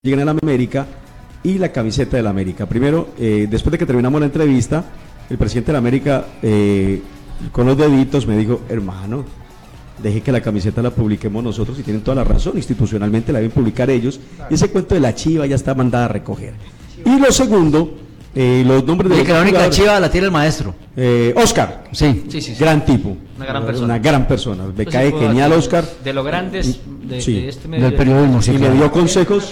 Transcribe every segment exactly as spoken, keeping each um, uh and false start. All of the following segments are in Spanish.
llegan a la América y la camiseta de la América. Primero, eh, después de que terminamos la entrevista, el presidente de la América, eh, con los deditos, me dijo, hermano, deje que la camiseta la publiquemos nosotros, y tienen toda la razón, institucionalmente la deben publicar ellos, y ese cuento de la chiva ya está mandada a recoger. Y lo segundo, eh, los nombres de... que la única chiva la tiene el maestro. Eh, Oscar, sí. Sí, sí, sí. Gran tipo. Una gran persona. Una gran persona. Me Pues cae sí, puedo genial, decir, Oscar. De los grandes de, Sí, de este medio. del periodismo, sí, y claro. me dio consejos.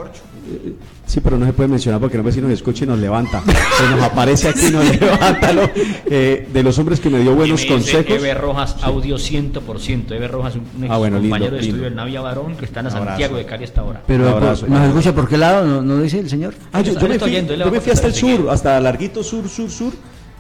Sí, pero no se puede mencionar porque no ve si nos escucha y nos levanta. Se nos aparece aquí y nos levanta. ¿No? Eh, de los hombres que me dio buenos y me dice consejos. Eber Rojas, Sí. audio cien por ciento. Eber Rojas, un ex Ah, bueno, lindo, compañero de lindo. estudio del Navia Varón, que está en Un abrazo. Santiago de Cali hasta ahora. Pero Un abrazo, por- ¿nos hermano. escucha por qué lado? ¿No, no dice el señor? Ah, yo, Él yo me está fui, oyendo, él le yo va me fui hasta el contestando sur, hasta Larguito Sur, Sur, Sur,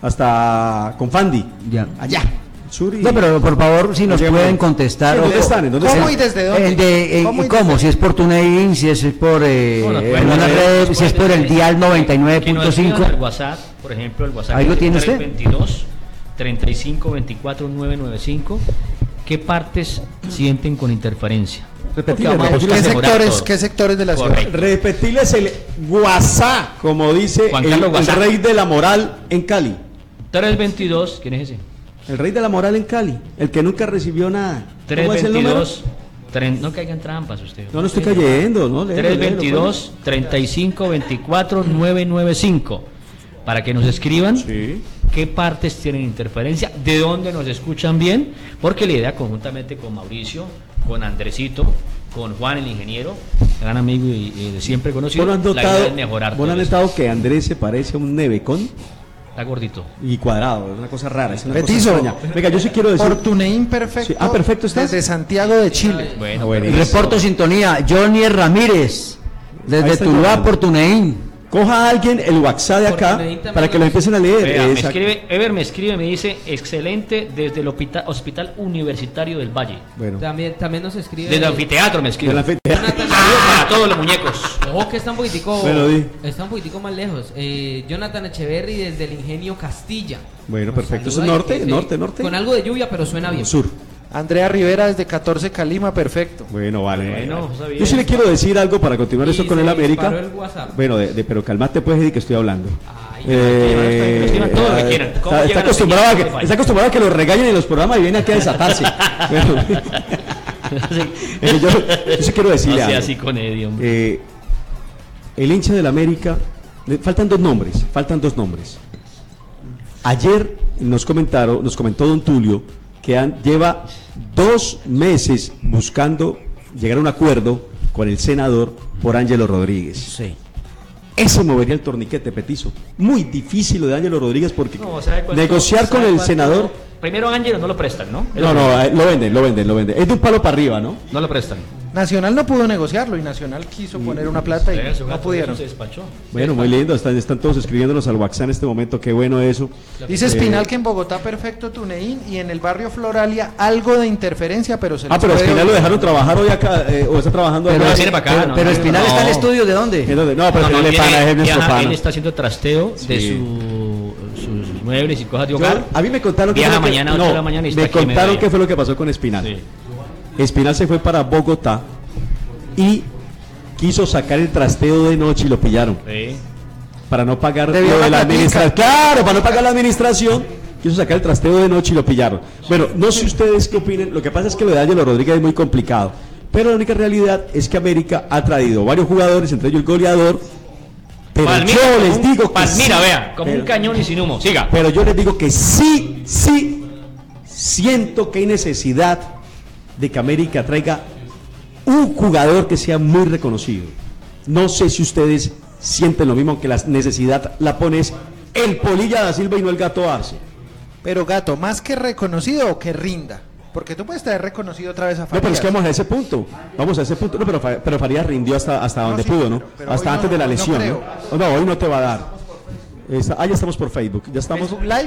hasta Confandi. Ya. Allá. Sur y... No, pero por favor, si nos Oye, pueden bueno. contestar. Sí, ¿dónde o- están? ¿En dónde ¿Cómo están? y desde dónde? El de, eh, ¿Cómo y ¿Cómo? desde- Si es por TuneIn, si es por eh, Bueno, en pueden- una pueden- red, pueden- si es por el dial noventa y nueve que nos punto cinco. escriban al WhatsApp, por ejemplo, el WhatsApp. Ahí lo tiene usted. tres veintidós, treinta y cinco, veinticuatro, nueve noventa y cinco. ¿Qué partes sienten con interferencia? Repetile, Porque vamos a repetile. ¿Qué buscar mejorar sectores, todo. ¿Qué sectores de la ciudad? Correcto. Repetirles el WhatsApp, como dice Juan el, Carlos el WhatsApp. rey de la moral en Cali. tres veintidós, ¿quién es ese? El rey de la moral en Cali, el que nunca recibió nada. ¿Cómo es el número? tres veintidós, tre- no caigan trampas usted. No, no estoy cayendo, ¿no? Léelo, tres léelo, veintidós, treinta y cinco, veinticuatro, nueve noventa y cinco. Para que nos escriban Sí. qué partes tienen interferencia, de dónde nos escuchan bien, porque la idea conjuntamente con Mauricio, con Andresito, con Juan el ingeniero, gran amigo y, y de siempre conocido, ¿Vos no han la idea notado, es mejorar vos no todo han esto. notado que Andrés se parece a un nevecón Está gordito. y cuadrado? Es una cosa rara, es una Petizo. cosa extraña. Venga, yo sí quiero decir... Por TuneIn perfecto. Sí. Ah, perfecto, ¿estás? Desde Santiago de Chile. Bueno, Ah, bueno. pero- Reporto sintonía, Johnny Ramírez, Ahí desde está Tuluá Johnny. por TuneIn. Coja a alguien el WhatsApp de acá para que lo empiecen a leer. Vea, me Exacto. escribe, Ever me escribe, me dice, excelente desde el hospital, hospital Universitario del Valle. Bueno, También, también nos escribe. Desde el anfiteatro me de escribe. la fe- Jonathan- Para todos los muñecos. Ojo que está un poquitico. Bueno, di. Está un poquitico más lejos. Eh, Jonathan Echeverry desde el Ingenio Castilla. Bueno, Nos perfecto. ¿Eso es saluda y norte? que- ¿Norte, norte? Con algo de lluvia, pero suena bien. sur. Andrea Rivera desde catorce Calima, perfecto. Bueno, vale. Bueno, vale. está bien. Yo sí le quiero decir algo para continuar Y esto con se el América. disparó el WhatsApp. Bueno, de, de- pero calmate pues, Eddie, que estoy hablando. Ay, Eh, que escriban todo lo que eh, quieran. ¿Cómo Está, está llegan a acostumbrado a que, Spotify? está acostumbrado a que lo regañen en los programas y viene aquí a desatarse. Bueno, eh, yo, yo sí quiero No decirle sea algo. así con Eddie, hombre. Eh, el hincha del América, le- faltan dos nombres, faltan dos nombres. Ayer nos comentaron, nos comentó don Tulio que han- lleva dos meses buscando llegar a un acuerdo con el senador por Ángelo Rodríguez. Sí. Ese movería el torniquete, Petizo. Muy difícil lo de Ángelo Rodríguez porque No, ¿sabe cuánto- negociar con sabe el cuánto? senador. Primero Ángelo no lo prestan, ¿no? Es No, lo no, primero. eh, lo venden, lo venden, lo venden. Es de un palo para arriba, ¿no? No lo prestan. Nacional no pudo negociarlo y Nacional quiso poner una plata y Eso, no gato, pudieron. eso se despachó. Bueno, muy lindo. Están, están todos escribiéndonos al WhatsApp en este momento. Qué bueno eso. Dice Eh, Espinal que en Bogotá perfecto TuneIn y en el barrio Floralia algo de interferencia, pero se Ah, les pero puede Espinal lo oír. dejaron trabajar hoy acá, eh, o está trabajando Pero, acá. viene para acá, pero, no, pero no, Espinal no. está en estudio, ¿de dónde? ¿En dónde? No, pero No, no, Espinal es pana, tiene- es nuestro viaja, pana. él está haciendo trasteo de Sí. su, sus muebles y cosas de Yo- hogar. a mí me contaron que Viaja fue lo que- mañana a ocho no, de la mañana y está me aquí en contaron Medellín. qué fue lo que pasó con Espinal. Sí. Espinal se fue para Bogotá y quiso sacar el trasteo de noche y lo pillaron Sí. para no pagar Debió lo de la la platica. administración. Claro, para no pagar la administración. Quiso sacar el trasteo de noche y lo pillaron. Bueno, no sé ustedes qué opinen. Lo que pasa es que lo de Ángelo Rodríguez es muy complicado. Pero la única realidad es que América ha traído varios jugadores, entre ellos el goleador. Pero Palmira, yo como les un- digo que Palmira, sí, vea, como pero- un cañón y sin humo. Siga. Pero yo les digo que sí, sí, siento que hay necesidad de que América traiga un jugador que sea muy reconocido. No sé si ustedes sienten lo mismo, aunque la necesidad la pones el Polilla da Silva y no el Gato Arce. Pero Gato, más que reconocido o que rinda. Porque tú puedes estar reconocido otra vez a No, Farías. pero es que vamos a ese punto. Vamos a ese punto. No, pero, Fa- pero Farías rindió hasta, hasta No, donde sí, pudo, ¿no? pero- pero hasta hoy antes no, de la no lesión. creo. ¿no? No, hoy no te va a dar. Está- ah, ya estamos por Facebook. Ya estamos. Facebook Live.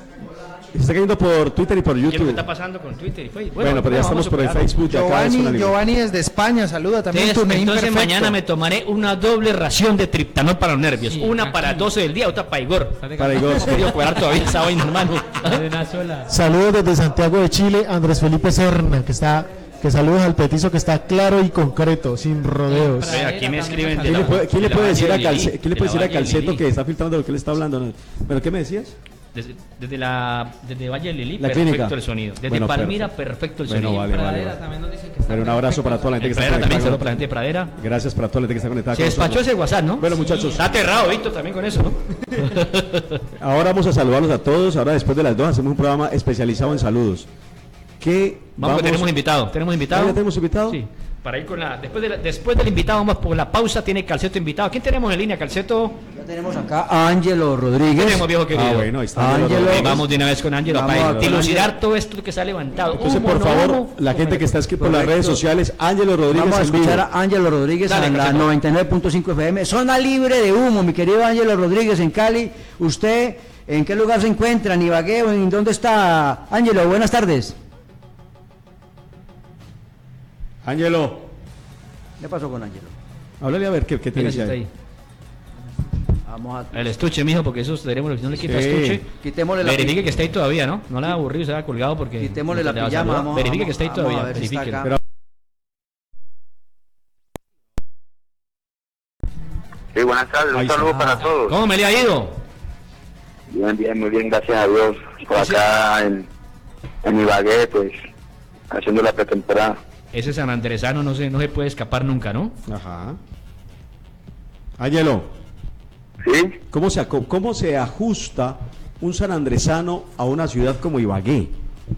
Se está cayendo por Twitter y por ¿Qué es lo que YouTube. está pasando con Twitter y Facebook? Bueno, pero ya estamos vamos a por el superarlo. Facebook. Ya cada vez Giovanni, una libre. Giovanni desde España, saluda también. Entonces, TuneIn entonces perfecto. mañana me tomaré una doble ración de triptanol para los nervios. Sí, una aquí. para doce del día, otra para Igor. Para Igor. No he podido cuadrar todavía esa vaina, hermano. De una sola. Saludos desde Santiago de Chile, Andrés Felipe Serna, que está, Que saludos al petizo que está claro y concreto, sin rodeos. Oye, aquí me escriben de ¿Quién la- le puede, quién de le la puede decir a Valle de Calce- Lili, quién le de puede la decir a Valle de Calceto Lili. que está filtrando lo que él está hablando? ¿No? ¿Pero qué me decías? Desde, desde la desde Valle de Lili, La perfecto clínica. el sonido. Desde Bueno, Palmira, perfecto. perfecto el Bueno, sonido. vale, vale, Pradera vale. también nos dicen que está Pero un abrazo para toda la gente En que está Pradera también, conectada. saludos para la gente de Pradera. Gracias para toda la gente que está conectada. Se con despachó nosotros. ese WhatsApp, ¿no? Bueno, muchachos. Está aterrado, Víctor, también con eso, ¿no? Ahora vamos a saludarlos a todos. Ahora, después de las dos, hacemos un programa especializado en saludos. ¿Qué Vamos, que tenemos invitado. ¿Tenemos invitado? ¿Ah, ya tenemos invitado? Sí. Para ir con la después, de la- después del invitado, vamos por la pausa. Tiene Calceto invitado. ¿Quién tenemos en línea, Calceto? Ya tenemos acá a Ángelo Rodríguez. ¿Quién tenemos, viejo querido? Ah, bueno, ahí está. Ángelo. Ángelo. Eh, vamos de una vez con Ángelo Vamos para a- dilucidar Ángelo. todo esto que se ha levantado. Entonces, Humo, por no favor, humo. la gente que está escrito por las Correcto. redes sociales, Ángelo Rodríguez. Vamos a en vivo. escuchar a Ángelo Rodríguez Dale, a la Calceto. noventa y nueve punto cinco F M. Zona libre de humo, mi querido Ángelo Rodríguez en Cali. ¿Usted en qué lugar se encuentra? ¿En Ibagué o en dónde está? Ángelo, buenas tardes. Ángelo, ¿Qué pasó con Ángelo? háblale a ver qué, qué te Mira si dice está ahí. ahí. Vamos a... El estuche, mijo, porque eso tenemos, no le quita Sí. estuche. Quitémosle la Verifique pi- que está ahí todavía, ¿no? No le ha aburrido, se ha colgado porque. Quitémosle no la te va a pijama, saludar. vamos- Verifique vamos- que está ahí vamos a todavía. ver si está Verifique. acá. Pero- Sí, buenas tardes, Ahí un saludo está. para todos. ¿Cómo me le ha ido? Bien, bien, muy bien, gracias a Dios. Por acá en, en Ibagué, pues, haciendo la pretemporada. Ese San Andresano no se, no se puede escapar nunca, ¿no? Ajá. Ángelo, ¿Sí? ¿cómo se, aco- ¿cómo se ajusta un sanandresano a una ciudad como Ibagué?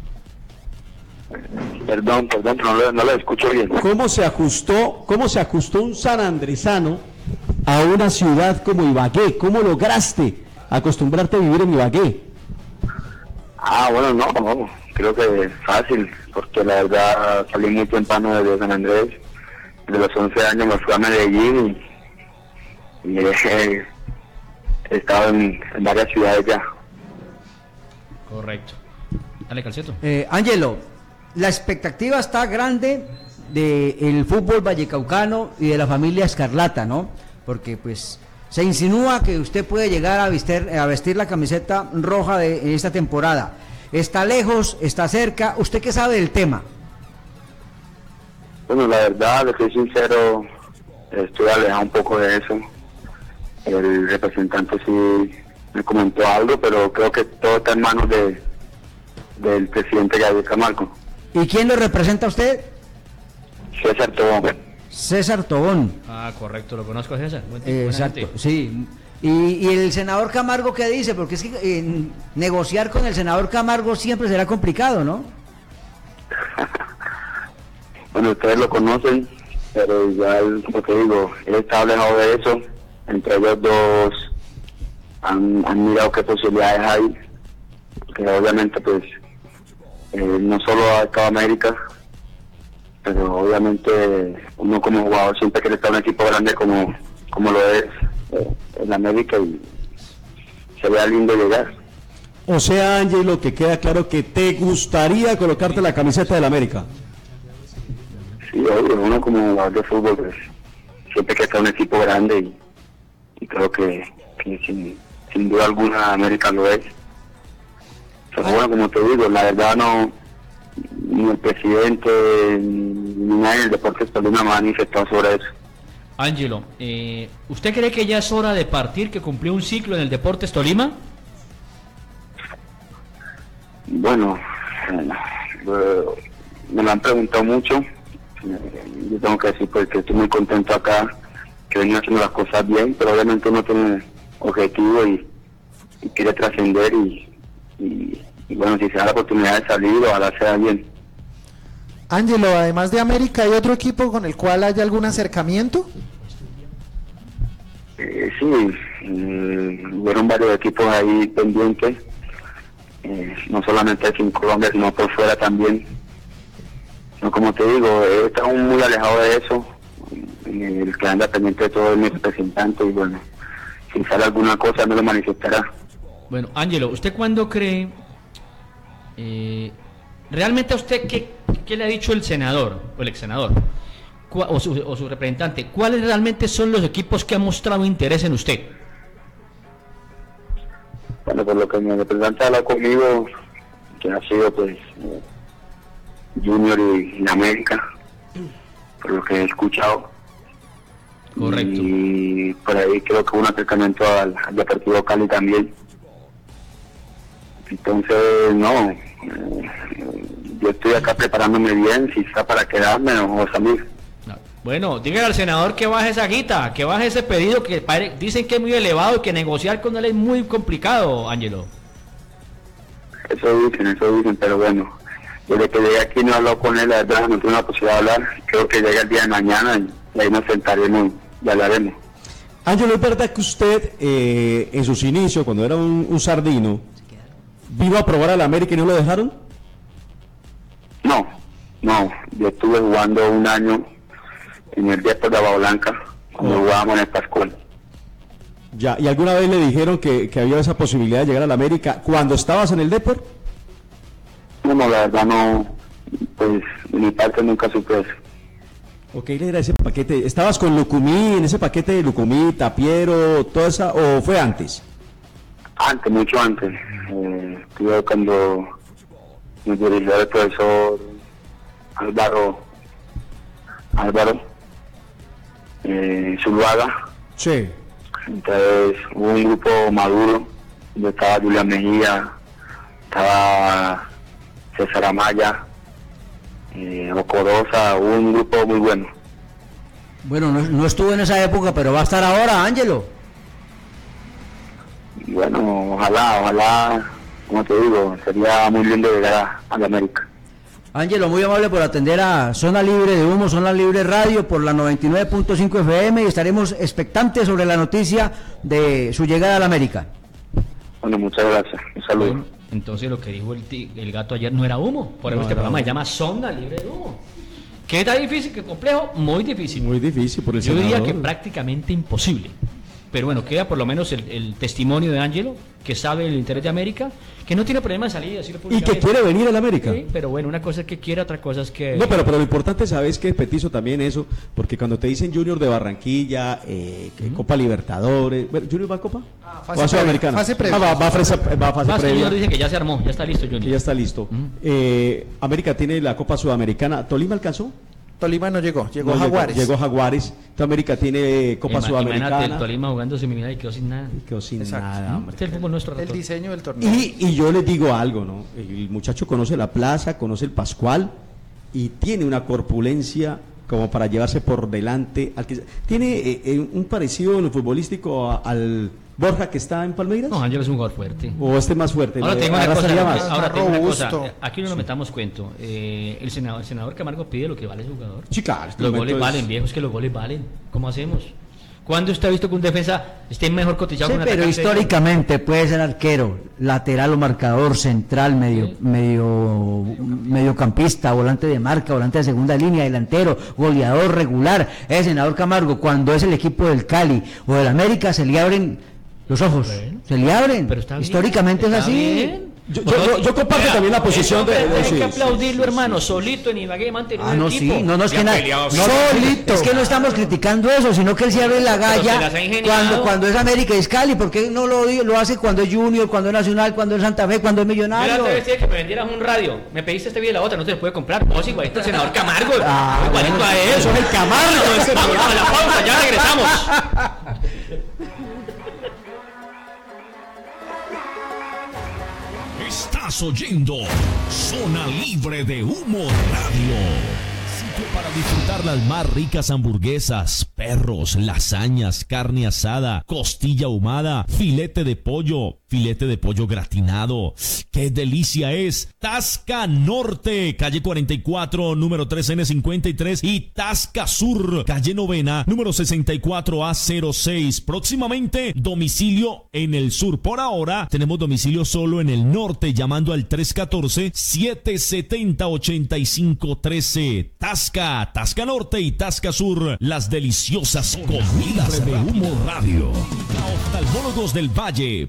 Perdón, perdón, no lo, no lo escucho bien. ¿Cómo se ajustó, cómo se ajustó un sanandresano a una ciudad como Ibagué? ¿Cómo lograste acostumbrarte a vivir en Ibagué? Ah, bueno, no, no, creo que es fácil, porque la verdad salí muy temprano desde San Andrés. De los once años me fui a Medellín y, y he, he estado en, en varias ciudades ya. Correcto. Dale, Calceto. Eh, Ángelo, la expectativa está grande del fútbol vallecaucano y de la familia Escarlata, ¿no? Porque pues se insinúa que usted puede llegar a vestir, a vestir la camiseta roja de esta temporada. ¿Está lejos? ¿Está cerca? ¿Usted qué sabe del tema? Bueno, la verdad, le soy sincero, estoy alejado un poco de eso. El representante sí me comentó algo, pero creo que todo está en manos de del presidente Gabriel Camargo. ¿Y quién lo representa a usted? César Tobón. César Tobón. Ah, correcto, lo conozco a César. Buen tipo, Eh, buena exacto, gente. sí. Y, y el senador Camargo, ¿qué dice? Porque es que eh, negociar con el senador Camargo siempre será complicado, ¿no? Bueno, ustedes lo conocen, pero igual, como te digo, él está alejado de eso. Entre ellos dos han, han mirado qué posibilidades hay, que obviamente pues eh, no solo a Cabo América, pero obviamente uno como jugador siempre quiere estar en un equipo grande como, como lo es eh, en América, y sería lindo llegar. O sea, Ángelo, que queda claro que te gustaría colocarte la camiseta del América. Sí, obvio, uno como jugador de fútbol pues siempre quiere estar en un equipo grande, y, y creo que, que sin, sin duda alguna América lo es. Pero bueno, como te digo, la verdad no, ni el presidente ni nadie del Deportes Tolima me ha manifestado sobre eso. Ángelo, eh, ¿usted cree que ya es hora de partir, que cumplió un ciclo en el Deportes Tolima? Bueno, eh, me lo han preguntado mucho. Eh, Yo tengo que decir pues, que estoy muy contento acá, que vengo haciendo las cosas bien, pero obviamente uno tiene objetivo y, y quiere trascender, y, y, y bueno, si se da la oportunidad de salir, ojalá sea bien. Ángelo, además de América, ¿hay otro equipo con el cual haya algún acercamiento? Eh, sí, mm, hubieron varios equipos ahí pendientes, eh, no solamente aquí en Colombia, sino por fuera también. No, como te digo, he estado muy alejado de eso. Eh, el que anda pendiente de todo es mi representante, y bueno, si sale alguna cosa me lo manifestará. Bueno, Ángelo, ¿usted cuándo cree, eh, realmente a usted qué, qué le ha dicho el senador o el ex senador o su, o su representante? ¿Cuáles realmente son los equipos que han mostrado interés en usted? Bueno, por lo que mi representante habla conmigo, que ha sido pues eh, Junior y, y América, por lo que he escuchado. Correcto. Y por ahí creo que hubo un acercamiento al, al Deportivo Cali también. Entonces, no, eh, yo estoy acá preparándome bien, si está para quedarme o salir. Bueno, dígale al senador que baje esa guita, que baje ese pedido que pare, dicen que es muy elevado y que negociar con él es muy complicado, Ángelo. Eso dicen, eso dicen, pero bueno, desde que llegué aquí no he hablado con él, la verdad no tuve la posibilidad de hablar. Creo que llega el día de mañana y ahí nos sentaremos y hablaremos. Ángelo, ¿es verdad que usted eh, en sus inicios, cuando era un, un sardino, vino a probar a la América y no lo dejaron? No, no, yo estuve jugando un año en el Depor de Agua Blanca, cuando Oh. jugábamos en el Pascual. Ya, ¿y alguna vez le dijeron que, que había esa posibilidad de llegar a la América cuando estabas en el Depor? No, no, la verdad no, pues de mi parte nunca supe eso. Ok, era ese paquete, ¿estabas con Lucumí, en ese paquete de Lucumí, Tapiero, toda esa, o fue antes? Antes, mucho antes, eh, estuve cuando nos dirigió el profesor Álvaro, Álvaro, eh, Zuluaga. Sí. Entonces hubo un grupo maduro, donde estaba Julián Mejía, estaba César Amaya, eh, Ocorosa, hubo un grupo muy bueno. Bueno, no, no estuvo en esa época, pero va a estar ahora, Ángelo. Y bueno, ojalá, ojalá, como te digo, sería muy lindo llegar a, a la América. Ángelo, muy amable por atender a Zona Libre de Humo, Zona Libre Radio por la noventa y nueve punto cinco F M y estaremos expectantes sobre la noticia de su llegada a la América. Bueno, muchas gracias, un saludo. Bueno, entonces lo que dijo el, ti- el gato ayer no era humo, por eso No, este era programa humo. se llama Sonda Libre de Humo. ¿Qué tan difícil, qué complejo? Muy difícil. Muy difícil por el Yo diría senador. que prácticamente imposible. Pero bueno, queda por lo menos el, el testimonio de Ángelo, que sabe el interés de América, que no tiene problema de salir y decirlo Y públicamente. que quiere venir a la América. Sí, pero bueno, una cosa es que quiera, otra cosa es que... No, pero, pero lo importante, ¿sabes qué, Petizo? También eso, porque cuando te dicen Junior de Barranquilla, eh, que Copa Libertadores, bueno, ¿Junior va a Copa? fase ¿O a Sudamericana? previa, fase previa. Ah, va, va a fase, va a fase Más que previa, Junior dice que ya se armó, ya está listo Junior. que ya está listo. Eh, América tiene la Copa Sudamericana. ¿Tolima alcanzó? Tolima no llegó, llegó No, Jaguares. Llegó Jaguares. Entonces América tiene Copa Ima- Imagínate Sudamericana. el Tolima jugando semifinal y quedó sin nada. Y quedó sin Exacto. nada, hombre. Este es el fútbol nuestro. El Rato. diseño del torneo. Y, y yo les digo algo, ¿no? El muchacho conoce la plaza, conoce el Pascual y tiene una corpulencia como para llevarse por delante. Al que, tiene eh, eh, un parecido en lo futbolístico a- al Borja que está en Palmeiras. No, Ángel es un jugador fuerte. ¿O este más fuerte? Ahora ¿Le tengo una cosa, arrastraría más? ahora tengo una cosa, robusto. eh, aquí no nos metamos cuento. Eh, el senador, el senador Camargo pide lo que vale ese jugador. Sí, claro, este Los momento goles es- valen, viejos, que los goles valen. ¿Cómo hacemos? ¿Cuándo usted ha visto que un defensa esté mejor cotizado Sí, que un pero atacante? históricamente puede ser arquero, lateral o marcador, central, medio, Sí. medio, mediocampista, volante de marca, volante de segunda línea, delantero, goleador regular. El senador Camargo, cuando es el equipo del Cali o del América, se le abren los ojos, Bueno. se le abren. Pero está bien, Históricamente está es así. bien. Yo- yo- yo- yo comparto Vea, también la ese posición hombre de- de- Hay sí, que sí, aplaudirlo, sí, hermano. sí. Solito en Ibagué manteniendo Ah, el no, equipo. sí, no, no es Y que ha nada, peleado no, solito. es que no estamos criticando eso, sino que él se abre la Pero se galla las ha ingeniado. cuando, cuando es América y es Cali, porque no lo, lo hace cuando es Junior, cuando es Nacional, cuando es Santa Fe, cuando es Yo la Millonario. otra vez dije que me vendieras un radio. Me pediste este video y la otra, no te lo puede comprar. Vos igualito el senador Camargo. Ah, igualito bueno, a él. eso es el Camargo, ese Vamos a la pausa, ya regresamos. Estás oyendo Zona Libre de Humo Radio. Sitio para disfrutar las más ricas hamburguesas, perros, lasañas, carne asada, costilla ahumada, filete de pollo, filete de pollo gratinado. ¡Qué delicia es! Tasca Norte, calle cuarenta y cuatro, número tres N cincuenta y tres y Tasca Sur, calle novena, número sesenta y cuatro A cero seis. Próximamente, domicilio en el sur. Por ahora, tenemos domicilio solo en el norte, llamando al tres uno cuatro, siete siete cero, ocho cinco uno tres. Tasca, Tasca Norte y Tasca Sur, las deliciosas comidas de Humo Radio. Oftalmólogos del Valle, para ver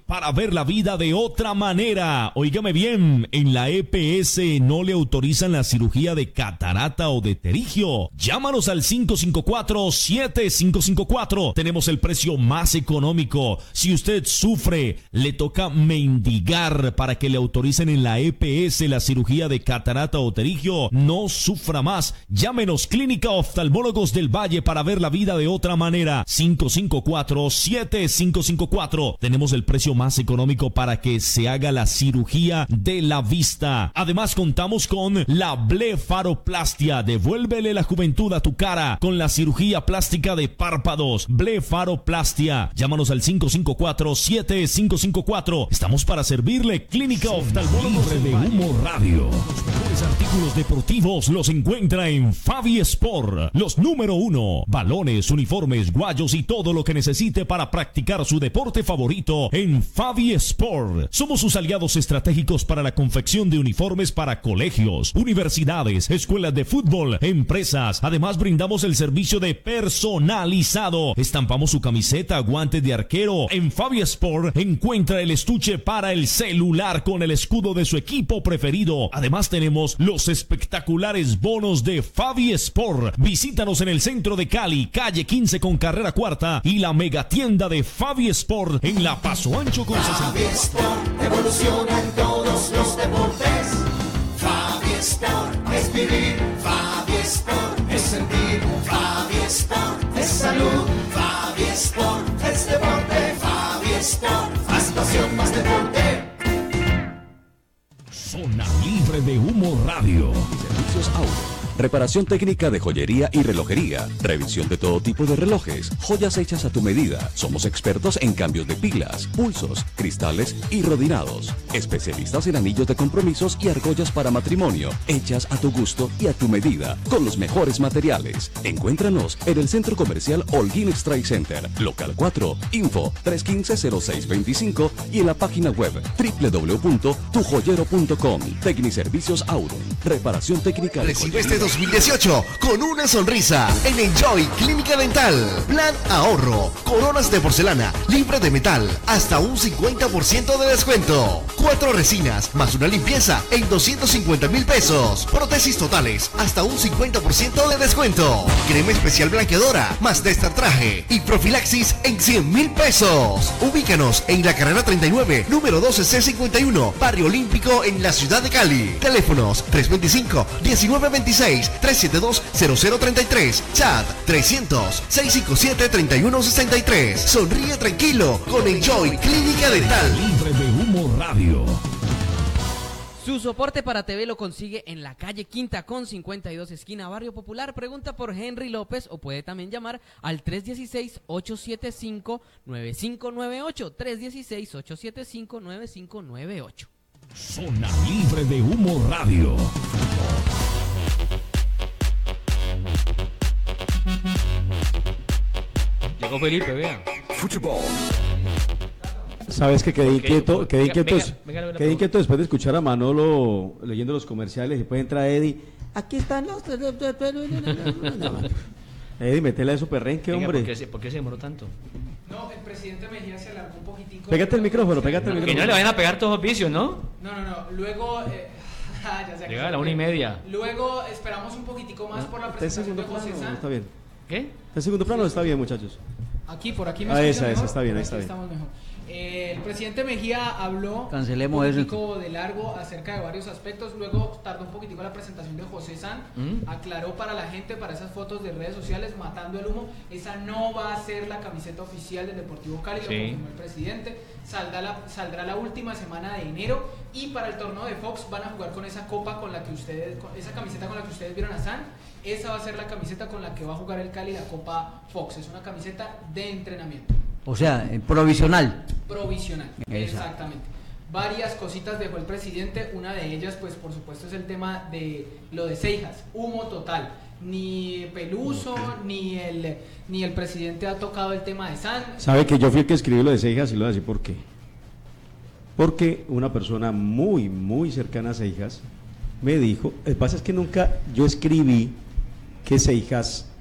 ver la vida de otra manera. Óigame bien, en la E P S no le autorizan la cirugía de catarata o de pterigio. Llámanos al cinco cinco cuatro, siete cinco cinco cuatro. Tenemos el precio más económico. Si usted sufre, le toca mendigar para que le autoricen en la E P S la cirugía de catarata o pterigio. No sufra más. Llámenos Clínica Oftalmólogos del Valle para ver la vida de otra manera. cinco cinco cuatro, siete cinco cinco cuatro. Tenemos el precio más económico para que se haga la cirugía de la vista. Además contamos con la blefaroplastia. Devuélvele la juventud a tu cara con la cirugía plástica de párpados. Blefaroplastia. Llámanos al cinco cinco cuatro, siete cinco cinco cuatro. Estamos para servirle. Clínica Oftalmólogos de Humo Radio. Los mejores artículos deportivos los encuentra en Fabi Sport. Los número uno. Balones, uniformes, guayos y todo lo que necesite para practicar su deporte favorito en Fabi Sport. Somos sus aliados estratégicos para la confección de uniformes para colegios, universidades, escuelas de fútbol, empresas. Además brindamos el servicio de personalizado. Estampamos su camiseta, guantes de arquero. En Fabi Sport encuentra el estuche para el celular con el escudo de su equipo preferido. Además tenemos los espectaculares bonos de Fabi Sport. Visítanos en el centro de Cali, calle quince con carrera cuarta, y la mega tienda de Fabi Sport en la Paso Ancho con Fabi Sport evoluciona en todos los deportes. Fabi Sport es vivir, Fabi Sport es sentir, Fabi Sport es salud, Fabi Sport es deporte, Fabi Sport, más pasión, más deporte. Zona Libre de Humo Radio. Servicios Auto. Reparación técnica de joyería y relojería. Revisión de todo tipo de relojes. Joyas hechas a tu medida. Somos expertos en cambios de pilas, pulsos, cristales y rodinados. Especialistas en anillos de compromisos y argollas para matrimonio. Hechas a tu gusto y a tu medida. Con los mejores materiales. Encuéntranos en el Centro Comercial Holguín Trade Center. Local cuatro. Info tres uno cinco, cero seis dos cinco. Y en la página web doble u doble u doble u punto tu joyero punto com. Tecniservicios Auron. Reparación técnica de Recibe este dos mil dieciocho con una sonrisa en Enjoy Clínica Dental. Plan ahorro. Coronas de porcelana libre de metal. Hasta un cincuenta por ciento de descuento. Cuatro resinas más una limpieza en doscientos cincuenta mil pesos. Prótesis totales hasta un cincuenta por ciento de descuento. Crema especial blanqueadora más destartraje y profilaxis en cien mil pesos. Ubícanos en la carrera treinta y nueve, número doce C cincuenta y uno, Barrio Olímpico en la ciudad de Cali. Teléfonos tres veinticinco, diecinueve veintiséis, tres setenta y dos, cero cero treinta y tres. Chat trescientos, seiscientos cincuenta y siete, treinta y uno sesenta y tres. Sonríe tranquilo con Enjoy Clínica Dental. Libre de Humo Radio. Su soporte para T V lo consigue en la calle Quinta con cincuenta y dos, esquina Barrio Popular. Pregunta por Henry López o puede también llamar al tres uno seis, ocho siete cinco, nueve cinco nueve ocho. tres uno seis, ocho siete cinco, nueve cinco nueve ocho. Zona Libre de Humo Radio. Llegó Felipe, vean. Fútbol. Sabes que quedé inquieto, quedé Venga, inquieto, venga, venga, venga, quedé inquieto después de escuchar a Manolo leyendo los comerciales y después entra Eddie. Aquí están los. Eddie, metele eso perrenque, Venga, hombre. ¿por qué, se, ¿Por qué se demoró tanto? No, el presidente Mejía se alargó un poquitico. Pégate el micrófono, pégate el Que micrófono. no le vayan a pegar todos los vicios, ¿no? No, no, no. Luego. Eh, ya sé Llega que a la una y media. Luego esperamos un poquitico más por la ¿Está en presentación segundo de José plano? San. Está bien. ¿Qué? ¿Está en segundo plano? Está bien, muchachos. Aquí, por aquí me Ah, escuchan esa, esa, mejor. está bien, Por ahí está aquí bien. estamos mejor. Eh, el presidente Mejía habló Cancelemos un eso. poquitico de largo acerca de varios aspectos. Luego tardó un poquitico la presentación de José San. ¿Mm? Aclaró para la gente, para esas fotos de redes sociales, matando el humo. Esa no va a ser la camiseta oficial del Deportivo Cali, lo Sí. confirmó el presidente. Saldrá la, saldrá la última semana de enero. Y para el torneo de Fox van a jugar con esa copa con la que ustedes, con esa camiseta con la que ustedes vieron a San. Esa va a ser la camiseta con la que va a jugar el Cali la Copa Fox. Es una camiseta de entrenamiento. O sea, eh, provisional. Provisional, Exacto. exactamente. Varias cositas dejó el presidente, una de ellas pues por supuesto es el tema de lo de Seijas, humo total. Ni Peluso, ni el ni el presidente ha tocado el tema de San. Sabe que yo fui el que escribió lo de Seijas y lo voy a decir por qué. Porque una persona muy, muy cercana a Seijas me dijo, el que pasa es que nunca yo escribí que Seijas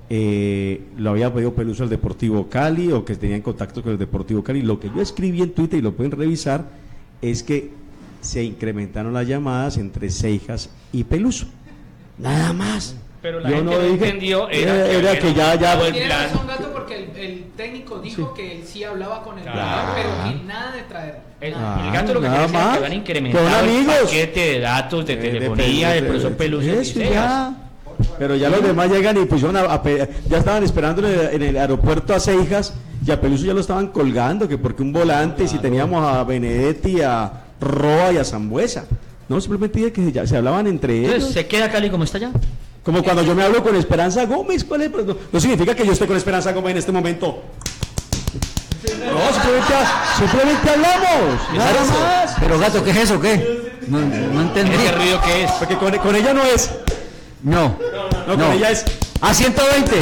eh, lo había pedido Peluso al Deportivo Cali o que tenía en contacto con el Deportivo Cali. Lo que yo escribí en Twitter y lo pueden revisar es que se incrementaron las llamadas entre Seijas y Peluso. Nada más. Pero la yo gente no no dije, entendió, era, era, que, era que ya, ya. Tiene razón, Gato, porque el, el técnico dijo sí. que él sí hablaba con el Claro. jugador, pero que nada de traer. El, Nada. el Gato lo que Nada quería decir es más. que van a incrementar Con el amigos. paquete de datos, de Eh, de telefonía, Peluso, del profesor Peluso y eso Seijas. ya. Pero ya los demás llegan y pusieron a, a pe- ya estaban esperando en el, en el aeropuerto a Seijas y a Peluso ya lo estaban colgando, que porque un volante, claro. Si teníamos a Benedetti, a Roa y a Sambuesa. No, simplemente dije que ya se hablaban entre Entonces, ellos. ¿se queda Cali como está ya? Como cuando yo me hablo con Esperanza Gómez, ¿cuál es? No, no significa que yo esté con Esperanza Gómez en este momento. No, simplemente, simplemente hablamos, nada más. Pero Gato, ¿qué es eso? ¿Qué? No, no entendí. ¿Ese ruido qué es? Porque con, con ella no es. No. No, no, con ella es. A ciento veinte.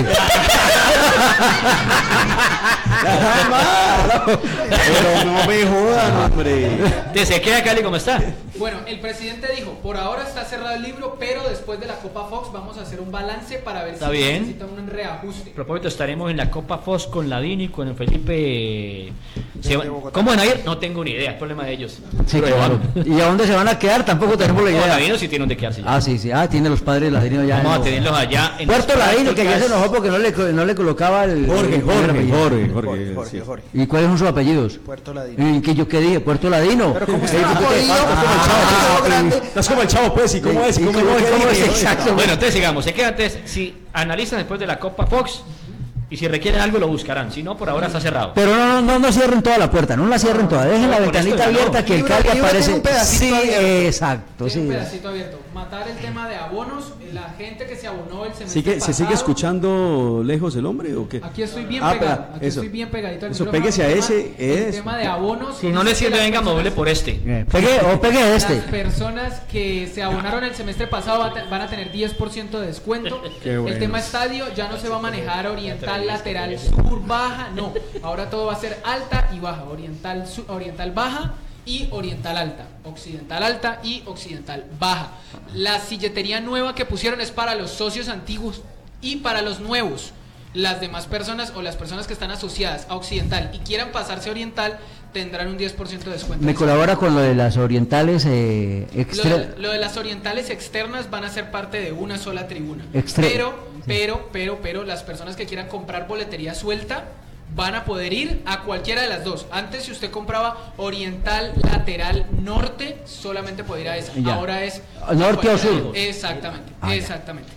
Nada más. Pero no me jodan, hombre. Entonces, ¿se queda Cali como está? Bueno, el presidente dijo, por ahora está cerrado el libro, pero después de la Copa Fox vamos a hacer un balance para ver Está si bien. necesita un reajuste. A propósito, estaremos en la Copa Fox con Ladini y con el Felipe. ¿Se va- ¿Cómo van a ir? No tengo ni idea, es problema de ellos. Sí, Pero claro. vamos. ¿Y a dónde se van a quedar? Tampoco tenemos la No, idea. Ladino sí tiene donde quedarse ya. Ah, sí, sí. Ah, tiene los padres Ladino ya. Vamos en a los- tenerlos allá en Puerto las Ladino, que ya prácticas. se enojó porque no le, co- no le colocaba el. Jorge, el- Jorge, el apellido. Jorge, Jorge, Jorge, Jorge, sí. Jorge. ¿Y cuáles son sus apellidos? Puerto Ladino. ¿Y qué yo qué dije? Puerto Ladino. Pero ¿cómo Sí, está ¿qué te jodido? pasa? Estás grande. Estás como el chavo, pues, ¿y cómo es? ¿Y ¿Cómo, cómo es? qué ¿Cómo es? dije? Exacto. Bueno, entonces sigamos. Se quedan entonces, si analizan después de la Copa Fox y si requieren algo lo buscarán. Si no, por ahora está cerrado. Pero no, no, no, no cierren toda la puerta, no la cierren toda, dejen la Con esto ventanita ya no. abierta que el Libro- Cali libro aparece. tiene un pedacito Sí, abierto. exacto, Tiene un sí. pedacito abierto. Matar el tema de abonos, la gente que se abonó el semestre ¿Sigue, ¿Se sigue pasado- escuchando lejos el hombre o qué? Aquí estoy bien Ah, pegado, pero aquí eso. estoy bien pegadito al Eso, micrófono. péguese a El tema- ese, El eso. tema de abonos. Si no le dice sirve, que las venga, personas- doble por este. Eh, Pegue o pegue este. Las personas que se abonaron el semestre pasado va a te- van a tener diez por ciento de descuento. Qué bueno. El tema estadio ya no se va a manejar oriental, lateral, sur, baja, no. Ahora todo va a ser alta y baja, oriental, su- oriental baja y oriental alta, occidental alta y occidental baja. La silletería nueva que pusieron es para los socios antiguos y para los nuevos. Las demás personas o las personas que están asociadas a occidental y quieran pasarse a oriental tendrán un diez por ciento de descuento. Me colabora con lo de las orientales eh, Lo extra. de, lo de las orientales externas van a ser parte de una sola tribuna. Extre- Pero, pero, pero, pero, las personas que quieran comprar boletería suelta van a poder ir a cualquiera de las dos. Antes, si usted compraba oriental, lateral, norte, solamente podía ir a esa. Ya. Ahora es Norte o cualquiera. sur. Exactamente, Ah, ya. exactamente.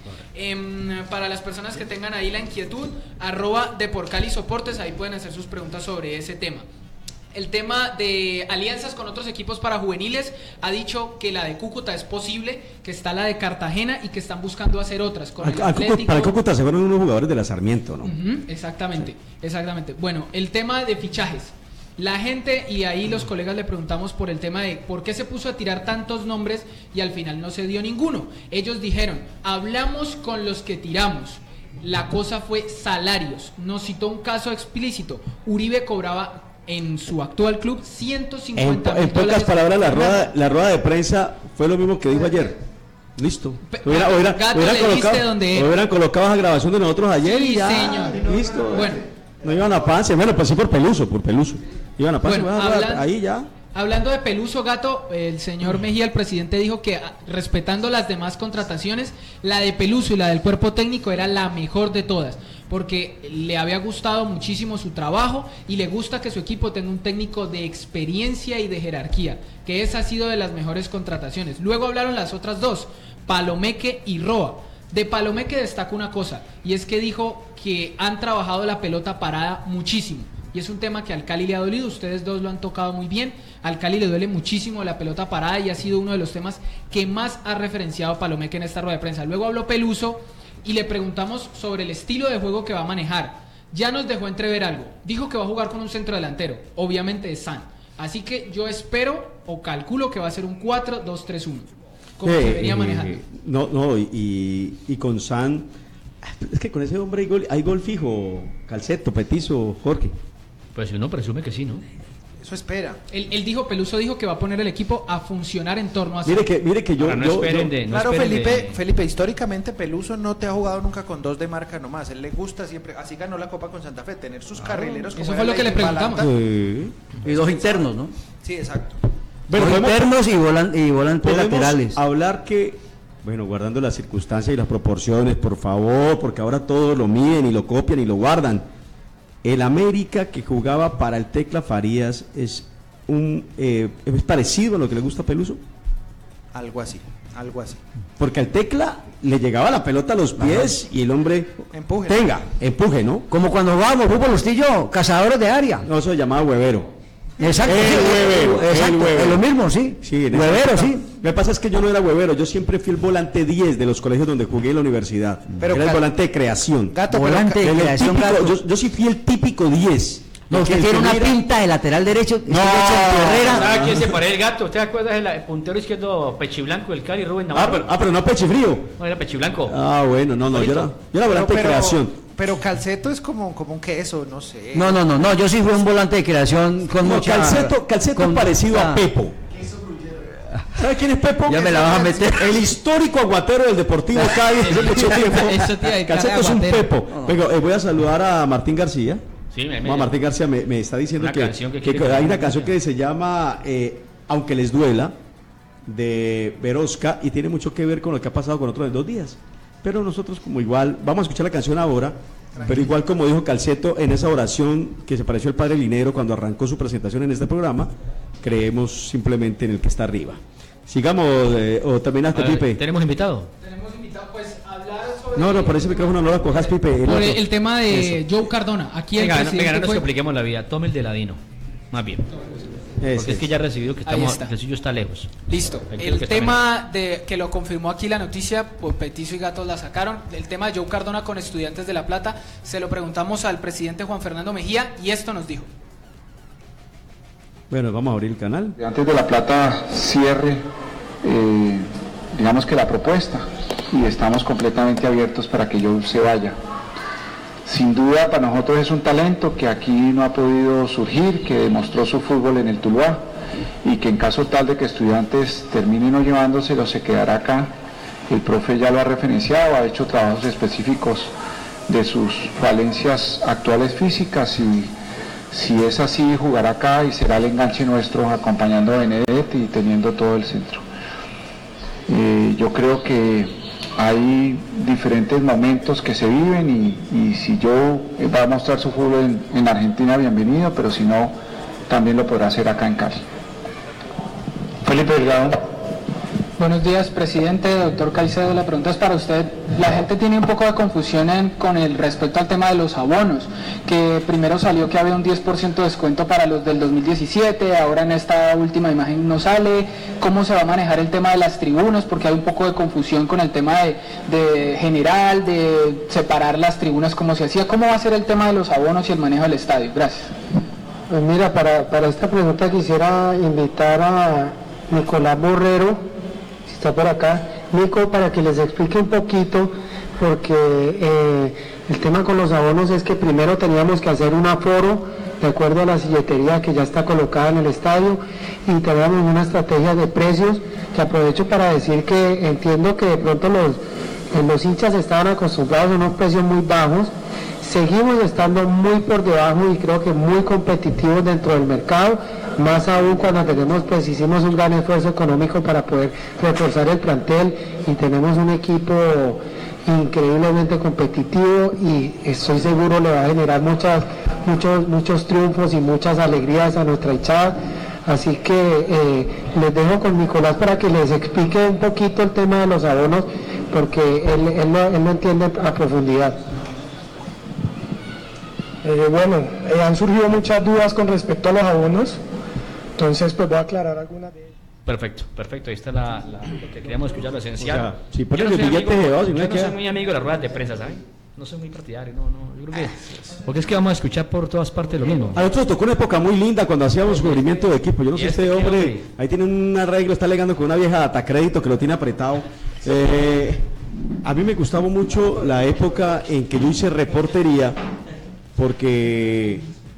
Em, para las personas que tengan ahí la inquietud, arroba de por Cali Soportes, ahí pueden hacer sus preguntas sobre ese tema. El tema de alianzas con otros equipos para juveniles ha dicho que la de Cúcuta es posible, que está la de Cartagena y que están buscando hacer otras con Al- el al Cúcuta- Atlético. para el Cúcuta se fueron unos jugadores de la Sarmiento, ¿no? Ujú, exactamente, exactamente. Bueno, el tema de fichajes. La gente, y ahí los colegas le preguntamos por el tema de por qué se puso a tirar tantos nombres y al final no se dio ninguno. Ellos dijeron, hablamos con los que tiramos. La cosa fue salarios. Nos citó un caso explícito. Uribe cobraba en su actual club ciento En, cincuenta en mil pocas dólares. palabras, la rueda, la rueda de prensa fue lo mismo que dijo ayer. Listo. Pe- Hubiera- Gato, hubiera- Gato, hubieran le diste colocado, donde- hubieran colocado esa grabación de nosotros ayer Sí, y ya. señor. Listo. Bueno. No iban a pase. Bueno, pues sí por Peluso, por Peluso. Iban a pase. Bueno, bueno, hablan- ahí ya. Hablando de Peluso, Gato, el señor Mejía, el presidente, dijo que ah, respetando las demás contrataciones, la de Peluso y la del cuerpo técnico era la mejor de todas, porque le había gustado muchísimo su trabajo y le gusta que su equipo tenga un técnico de experiencia y de jerarquía, que esa ha sido de las mejores contrataciones. Luego hablaron las otras dos, Palomeque y Roa. De Palomeque destaca una cosa, y es que dijo que han trabajado la pelota parada muchísimo. Y es un tema que al Cali le ha dolido, ustedes dos lo han tocado muy bien. Al Cali le duele muchísimo la pelota parada y ha sido uno de los temas que más ha referenciado Palomeque en esta rueda de prensa. Luego habló Peluso y le preguntamos sobre el estilo de juego que va a manejar. Ya nos dejó entrever algo. Dijo que va a jugar con un centro delantero, obviamente es San. Así que yo espero o calculo que va a ser un cuatro dos tres uno, como Eh, se venía eh, manejando. No, no, y, y con San. Es que con ese hombre hay gol, hay gol fijo. Calceto, Petizo, Jorge. Pues uno presume que sí, ¿no? Eso espera. Él, él dijo, Peluso dijo que va a poner el equipo a funcionar en torno a... Mire que, mire que yo... no yo- esperen yo- de- no Claro, esperen Felipe, de- Felipe, históricamente Peluso no te ha jugado nunca con dos de marca nomás. Él le gusta siempre, así ganó la Copa con Santa Fe, tener sus carrileros. Eso como fue era lo que le Lady preguntamos. Balanta. Sí. Y dos internos, ¿no? Sí, exacto. Bueno, dos podemos- internos y, volan- y volantes Podemos laterales. hablar que, bueno, guardando las circunstancias y las proporciones, por favor, porque ahora todos lo miden y lo copian y lo guardan. El América que jugaba para el Tecla Farías es un eh, es parecido a lo que le gusta a Peluso, Algo así, algo así. porque al Tecla le llegaba la pelota a los pies y el hombre Empuje. tenga, empuje, ¿no? Como cuando jugábamos fútbol ustillo, cazadores de área. No, eso se llamaba huevero. Exacto. El sí, huevero, exacto, el huevero. es lo mismo, sí. Sí, en Huevero, esa época. sí. Lo que pasa es que yo no era huevero, yo siempre fui el volante diez de los colegios donde jugué en la universidad. Pero era el Cal- volante de creación. Gato, pero Volante ca- de El creación, típico- gato. yo, yo sí fui el típico diez. No, usted El tiene que una mira- pinta de lateral derecho. No, Herrera. ¿Sabe quién se parece el gato? ¿Usted acuerda del el puntero izquierdo Pechiblanco del Cali, Rubén Ah Navarro? pero, ah, pero no pechifrío. No, era Pechiblanco. Ah, bueno, no, no, yo era, yo era volante de pero, creación. pero Calceto es como, como un queso, no sé. No, no, no, no, yo sí fui un volante de creación con No, mucha... Calceto, Calceto con es parecido mucha- a Pepo. ¿Sabe quién es Pepo? Ya me la vas a meter. El histórico aguatero del Deportivo Cali desde mucho tiempo. Eso te iba a decir, Calceto es un aguatero. Pepo. Venga, eh, voy a saludar a Martín García. Sí, me, No, Martín García me, me está diciendo Una que, canción que que- quiere que hay cantar. una canción que se llama eh, Aunque les duela, de Berosca, y tiene mucho que ver con lo que ha pasado con otros en dos días. Pero nosotros como igual, vamos a escuchar la canción ahora, pero igual como dijo Calceto en esa oración que se pareció al Padre Linero cuando arrancó su presentación en este programa, creemos simplemente en el que está arriba. Sigamos, eh, o terminaste, A ver, Pipe. ¿Tenemos invitado? Tenemos invitado, pues, a hablar sobre... No, no, por ese micrófono no lo cojas, Pipe. el Sobre otro. el tema de Eso. Joe Cardona. Aquí el Venga, no, presidente venga, no nos fue- compliquemos la vida. Tome el de Ladino. Más bien. Ese Porque es que es. ya ha recibido que Ahí estamos, está. que el suyo está lejos. Listo. Tranquilo El que está tema de que lo confirmó aquí la noticia, pues Petizo y Gatos la sacaron. El tema de Joe Cardona con Estudiantes de La Plata, se lo preguntamos al presidente Juan Fernando Mejía y esto nos dijo. Bueno, vamos a abrir el canal. Antes de La Plata cierre, eh, digamos que la propuesta, y estamos completamente abiertos para que Joe se vaya. Sin duda para nosotros es un talento que aquí no ha podido surgir, que demostró su fútbol en el Tuluá y que en caso tal de que Estudiantes termine no llevándoselo se quedará acá. El profe ya lo ha referenciado, ha hecho trabajos específicos de sus falencias actuales físicas y si es así jugará acá y será el enganche nuestro acompañando a Benedetti y teniendo todo el centro. Eh, yo creo que hay diferentes momentos que se viven y, y si yo va a mostrar su fútbol en, en Argentina, bienvenido, pero si no, también lo podrá hacer acá en Cali. Felipe Delgado. Buenos días, presidente. Doctor Caicedo, la pregunta es para usted. La gente tiene un poco de confusión en- con el respecto al tema de los abonos, que primero salió que había un diez por ciento de descuento para los del dos mil diecisiete, ahora en esta última imagen no sale. ¿Cómo se va a manejar el tema de las tribunas? Porque hay un poco de confusión con el tema de, de general, de separar las tribunas como se hacía. ¿Cómo va a ser el tema de los abonos y el manejo del estadio? Gracias. Pues mira, para, para esta pregunta quisiera invitar a Nicolás Borrero, si está por acá, Nico, para que les explique un poquito, porque eh, el tema con los abonos es que primero teníamos que hacer un aforo de acuerdo a la silletería que ya está colocada en el estadio y teníamos una estrategia de precios que aprovecho para decir que entiendo que de pronto los, eh, los hinchas estaban acostumbrados a unos precios muy bajos. Seguimos estando muy por debajo y creo que muy competitivos dentro del mercado, más aún cuando tenemos, pues hicimos un gran esfuerzo económico para poder reforzar el plantel y tenemos un equipo increíblemente competitivo y estoy seguro le va a generar muchas, muchos, muchos triunfos y muchas alegrías a nuestra hinchada. Así que eh, les dejo con Nicolás para que les explique un poquito el tema de los abonos, porque él, él, lo, él lo entiende a profundidad. Eh, bueno, eh, han surgido muchas dudas con respecto a los abonos, entonces pues voy a aclarar algunas de ellas. Perfecto, perfecto. Ahí está la, la- lo que queríamos escuchar, lo esencial. O sea, si Yo ponen no el soy billete amigo- de dos y no yo le no queda. soy muy amigo de las ruedas de prensa, ¿saben? No soy muy partidario, no, no. Yo creo que. Porque es que vamos a escuchar por todas partes lo mismo. A nosotros tocó una época muy linda cuando hacíamos cubrimiento de equipo. Yo no ¿Y sé, este este qué, hombre, hombre? ahí tiene un arreglo, está alegando con una vieja datacrédito que lo tiene apretado. Eh, a mí me gustaba mucho la época en que yo hice reportería, porque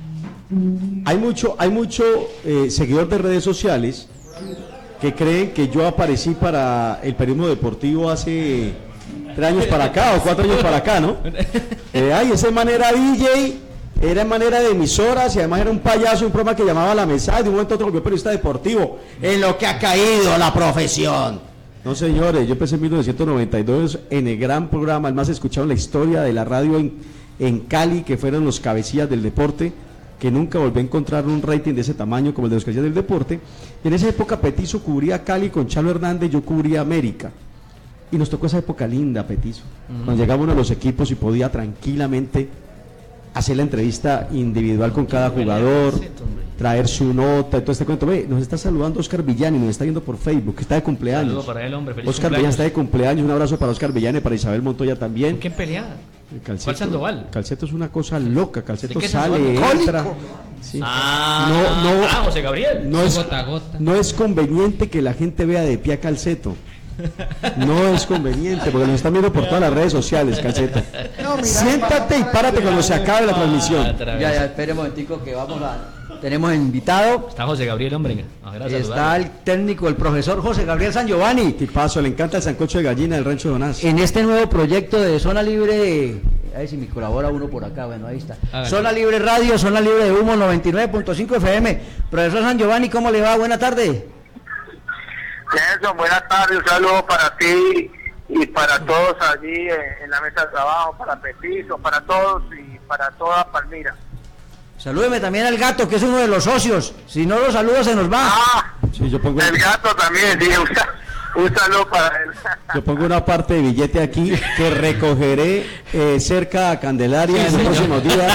Hay mucho, hay mucho eh, seguidor de redes sociales que creen que yo aparecí para el periodismo deportivo hace tres años para acá o cuatro años para acá, ¿no? Eh, ay, esa manera D J, era en manera de emisoras y además era un payaso, un programa que llamaba La Mesa, y de un momento a otro volvió periodista deportivo, en lo que ha caído la profesión. No, señores, yo empecé en mil novecientos noventa y dos en el gran programa, el más escuchado en la historia de la radio en, en Cali, que fueron los cabecillas del deporte, que nunca volví a encontrar un rating de ese tamaño como el de los cabecillas del deporte. Y en esa época Petizo cubría Cali con Chalo Hernández, yo cubría América. Y nos tocó esa época linda, Petizo, uh-huh. cuando llegaba uno de los equipos y podía tranquilamente hacer la entrevista individual con cada jugador, traer su nota y todo este cuento. Ve, nos está saludando Oscar Villani, nos está viendo por Facebook, que está de cumpleaños. Saludo para él, hombre, feliz Oscar cumpleaños. Villani está de cumpleaños, un abrazo para Oscar Villani, para Isabel Montoya también. ¿Quién pelea? Calceto, ¿Cuál Sandoval? Calceto es una cosa loca, Calceto ¿De qué sale, Sandoval? entra. Sí. Ah, no, no, ah, José Gabriel. No es, Gota a gota. no es conveniente que la gente vea de pie a Calceto. No es conveniente, porque nos están viendo por todas las redes sociales, Calceto. No, mira, siéntate y párate cuando se acabe la transmisión. Ya, ya, espere un momentico que vamos a... Tenemos invitado. Está José Gabriel, hombre. A ver, a Está saludarlo. el técnico, el profesor José Gabriel San Giovanni. ¿Qué pasó? Le encanta el sancocho de gallina del Rancho Donás. En este nuevo proyecto de Zona Libre, a ver si me colabora uno por acá, bueno, ahí está. Hágale. Zona Libre Radio, Zona Libre de Humo, noventa y nueve punto cinco F M. Profesor San Giovanni, ¿cómo le va? Buena tarde. Nelson, buenas tardes, un saludo para ti y para todos allí en, en la mesa de trabajo, para Petizo, para todos y para toda Palmira. Salúdeme también al gato, que es uno de los socios. Si no lo saludo, se nos va. Ah, sí, yo pongo, el gato también, sí, un, un saludo para él. Yo pongo una parte de billete aquí que recogeré eh, cerca a Candelaria sí, en los próximos días.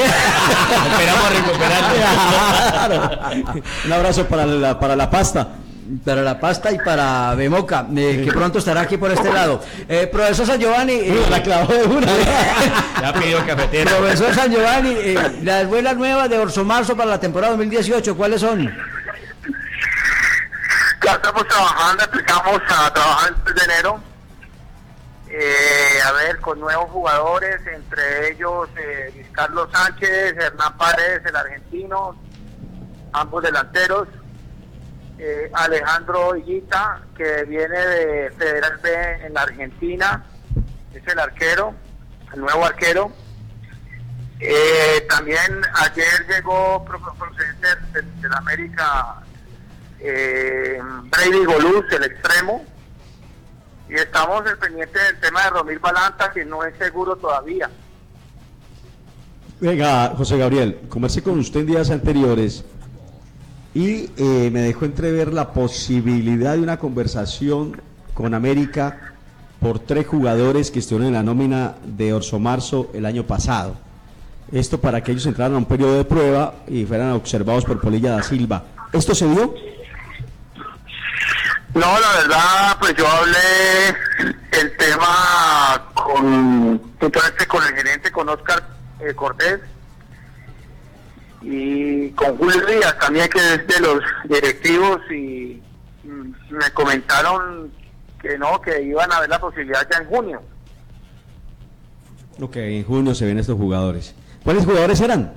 Esperamos recuperarlo. Claro. Un abrazo para la, para la pasta. Para la pasta y para Bemoca, eh, que pronto estará aquí por este lado. Eh, profesor San Giovanni, eh, la clavó de una. Ya pidió cafetera. Profesor San Giovanni, eh, las buenas nuevas de Orso Marzo para la temporada dos mil dieciocho, ¿cuáles son? Ya estamos trabajando, empezamos a trabajar el tres de enero. Eh, a ver, con nuevos jugadores, entre ellos eh, Luis Carlos Sánchez, Hernán Paredes, el argentino, ambos delanteros. Eh, Alejandro Higuita, que viene de Federal B en la Argentina, es el arquero, el nuevo arquero. Eh, también ayer llegó procedente de, de la América eh, Brady Goluz, el extremo, y estamos en pendiente del tema de Romil Balanta, que no es seguro todavía. Venga, José Gabriel, conversé con usted en días anteriores y eh, me dejó entrever la posibilidad de una conversación con América por tres jugadores que estuvieron en la nómina de Orso Marzo el año pasado. Esto para que ellos entraran a un periodo de prueba y fueran observados por Polilla da Silva. ¿Esto se dio? No, la verdad, pues yo hablé el tema con, puntualmente con el gerente, con Oscar eh, Cortés, y con Julio Díaz también, que es de los directivos, y mm, me comentaron que no, que iban a ver la posibilidad ya en junio. Ok, en junio se ven estos jugadores. ¿Cuáles jugadores eran?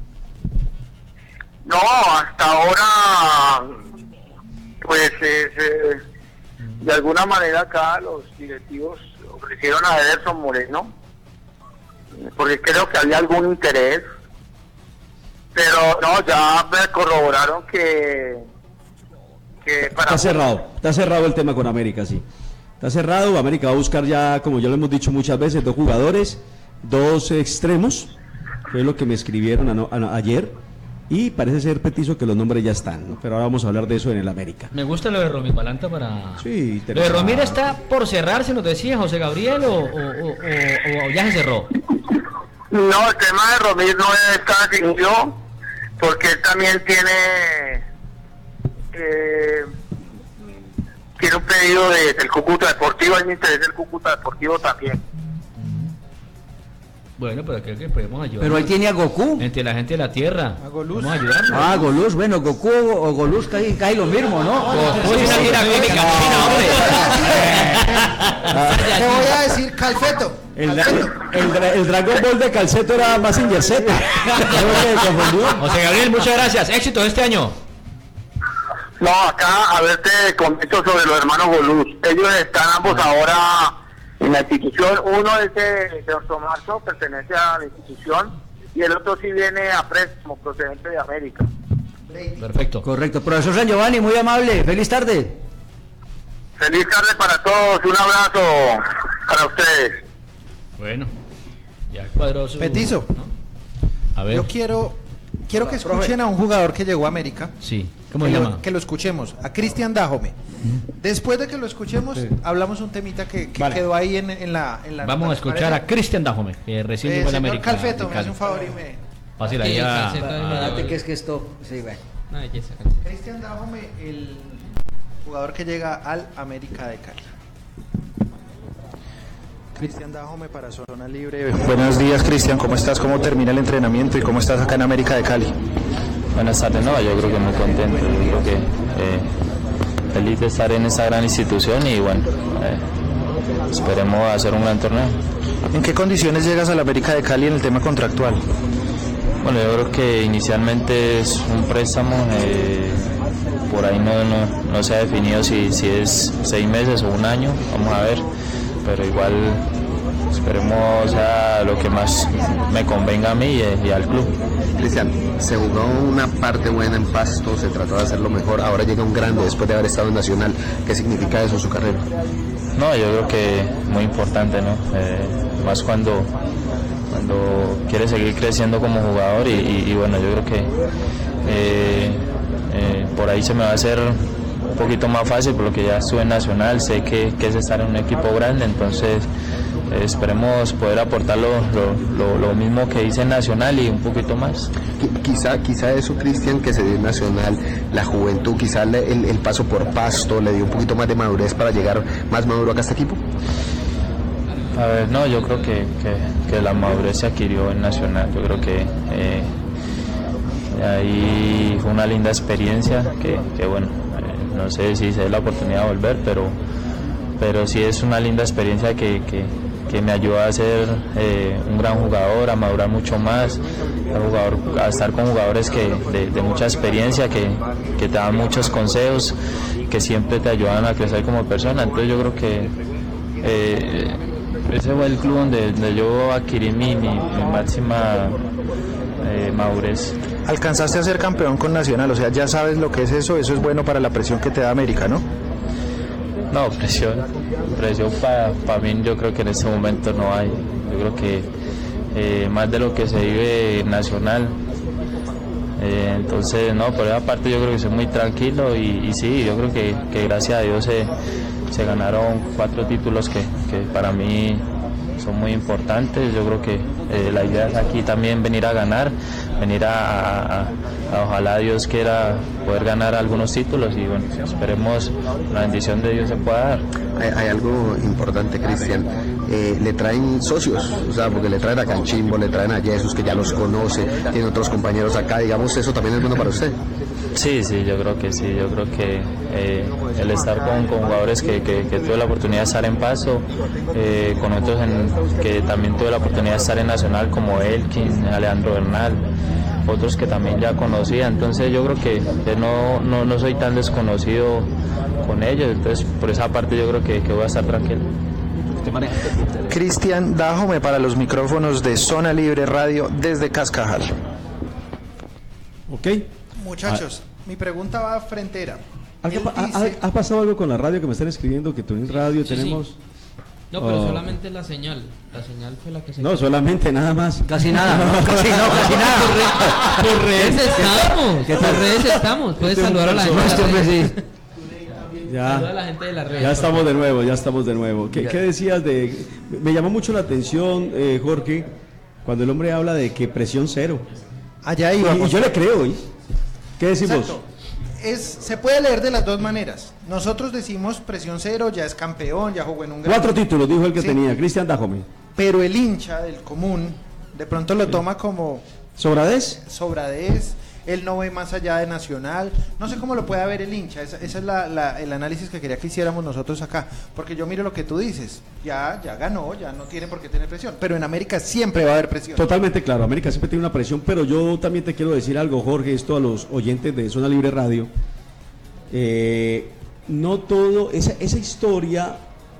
No, hasta ahora, pues eh, eh, de alguna manera acá los directivos ofrecieron a Ederson Moreno, porque creo que había algún interés. Pero no, ya me corroboraron que, que para... Está cerrado, está cerrado el tema con América, sí. Está cerrado, América va a buscar ya, como ya lo hemos dicho muchas veces, dos jugadores, dos extremos, que es lo que me escribieron a, a, a, ayer, y parece ser, Petizo, que los nombres ya están, ¿no? Pero ahora vamos a hablar de eso en el América. Me gusta lo de Romil Balanta para... Sí, ¿Lo de Romil está por cerrarse, nos decía José Gabriel, o, o, o, o, o ya se cerró? No, el tema de Romil no está definido, porque él también tiene eh, tiene un pedido de, del Cúcuta Deportivo, hay un interés del Cúcuta Deportivo también. Bueno, pero creo que podemos ayudar. Pero él tiene a Goku. Entre la gente de la Tierra. A Goluz. Vamos a ayudarlo. Ah, Goluz, bueno, Goku o Goluz cae, cae lo mismo, ¿no? Goku es una tira cómica, Te voy a decir Calfeto. El, el, el, el Dragon Ball de Calceto era más Mazinger Z. José Gabriel, muchas gracias. Éxito este año. No, acá a ver te comento sobre los hermanos Goluz. Ellos están ambos ahora en la institución. Uno es de, de Ocho Marzo, pertenece a la institución, y el otro sí viene a préstamo procedente de América. Perfecto. Correcto. Profesor San Giovanni, muy amable. Feliz tarde. Feliz tarde para todos. Un abrazo para ustedes. Bueno, ya cuadró su... Petizo. ¿no? A ver. Yo quiero quiero que Hola, profe. escuchen a un jugador que llegó a América. Sí. ¿Cómo que se lo, llama? que lo escuchemos, a Cristian Dajome. Después de que lo escuchemos, Sí. hablamos un temita que, que Vale. quedó ahí en, en la, en la Vamos a ¿les escuchar parece? a Cristian Dajome, que recién Eh, llegó a la señor América. Calfeto, de me hace Cali. un favor y me... Fácil Aquí, ahí a... Calceto, ahí me Espérate dio. que es que esto... Sí, bueno. Una belleza. Cristian Dajome, el jugador que llega al América de Cali. Cristian Dajome para Zona Libre. Buenos días, Cristian, ¿cómo estás? ¿Cómo termina el entrenamiento y cómo estás acá en América de Cali? Buenas tardes, no, yo creo que muy contento, yo creo que eh, feliz de estar en esta gran institución y bueno, eh, esperemos hacer un gran torneo. ¿En qué condiciones llegas a la América de Cali en el tema contractual? Bueno, yo creo que inicialmente es un préstamo, eh, por ahí no, no, no se ha definido si, si es seis meses o un año, vamos a ver, pero igual esperemos a lo que más me convenga a mí y, y al club. Cristian, se jugó una parte buena en Pasto, se trató de hacerlo mejor, ahora llega un grande después de haber estado en Nacional. ¿Qué significa eso en su carrera? No, yo creo que muy importante, ¿no? Eh, más cuando, cuando quieres seguir creciendo como jugador y, y, y bueno, yo creo que eh, eh, por ahí se me va a hacer un poquito más fácil porque ya estuve en Nacional, sé que, que es estar en un equipo grande, entonces eh, esperemos poder aportar lo, lo, lo, lo mismo que hice en Nacional y un poquito más. Quizá, quizá eso, Cristian, que se dio en Nacional, la juventud, quizá el, el paso por Pasto le dio un poquito más de madurez para llegar más maduro acá a este equipo. A ver, no, yo creo que, que, que la madurez se adquirió en Nacional, yo creo que eh, ahí fue una linda experiencia que, que bueno, eh, no sé si se da la oportunidad de volver, pero, pero sí es una linda experiencia que, que, que me ayudó a ser eh, un gran jugador, a madurar mucho más, a, jugador, a estar con jugadores que, de, de mucha experiencia, que, que te dan muchos consejos, que siempre te ayudan a crecer como persona, entonces yo creo que eh, ese fue el club donde, donde yo adquirí mi, mi, mi máxima eh, madurez. Alcanzaste a ser campeón con Nacional, o sea, ya sabes lo que es eso, eso es bueno para la presión que te da América, ¿no? No, presión, presión para pa mí yo creo que en este momento no hay, yo creo que eh, más de lo que se vive en Nacional, eh, entonces no, por esa parte yo creo que soy muy tranquilo y, y sí, yo creo que, que gracias a Dios se, se ganaron cuatro títulos que, que para mí son muy importantes, yo creo que eh, la idea es aquí también venir a ganar, venir a, a, a ojalá Dios quiera poder ganar algunos títulos y bueno, esperemos la bendición de Dios se pueda dar. Hay, hay algo importante, Cristian, eh, le traen socios, o sea, porque le traen a Canchimbo, le traen a Jesús, que ya los conoce, tiene otros compañeros acá, digamos, eso también es bueno para usted. Sí, sí, yo creo que sí, yo creo que eh, el estar con, con jugadores que, que, que tuve la oportunidad de estar en Paso, eh, con otros en, que también tuve la oportunidad de estar en Nacional como Elkin, Alejandro Bernal, otros que también ya conocía, entonces yo creo que, que no, no, no soy tan desconocido con ellos, entonces por esa parte yo creo que, que voy a estar tranquilo. Cristian Dajome para los micrófonos de Zona Libre Radio desde Cascajal. Ok. Muchachos, mi pregunta va frentera. ¿Ha, Él ha- dice- ha- ha pasado algo con la radio que me están escribiendo? Que tú en radio Sí, sí. tenemos... No, pero Oh. solamente la señal. La señal fue la que se. No, solamente nada más. Casi nada, no, casi no, casi nada. Por redes estamos. Por redes estamos. Puedes Este es un saludar a la gente. de personaje. las redes. Ya, Saluda a la gente de la red. ya estamos de nuevo, ya estamos de nuevo. ¿Qué, Ya. qué decías de...? Me llamó mucho la atención, eh, Jorge, cuando el hombre habla de que presión cero. Allá Y, íbamos. y yo le creo, ¿eh? ¿Qué decimos? Exacto. Es, se puede leer de las dos maneras. Nosotros decimos presión cero, ya es campeón, ya jugó en un gran... Cuatro títulos, dijo el que Sí. tenía, Cristian Dajome. Pero el hincha del común De pronto lo toma como... ¿Sobradez? Sobradez. Él no ve más allá de Nacional. No sé cómo lo puede ver el hincha. Ese esa es la, la, el análisis que quería que hiciéramos nosotros acá. Porque yo miro lo que tú dices. Ya, ya ganó, ya no tiene por qué tener presión. Pero en América siempre va a haber presión. Totalmente claro, América siempre tiene una presión. Pero yo también te quiero decir algo, Jorge, esto a los oyentes de Zona Libre Radio. Eh, no todo, esa, esa historia...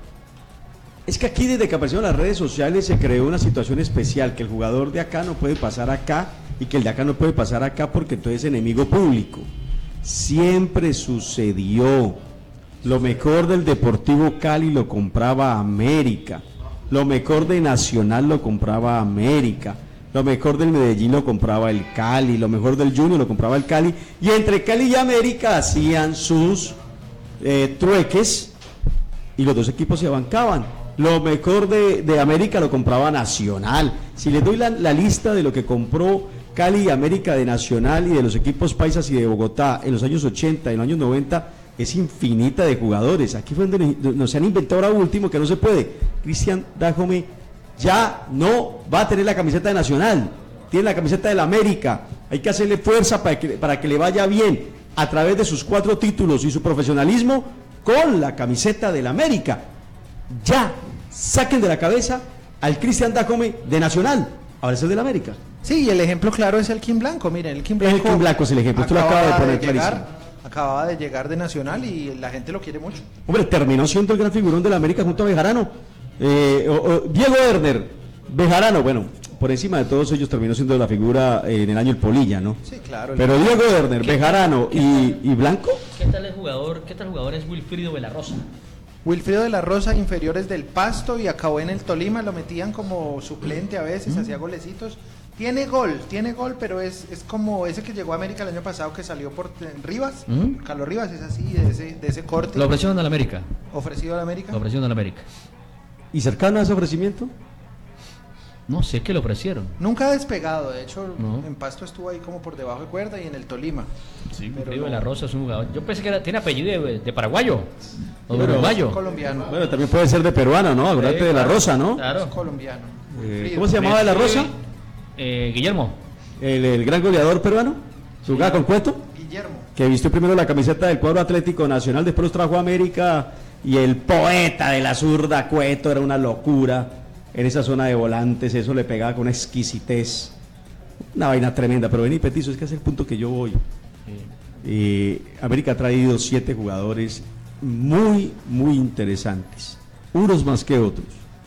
Es que aquí desde que aparecieron las redes sociales se creó una situación especial, que el jugador de acá no puede pasar acá y que el de acá no puede pasar acá porque entonces es enemigo público. Siempre sucedió. Lo mejor del Deportivo Cali lo compraba América, lo mejor de Nacional lo compraba América, lo mejor del Medellín lo compraba el Cali, lo mejor del Junior lo compraba el Cali, y entre Cali y América hacían sus eh, trueques y los dos equipos se bancaban. Lo mejor de, de América lo compraba Nacional. Si les doy la, la lista de lo que compró Cali y América de Nacional y de los equipos paisas y de Bogotá en los años ochenta y en los años noventa, es infinita de jugadores. Aquí fue donde nos han inventado ahora último que no se puede. Cristian Dajome ya no va a tener la camiseta de Nacional, tiene la camiseta de la América. Hay que hacerle fuerza para que, para que le vaya bien a través de sus cuatro títulos y su profesionalismo con la camiseta de la América. Ya, saquen de la cabeza al Cristian Dajome de Nacional, ahora es el de la América. Sí, y el ejemplo claro es el Kim Blanco. Miren, el Kim Blanco, el Kim Blanco es el ejemplo, esto lo acaba de poner de llegar, clarísimo. Acababa de llegar de Nacional y la gente lo quiere mucho. Hombre, terminó siendo el gran figurón de la América junto a Bejarano. Eh, o, o, Diego Werner, Bejarano, bueno, por encima de todos ellos terminó siendo la figura eh, en el año el Polilla, ¿no? Sí, claro. Pero Diego Werner, Bejarano y, y Blanco. ¿Qué tal el jugador? ¿Qué tal jugador es Wilfrido de la Rosa? Wilfrido de la Rosa, inferiores del Pasto, y acabó en el Tolima, lo metían como suplente a veces, mm. hacía golecitos. Tiene gol, tiene gol, pero es, es como ese que llegó a América el año pasado, que salió por Rivas, mm. Carlos Rivas, es así, de ese, de ese corte. ¿Lo ofrecieron a la América? ¿Ofrecido a la América? Lo ofrecieron a la América. ¿Y cercano a ese ofrecimiento? No sé qué le ofrecieron. Nunca ha despegado, de hecho, no. En Pasto estuvo ahí como por debajo de cuerda y en el Tolima. Sí, Wilfrido de la Rosa es un jugador. Yo pensé que era, tiene apellido de, de paraguayo o de bueno, uruguayo. Colombiano. Bueno, también puede ser de peruano, ¿no? Acuérdate sí, de claro, la Rosa, ¿no? Claro. Es colombiano. Eh, ¿Cómo se llamaba de la Rosa? Eh, Guillermo. El, el gran goleador peruano. ¿Jugaba con Cueto? Guillermo. Que vistió primero la camiseta del cuadro Atlético Nacional, después los trajo a América, y el poeta de la zurda Cueto era una locura. En esa zona de volantes, eso le pegaba con una exquisitez. Una vaina tremenda, pero vení, Petizo, es que es el punto que yo voy. Sí. Eh, América ha traído siete jugadores muy, muy interesantes. Unos más que otros.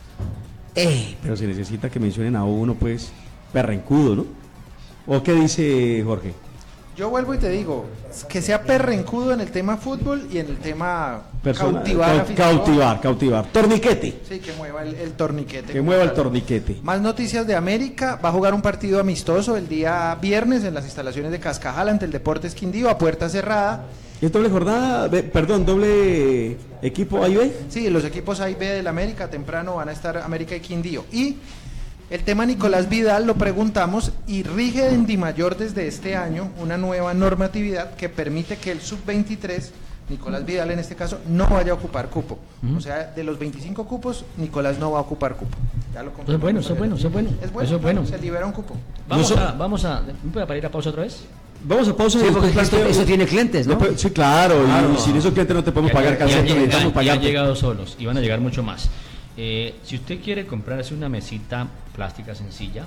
Eh, pero se necesita que mencionen a uno, pues, perrencudo, ¿no? ¿O qué dice Jorge? Yo vuelvo y te digo, que sea perrencudo en el tema fútbol y en el tema Persona, cautivar. Ca cautivar, cautivar. Torniquete. Sí, que mueva el, el torniquete. Que mueva el torniquete. Más noticias de América. Va a jugar un partido amistoso el día viernes en las instalaciones de Cascajal ante el Deportes Quindío a puerta cerrada. ¿Y es doble jornada? Perdón, doble equipo A y B. Sí, los equipos A y B del América temprano van a estar América y Quindío. Y el tema Nicolás Vidal lo preguntamos y rige en Dimayor desde este año una nueva normatividad que permite que el sub veintitrés, Nicolás Vidal en este caso, no vaya a ocupar cupo. Uh-huh. O sea, de los veinticinco cupos, Nicolás no va a ocupar cupo. Ya lo eso es bueno, eso es bueno, eso es bueno. Es bueno, eso es bueno. Se libera un cupo. Vamos a, vamos a, ¿me puede para ir a pausa otra vez? Vamos a pausa. Sí, porque esto, eso tiene clientes, ¿no? Después, sí, claro, claro, y sin esos clientes no te podemos ya, pagar calzón, ya, necesitamos ya, pagar. Ya han llegado solos y van a llegar mucho más. Eh, si usted quiere comprarse una mesita plástica sencilla,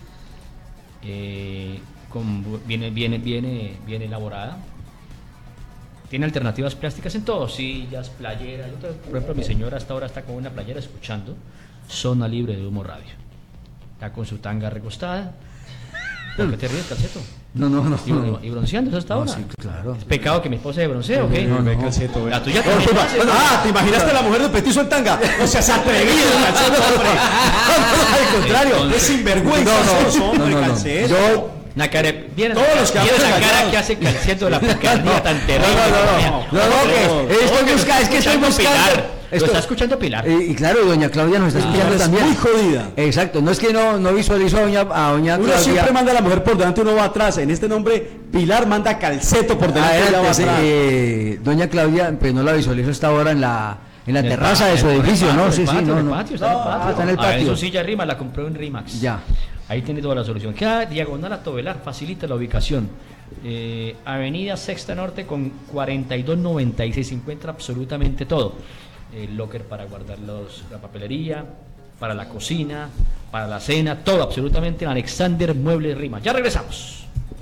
eh, con, viene, viene, viene, bien elaborada, tiene alternativas plásticas en todo, sillas, playeras. Yo, por ejemplo, mi señora hasta ahora está con una playera escuchando Zona Libre de Humo Radio. Está con su tanga recostada. ¿Por qué te ríes, Calceto? No, no, no. ¿Y, no. y bronceando hasta no, ahora? Sí, claro. ¿Es pecado que mi esposa de bronceo o qué? No, no, no, Calceto. La tuya también. No, ah, ¿te imaginaste a la mujer de Petizo en tanga? No seas atrevido, Calceto, hombre. Al contrario, entonces, es sinvergüenza. No, no, no, no, no. Yo... La cara, ¿viene todos los que la cara que hace Calceto de la picardía tan terrible? No, no, no. No, no, que estoy buscando, es que estoy buscando. Lo está escuchando Pilar. Y, y claro, doña Claudia nos está escuchando ah, también. Muy jodida. Exacto, no es que no, no visualizo a doña, a doña uno Claudia. Siempre manda a la mujer por delante, uno va atrás. En este nombre, Pilar manda Calceto por delante. Ah, va atrás. Eh, doña Claudia, pues no la visualizo hasta ahora en la en la terraza de su edificio, ¿no? Sí, sí, no, no. Está en el patio, está en el patio. Está en el patio. Su silla Rimax la compró en Rimax. Ya. Ahí tiene toda la solución. Queda diagonal a Tobelar, facilita la ubicación. Eh, Avenida Sexta Norte con cuarenta y dos noventa y seis, se encuentra absolutamente todo. El locker para guardar los, la papelería, para la cocina, para la cena, todo absolutamente en Alexander Muebles Rima. Ya regresamos.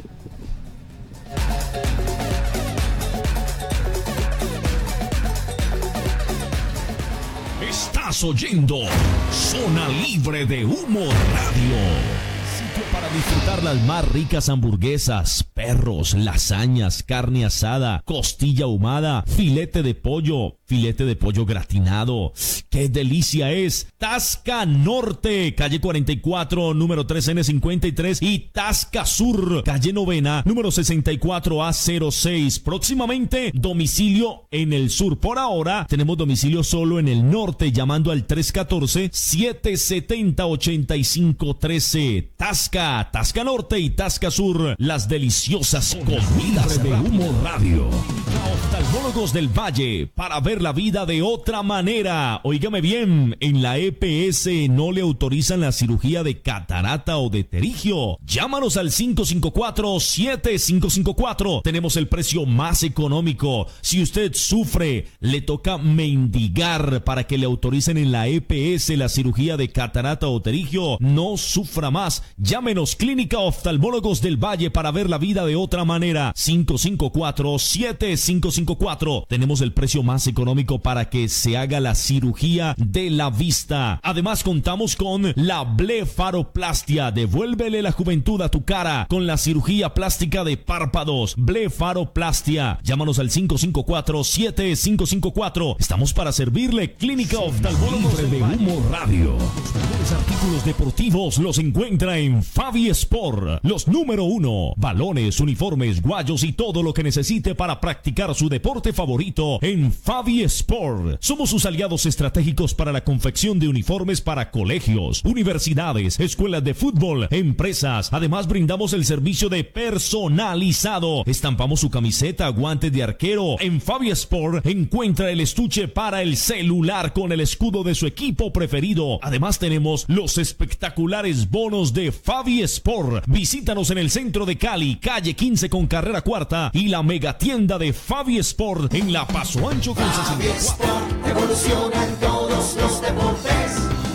Estás oyendo Zona Libre de Humo Radio. Sitio para disfrutar las más ricas hamburguesas, perros, lasañas, carne asada, costilla ahumada, filete de pollo, filete de pollo gratinado. ¡Qué delicia es! Tasca Norte, calle cuarenta y cuatro, número tres ene cincuenta y tres, y Tasca Sur, calle novena, número sesenta y cuatro a cero seis. Próximamente, domicilio en el sur. Por ahora, tenemos domicilio solo en el norte, llamando al tres uno cuatro, siete siete cero, ocho cinco uno tres. Tasca, Tasca Norte y Tasca Sur, las deliciosas comidas de Humo Radio. Oftalmólogos del Valle, para ver la vida de otra manera. Óigame bien, en la E P S no le autorizan la cirugía de catarata o de pterigio. Llámanos al cinco cinco cuatro, siete cinco cinco cuatro. Tenemos el precio más económico. Si usted sufre, le toca mendigar para que le autoricen en la E P S la cirugía de catarata o pterigio. No sufra más. Llámenos, Clínica Oftalmólogos del Valle, para ver la vida de otra manera. cinco cinco cuatro, siete cinco cinco cuatro. Tenemos el precio más económico para que se haga la cirugía de la vista. Además, contamos con la blefaroplastia. Devuélvele la juventud a tu cara con la cirugía plástica de párpados. Blefaroplastia. Llámanos al cinco cinco cuatro, siete cinco cinco cuatro. Estamos para servirle. Clínica Oftalmólogos de Humo Radio. Los mejores artículos deportivos los encuentra en Fabi Sport. Los número uno. Balones, uniformes, guayos y todo lo que necesite para practicar su deporte favorito en Fabi Sport. Somos sus aliados estratégicos para la confección de uniformes para colegios, universidades, escuelas de fútbol, empresas. Además, brindamos el servicio de personalizado. Estampamos su camiseta, guantes de arquero. En Fabi Sport encuentra el estuche para el celular con el escudo de su equipo preferido. Además, tenemos los espectaculares bonos de Fabi Sport. Visítanos en el centro de Cali, calle quince con carrera cuarta, y la mega tienda de Fabi Sport en la Paso Ancho con Fabi Sport evoluciona en todos los deportes.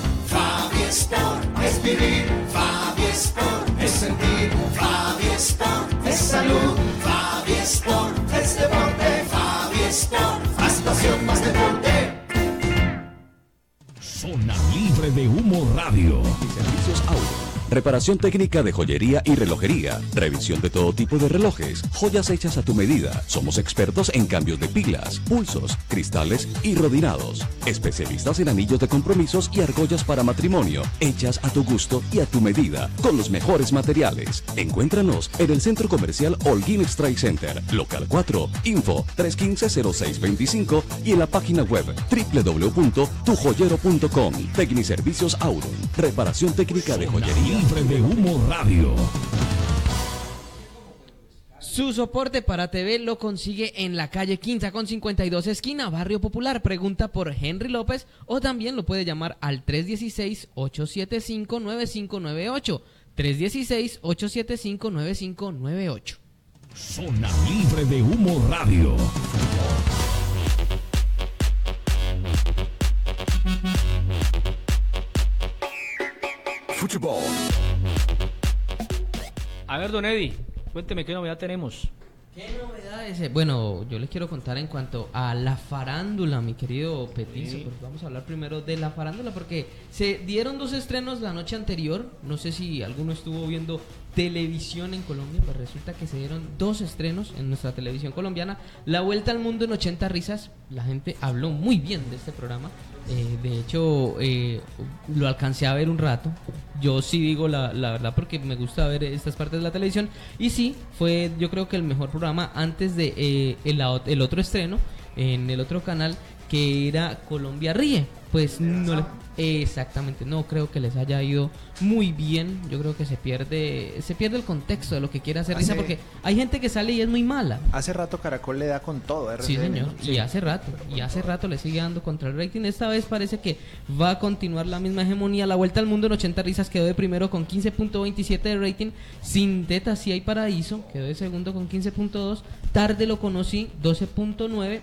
Fabi Sport es vivir, Fabi Sport es sentir, Fabi Sport es salud, Fabi Sport es deporte, Fabi Sport, más pasión, más deporte. Zona Libre de Humo Radio. Servicios Auto. Reparación técnica de joyería y relojería. Revisión de todo tipo de relojes. Joyas hechas a tu medida. Somos expertos en cambios de pilas, pulsos, cristales y rodinados. Especialistas en anillos de compromisos y argollas para matrimonio. Hechas a tu gusto y a tu medida. Con los mejores materiales. Encuéntranos en el Centro Comercial Holguín Strike Center. Local cuatro. Info tres uno cinco, cero seis dos cinco. Y en la página web doble u doble u doble u punto tu joyero punto com. Tecniservicios Auron. Reparación técnica de joyería. Libre de Humo Radio. Su soporte para T V lo consigue en la calle Quinta con cincuenta y dos, esquina Barrio Popular. Pregunta por Henry López o también lo puede llamar al tres uno seis, ocho siete cinco, nueve cinco nueve ocho. tres uno seis, ocho siete cinco, nueve cinco nueve ocho. Zona Libre de Humo Radio. Fútbol. A ver, don Eddie, cuénteme qué novedad tenemos. ¿Qué novedades? Bueno, yo les quiero contar en cuanto a la farándula, mi querido Petizo. Sí. Pues vamos a hablar primero de la farándula porque se dieron dos estrenos la noche anterior. No sé si alguno estuvo viendo televisión en Colombia, pues resulta que se dieron dos estrenos en nuestra televisión colombiana. La Vuelta al Mundo en ochenta risas. La gente habló muy bien de este programa. Eh, de hecho, eh, lo alcancé a ver un rato. Yo sí digo la, la verdad porque me gusta ver estas partes de la televisión. Y sí, fue yo creo que el mejor programa antes de eh, el, el otro estreno en el otro canal, que era Colombia Ríe. Pues no le, exactamente, no creo que les haya ido muy bien. Yo creo que se pierde se pierde el contexto de lo que quiere hacer Risa, porque hay gente que sale y es muy mala. Hace rato Caracol le da con todo, R C N. Sí, señor, Sí. y hace rato, y hace rato le sigue dando contra el rating. Esta vez parece que va a continuar la misma hegemonía. La Vuelta al Mundo en ochenta risas quedó de primero con quince punto veintisiete de rating. Sin Teta Si Hay Paraíso quedó de segundo con quince punto dos. Tarde lo conocí, doce punto nueve.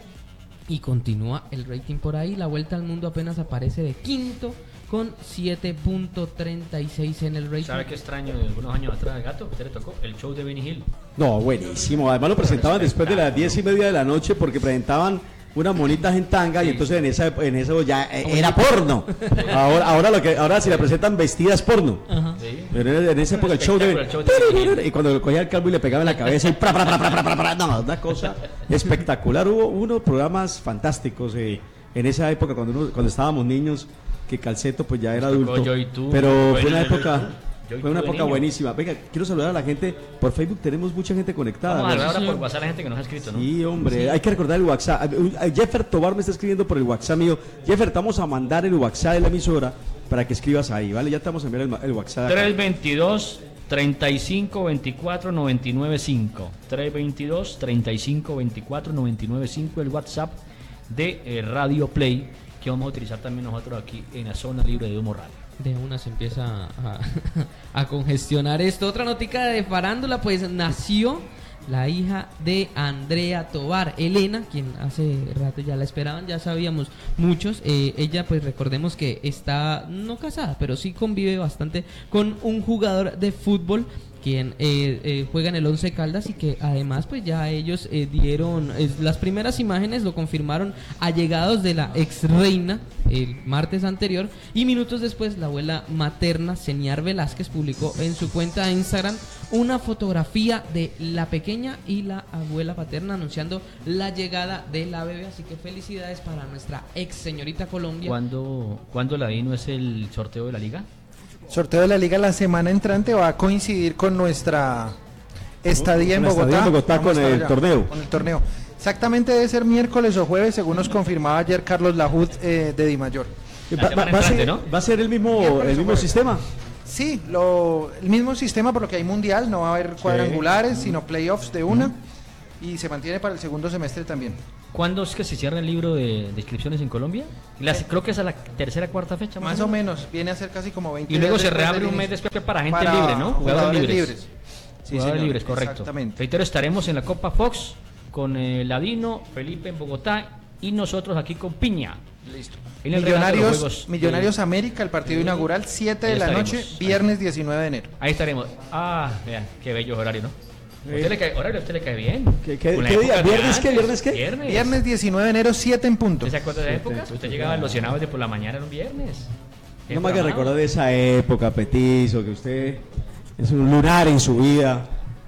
Y continúa el rating por ahí. La Vuelta al Mundo apenas aparece de quinto con siete punto treinta y seis en el rating. ¿Sabe qué extraño de algunos años atrás, Gato? ¿Usted le tocó? El show de Benny Hill. No, buenísimo. Además lo presentaban después de las diez y media de la noche porque presentaban unas monitas en tanga y entonces en esa en eso ya eh, era porno. Ahora ahora lo que ahora si la presentan vestidas porno. Ajá. Sí. Pero en esa época el show de, El show de y cuando cogía el calvo y le pegaba en la cabeza y pra, pra, pra, pra, pra, pra, pra, no, una cosa espectacular. Hubo unos programas fantásticos eh, en esa época cuando uno, cuando estábamos niños, que Calceto pues ya era Nos tocó adulto. Yo y Tú. Pero fue Bueno, una Yo y época Tú. Yo y fue una Tú de época niño. buenísima. Venga, quiero saludar a la gente por Facebook, tenemos mucha gente conectada. Vamos a ¿no? hablar ahora por WhatsApp a la gente que nos ha escrito, ¿no? Sí, hombre, Sí. hay que recordar el WhatsApp. Jeffer Tobar me está escribiendo por el WhatsApp mío. Jeffer, estamos a mandar el WhatsApp de la emisora para que escribas ahí, ¿vale? Ya estamos a enviar el, el WhatsApp. acá. tres veintidós, treinta y cinco, veinticuatro, noventa y nueve, cinco. tres veintidós, treinta y cinco, veinticuatro, noventa y nueve, cinco, el WhatsApp de eh, Radio Play, que vamos a utilizar también nosotros aquí en la zona libre de Humo Radio. De una se empieza a, a congestionar esto. Otra notica de farándula, pues nació la hija de Andrea Tobar, Elena, quien hace rato ya la esperaban, ya sabíamos muchos. Eh, ella, pues recordemos que está no casada, pero sí convive bastante con un jugador de fútbol quien eh, eh, juega en el Once Caldas y que además pues ya ellos eh, dieron eh, las primeras imágenes, lo confirmaron allegados de la ex reina el martes anterior, y minutos después la abuela materna Seniar Velázquez publicó en su cuenta de Instagram una fotografía de la pequeña y la abuela paterna anunciando la llegada de la bebé, así que felicidades para nuestra ex señorita Colombia. ¿Cuándo, ¿Cuándo la vino es el sorteo de la liga? Sorteo de la liga la semana entrante va a coincidir con nuestra estadía en Con la Bogotá. estadía en Bogotá Vamos con a estar el allá, torneo. Con el torneo. Exactamente, debe ser miércoles o jueves, según nos confirmaba ayer Carlos Lajud eh, de Dimayor. Va, va- va a ser, ¿va a ser el mismo, el mismo sistema? Sí, lo, el mismo sistema, porque hay mundial, no va a haber cuadrangulares, sino playoffs de una, y se mantiene para el segundo semestre también. ¿Cuándo es que se cierra el libro de, de inscripciones en Colombia? Las- creo que es a la tercera cuarta fecha. Más o menos, viene a ser casi como veinte Y luego días se después reabre del un mes inicio. después para gente Para libre, ¿no? jugadores libres. Sí, Jugadores señor, libres, correcto. exactamente. Reitero, estaremos en la Copa Fox con eh, Ladino, Felipe en Bogotá y nosotros aquí con Piña. Listo. En el relato de los Millonarios, Juegos Millonarios de- América, el partido de- inaugural, siete Ahí de la estaremos. noche, viernes diecinueve de enero. Ahí estaremos. Ah, vean, qué bello horario, ¿no? ¿A usted le cae, horario, a usted le cae bien? ¿Qué, qué- Con la qué época día? de ¿Viernes antes. qué? ¿Viernes qué? Viernes. Viernes diecinueve de enero, siete en punto. ¿Usted se acuerda de esa época? Usted llegaba ilusionado de por la mañana, era un viernes. No me haga recordar de esa época, Petizo, que usted es un lunar en su vida.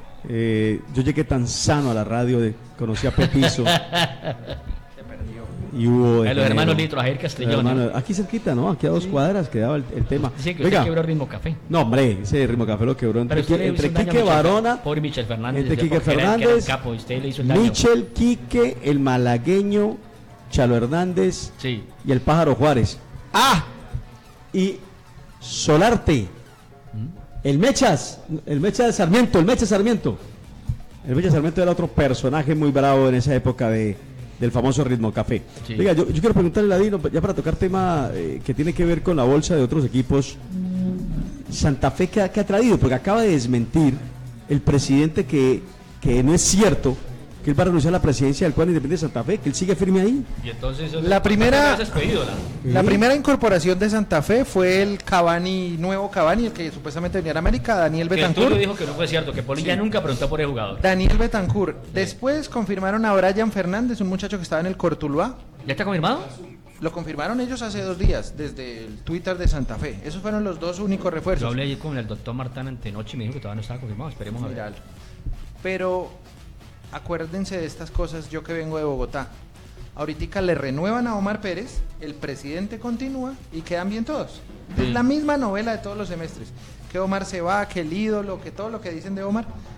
Eh, yo llegué tan sano a la radio, de, conocí a Petizo. Y hubo. A los eh, hermanos Litro, a Jair Castellón, hermanos- ¿no? aquí cerquita, ¿no? Aquí a dos cuadras quedaba el, el tema. Dice que Oiga, usted quebró Ritmo Café. no, hombre, ese Ritmo Café lo quebró entre, Pero usted le entre hizo un daño a Quique Michel- Barona, pobre Michel Fernández, entre decía, Quique porque era- que era el Fernández, capo, y usted le hizo el daño. Michel, Quique, el malagueño, Chalo Hernández Sí. y el Pájaro Juárez. ¡Ah! Y Solarte, el Mechas, el Mechas de Sarmiento, el Mechas Sarmiento. El Mechas Sarmiento era otro personaje muy bravo en esa época de, del famoso Ritmo Café. Sí. Oiga, yo, yo quiero preguntarle a Ladino, ya para tocar tema eh, que tiene que ver con la bolsa de otros equipos. Santa Fe, ¿qué ha, qué ha traído? Porque acaba de desmentir el presidente que, que no es cierto que él va a renunciar a la presidencia del cuadro independiente de Santa Fe, que él sigue firme ahí. Y entonces, La primera- despedido, la- La primera incorporación de Santa Fe fue el Cavani, nuevo Cavani, el que supuestamente venía a América, Daniel Que Betancourt. Tulio dijo que no fue cierto, que Polilla Sí. nunca preguntó por el jugador. Daniel Betancourt. Después confirmaron a Brian Fernández, un muchacho que estaba en el Cortuluá. ¿Ya está confirmado? Lo confirmaron ellos hace dos días, desde el Twitter de Santa Fe. Esos fueron los dos únicos Yo refuerzos. hablé ayer con el doctor Martán antenoche y me dijo que todavía no estaba confirmado. Esperemos a ver. Míralo. Pero acuérdense de estas cosas, yo que vengo de Bogotá. Ahorita le renuevan a Omar Pérez, el presidente continúa y quedan bien todos. Es Sí. la misma novela de todos los semestres. Que Omar se va, que el ídolo, que todo lo que dicen de Omar.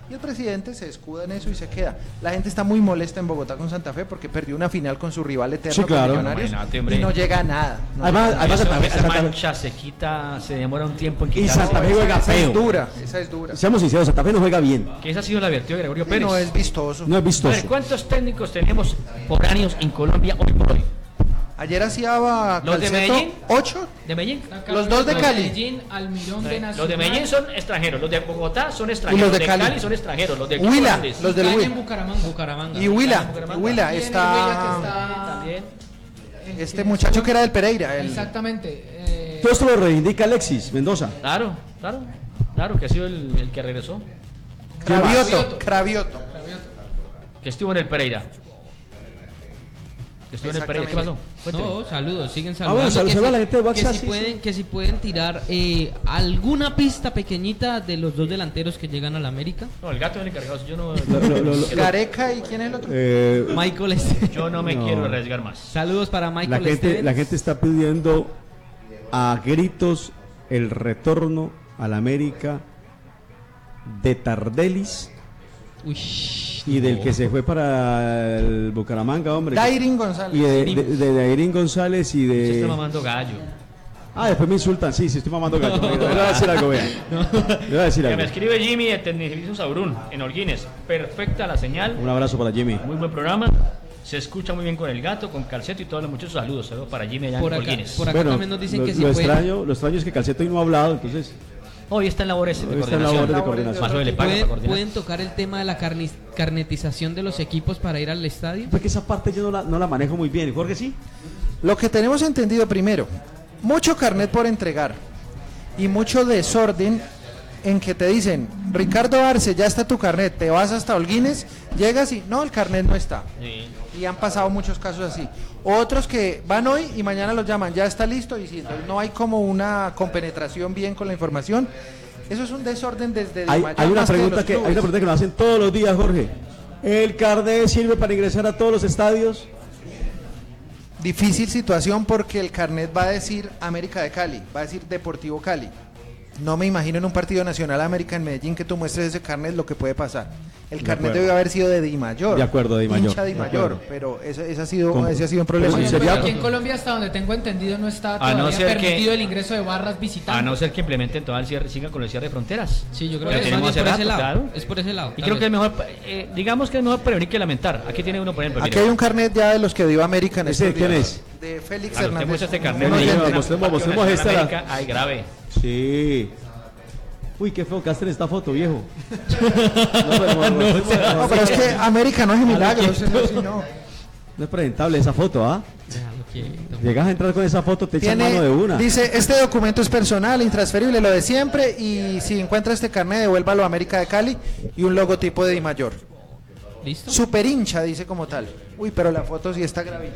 Y el presidente se escuda en eso y se queda. La gente está muy molesta en Bogotá con Santa Fe porque perdió una final con su rival eterno, Sí, claro. con Millonarios, Imagínate, hombre. y no llega a nada. No Además- llega a además nada. Santa Fe- Esa Santa Fe- mancha se quita, se demora un tiempo en Y quitarse. Santa Fe juega Esa es feo. dura, esa es dura. Seamos sinceros, Santa Fe no juega bien. Que esa ha sido la virtud de Gregorio Y Pérez. no es vistoso. No es A vistoso. ver, ¿cuántos técnicos tenemos por años en Colombia hoy por hoy? Ayer hacía ¿Los de Calceto Medellín? ocho. ¿De Medellín? Los dos de Cali. Medellín, Almirón de Nacional. Los de Medellín son extranjeros, los de Bogotá son Y extranjeros, los de Cali. son extranjeros, los de Huila, grandes. los del Cali Huila. en Bucaramanga. Bucaramanga. Y Huila, Bucaramanga. y Huila Y en el está Huila que está- También. este muchacho que era del Pereira. el- Exactamente. eh, Todo esto lo reivindica Alexis Mendoza. Claro, claro, claro que ha sido el, el que regresó, Cravioto, Cravioto. que estuvo en el Pereira. Que estuvo en el Pereira, ¿qué pasó? Cuénteme. No, saludos, siguen Ah, bueno, saludando. saludos que a la si- gente de WhatsApp, que si sí, pueden, sí. que si pueden tirar eh, alguna pista pequeñita de los dos delanteros que llegan a la América. No, el gato es el encargado, yo no, Lo- lo- lo- lo- Gareca y quién es el otro. Eh, Michael Esteves. yo no me No. quiero arriesgar más. Saludos para Michael la, gente, Esteves. la gente está pidiendo a gritos el retorno a la América de Tardelis Uy, y del no. que se fue para el Bucaramanga, hombre. Dairin González. Y de, de, de Dairín González y Se está de... mamando gallo. Ah, después me insultan, sí, sí, estoy mamando gallo. Le voy a decir algo, vean. Le voy a decir Que algo. me escribe Jimmy de Tecnificio Sabrún en Holguines. Perfecta la señal, Un abrazo para Jimmy. muy buen programa. Se escucha muy bien con el gato, con Calceto y todos los muchachos. Saludos, saludos para Jimmy allá Por en acá, Holguines. por acá Bueno, también nos dicen lo, que si lo pueden, extraño, lo extraño es que Calceto hoy no ha hablado, entonces... Hoy está en labores de Hoy está en coordinación. labores de coordinación. Más hoy le pagan pueden, para coordinar. pueden tocar el tema de la carni- carnetización de los equipos para ir al estadio. Porque esa parte yo no la, no la manejo muy bien. Jorge, sí. Lo que tenemos entendido primero, mucho carnet por entregar y mucho desorden en que te dicen, Ricardo Arce, ya está tu carnet, te vas hasta Holguines, llegas y no, el carnet no está. Sí. Y han pasado muchos casos así. Otros que van hoy y mañana los llaman, ya está listo, y si entonces no hay como una compenetración bien con la información. Eso es un desorden desde Hay, Mayor hay una más que de pregunta los que hay una clubes. pregunta que nos hacen todos los días, Jorge. ¿El carnet sirve para ingresar a todos los estadios? Difícil situación porque el carnet va a decir América de Cali, va a decir Deportivo Cali. No me imagino en un partido nacional América en Medellín que tú muestres ese carnet lo que puede pasar. El De carnet acuerdo. debe haber sido de Di Mayor. De acuerdo, de Di Mayor, Hincha de Di de Mayor, acuerdo. pero ese, ese ha sido, ¿Cómo? ese ha sido un problema. Pero Bueno, sería- pues aquí en Colombia, hasta donde tengo entendido, no está A no todavía ser que- permitido el ingreso de barras visitantes. A no ser que implementen todo el cierre, sigan con el cierre de fronteras. Sí, yo creo Lo que es tenemos más bien por hace ese rato, lado. claro. Es por ese lado. Y tal creo vez. que es mejor, eh, digamos que es mejor prevenir que lamentar. Aquí tiene uno, por ejemplo. Aquí mire. hay un carnet ya de los que dio América en ¿Ese estos quién días. es? De Félix A ver, usted Hernández. muestra este Un carnet. Bueno, oyente. yo- mostremos- mostremos esta. América, ay, grave. Sí. Uy, qué feo que hacen esta foto, viejo. No, pero, no, no, No, pero es que América no es milagro, eso es así, no. no es presentable esa foto, ¿ah? Déjalo quieto. Llegas a entrar con esa foto, te echan Tiene- mano de una. Dice, este documento es personal, intransferible, lo de siempre, y si encuentra este carnet, devuélvalo a América de Cali y un logotipo de Di Mayor. ¿Listo? Super hincha, dice como tal. Uy, pero la foto sí está gravilla.